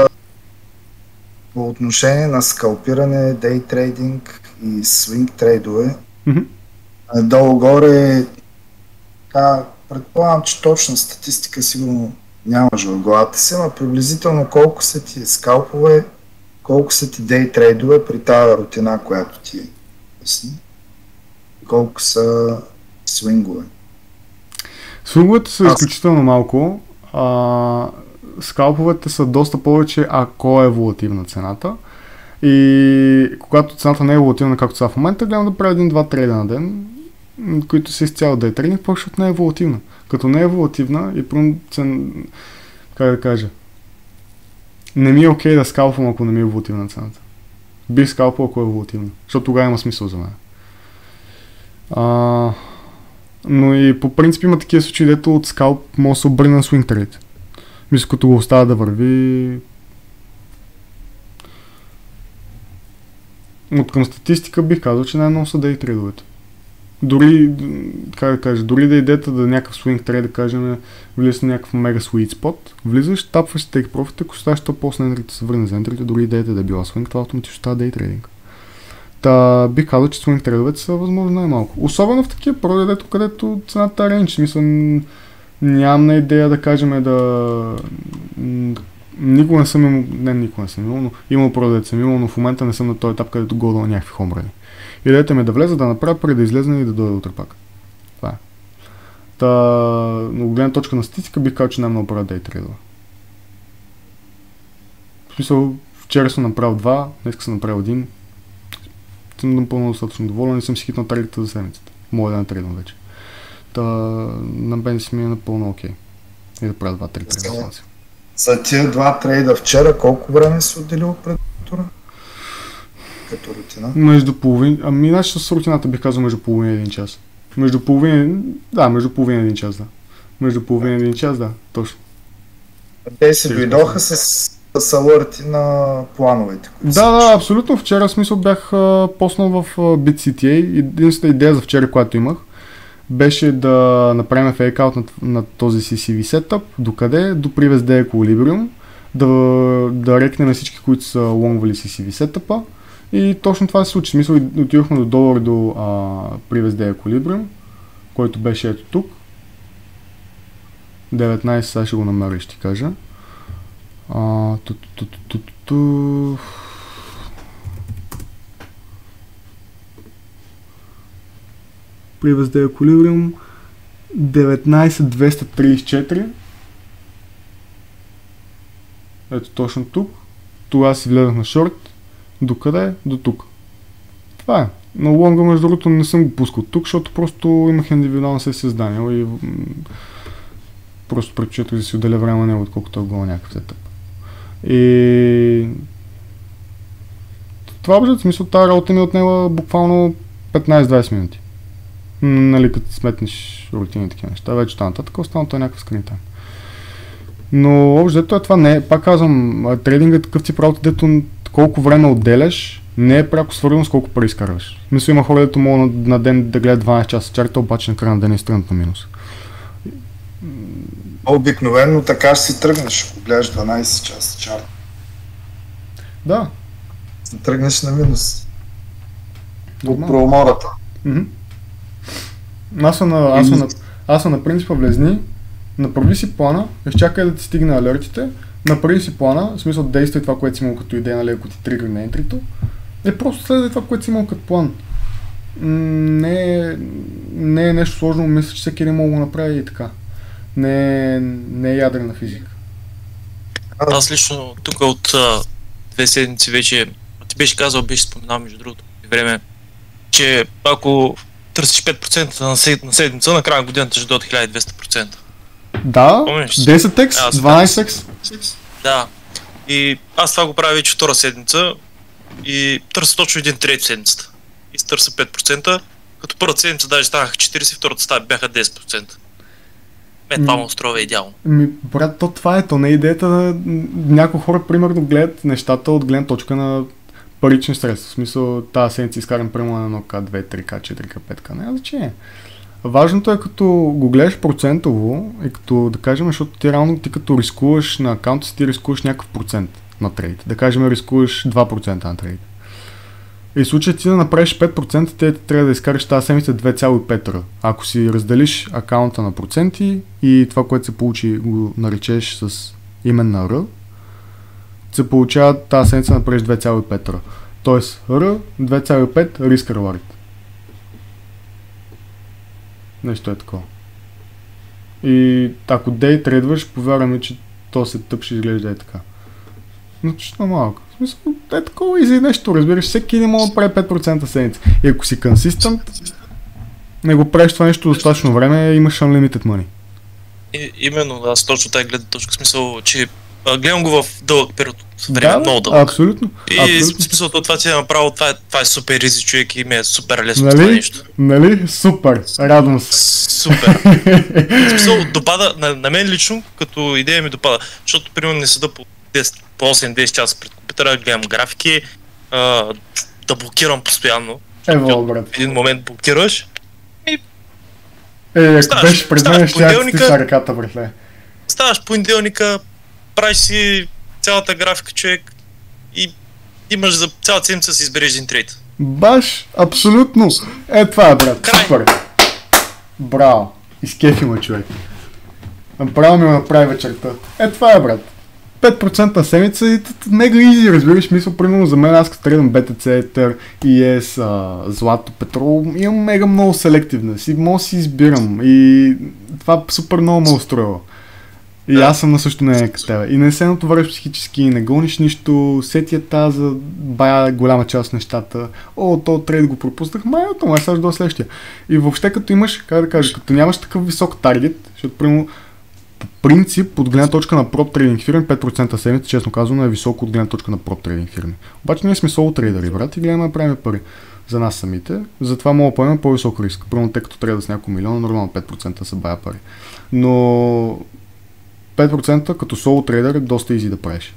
по отношение на скалпиране, дейтрейдинг и свинг трейдове, долу-горе, предполагам, че точна статистика сигурно нямаш в главата си, но приблизително колко са ти скалпове, колко са ти дейтрейдове при тази рутина, която ти е ясни, колко са свингове. Свинговете са изключително малко. Скалповете са доста повече, ако е волативна цената. И когато цената не е волативна, както сега в момента, гледам да правя 1-2 трейда на ден. които са изцяло day trading, защото не е волативна. Като не е волативна и как да кажа, не ми е окей да скалпвам, ако не ми е волативна цената. Бих скалпал, ако е волативна, защото тогава има смисъл за мен. Но и по принцип има такива случаи, дето от скалп може да се обърне на swing trade. Мисля, като го оставя да върви. От към статистика бих казал, че най-много са day трейдовете. Дори, как да кажа, дори да идеята да някакъв swing trade, да кажем, влизаш на някакъв мега sweet spot, влизаш, тапваш take profit, ако оставаш то после на ентрите, се върне за ентрите, дори идеята да е била swing, това автоматично става day trading. Та бих казал, че swing трейдовете са възможно най-малко. Особено в такива проекти, където цената е рейндж. Смисъл, нямам на идея да кажем никога не съм имал, но имал проекти съм имал, но в момента не съм на този етап, където года на някакви хомрани. Идеята ми е да влеза, да направя, преди да излезна и да дойда утре пак. Това е. Та, но от гледна точка на статистика бих казал, че най-много правя day трейдове. В смисъл, вчера съм направил 2, днес съм направил 1. Съм напълно достатъчно доволен и съм си хитнал таргета за седмицата. Мога да натрейдвам вече. Та, на мен си ми е напълно окей. И да правя 2-3 трейда. За тия 2 трейда вчера колко време си отделил пред тура? Като рутина? Между половин... иначе с рутината бих казал между половина и 1 час. Между половина и 1 час, да. Между половина и 1 час, да. Точно. Те си дойдоха с алърти на плановете. Да, абсолютно. Вчера смисъл бях поснал в BitCTA. Единствената идея за вчера, която имах, беше да направим фейкаут на този CCV сетъп. Докъде? До Previous Day Equilibrium. Да рекнем всички, които са лонгвали CCV сетъпа. И точно това се случи. Смисъл, отидохме до долар до Previous Day Equilibrium, който беше ето тук. 19, сега ще го намеря и ще ти кажа. Previous Day Equilibrium 19,234. Ето точно тук. Тогава си влезах на шорт. Докъде? До тук. Това е. На лонга, между другото, не съм го пускал тук, защото просто имах индивидуална сесия с Даниел и просто предпочитах да си отделя време на него, отколкото е гол някакъв сетъп. И това бъде, в смисъл, тази работа ми е отнела буквално 15-20 минути. Нали, като сметнеш рутини и такива неща, вече това нататък, останалото е някакъв скрин тайм. Но общо това не е, пак казвам, трейдинг е такъв тип работа, дето колко време отделяш, не е пряко свързано с колко пари изкарваш. Мисля, има хора, дето могат на ден да гледат 12 часа чарта, обаче на края на ден е стръгнат на минус. Обикновено така ще си тръгнеш, ако гледаш 12 часа чарта. Да. Ще тръгнеш на минус. От проумората. Аз съм на принципа влезни, направи си плана, изчакай да ти стигне алертите, направи си плана, в смисъл действай това, което си имал като идея, нали, ако ти тригър на ентрито, и просто следвай това, което си имал като план. Не е нещо сложно, мисля, че всеки един мога да го направи и така. Не е ядрена физика. Аз лично тук от 2 седмици вече, ти беше казал, беше споменал между другото време, че ако търсиш 5% на седмица, на края на годината ще дойдат 1200%. Да, 10x, 12x. Да, и аз това го правя вече втора седмица и търся точно един трейд в седмицата. И търся 5%, като първата седмица даже станаха 40, втората бяха 10%. Това му устроя идеално. Брат, това е, то не е идеята на някои хора, примерно, гледат нещата от гледна точка на парични средства. В смисъл, тази седмица изкарам примерно на 1К, 2, 3К, 4К, 5К. Не, значение. Важното е като го гледаш процентово и като да кажем, защото ти реално ти като рискуваш на акаунта си, ти рискуваш някакъв процент на трейд. Да кажем, рискуваш 2% на трейд. И в случай ти да направиш 5%, те трябва да изкараш тази седмица 2,5. Ако си разделиш акаунта на проценти и това, което се получи, го наречеш с имен на R, се получава тази седмица да направиш 2,5. Тоест R 2,5 risk reward. Нещо е такова. И ако дей трейдваш, повярваме, че то се тъп ще изглежда е така. Но чисто малко. В смисъл, е такова и за нещо, разбираш, всеки не може да прави 5% седмица. И ако си консистент, Не го правиш това нещо достатъчно време, имаш unlimited money. Именно, аз точно тази гледна точка, смисъл, че гледам го в дълъг период от време, много дълъг. Абсолютно. И смисъл, това ти е направо, това е супер изи човек и ми е супер лесно това нещо. Нали? Супер, радвам се. Супер. В смисъл, допада, на мен лично, като идея ми допада, защото примерно не седа по 8-10 часа пред компютъра, гледам графики, да блокирам постоянно. Брат. В един момент блокираш. Ако беше пред мен, ще я стиса ръката, братле. Ставаш понеделника, правиш си цялата графика, човек, и имаш за цялата седмица да си избереш един трейд. Баш, абсолютно. Това е, брат, супер. Браво, изкефи ме, човек. Направо ми направи вечерта. Това е, брат. 5% на седмица и мега изи, разбираш, мисъл, примерно за мен, аз като трейдам BTC, Ether, ES, злато, петрол, имам мега много селективност и мога да си избирам и това супер много ме устроила. И аз съм на също мнение като тебе. И не се натовариш психически, не гониш нищо, сетия тази за бая голяма част от нещата. То трейд го пропуснах, май сега до следващия. И въобще като имаш, как да кажа, като нямаш такъв висок таргет, защото примерно по принцип, от гледна точка на прop трейдинг фирми, 5% седмица, честно казано, е високо от гледна точка на прop трейдинг фирми. Обаче ние сме соло трейдери, брат, и гледаме да правим пари за нас самите, затова мога да поемем по-висок риск. Първо, тъй като трябва да с няколко милиона, нормално 5% са бая пари. Но 5% като соло трейдер е доста изи да правиш.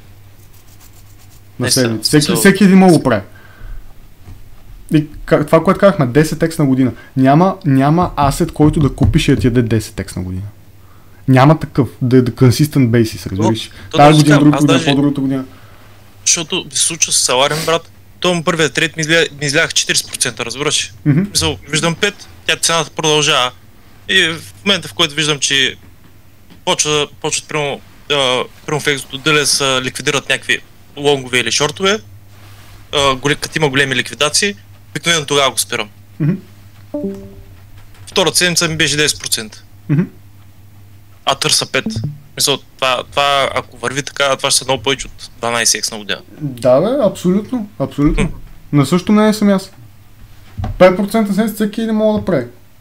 На седмица. Всеки един мога да прави. И това, което казахме, 10x на година. Няма асет, който да купиш и да ти яде 10x на година. Няма такъв, да е consistent basis, разбираш. Тази година, другата година, по-другата година. Защото ми се случва с саларен, брат, този първият трейд ми излях 40%, разбираш. Мисъл, виждам 5, тя цената продължава. И в момента, в който виждам, че почват прямо в екзото дали се ликвидират някакви лонгове или шортове, като има големи ликвидации, обикновено тогава го спирам. Втората седмица ми беше 10%. А търса 5. Мисля, това ако върви така, това ще са много повече от 12x на година. Да, бе, абсолютно. На също мнение съм аз. 5% седмица всеки не мога да прави.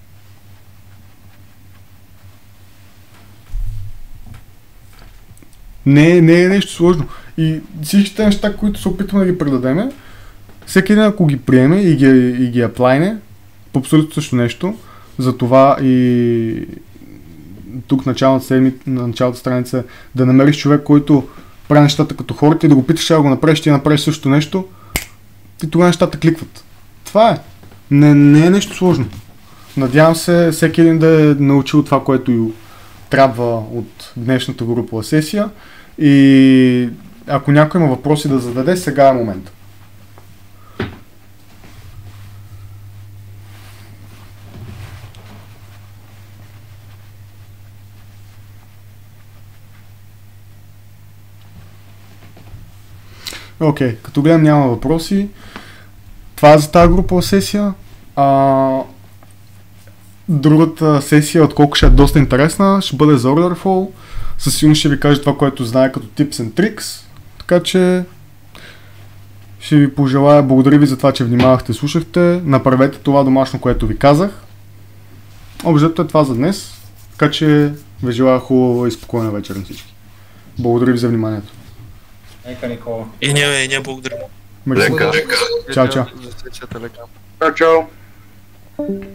Не е нещо сложно. И всичките неща, които се опитваме да ги предадеме, всеки един ако ги приеме и ги аплайне, по абсолютно също нещо, затова и тук началната страница да намериш човек, който прави нещата като хората и да го питаш, да го направиш, ти направиш също нещо и тогава нещата кликват. Това е. Не е нещо сложно. Надявам се всеки един да е научил това, което трябва от днешната групова сесия и ако някой има въпроси да зададе, сега е момента. Окей, като гледам няма въпроси. Това е за тази групова сесия. Другата сесия, отколко ще е доста интересна, ще бъде за Order Flow. Със сигурност ще ви кажа това, което знае като Tips and Tricks. Така че ще ви пожелая, благодаря ви за това, че внимавахте, слушахте. Направете това домашно, което ви казах. Общо е това за днес. Така че ви желая хубава и спокойна вечер на всички. Благодаря ви за вниманието. Нека, Никола. И ние благодарим. Чао. За сесията лека. Чао.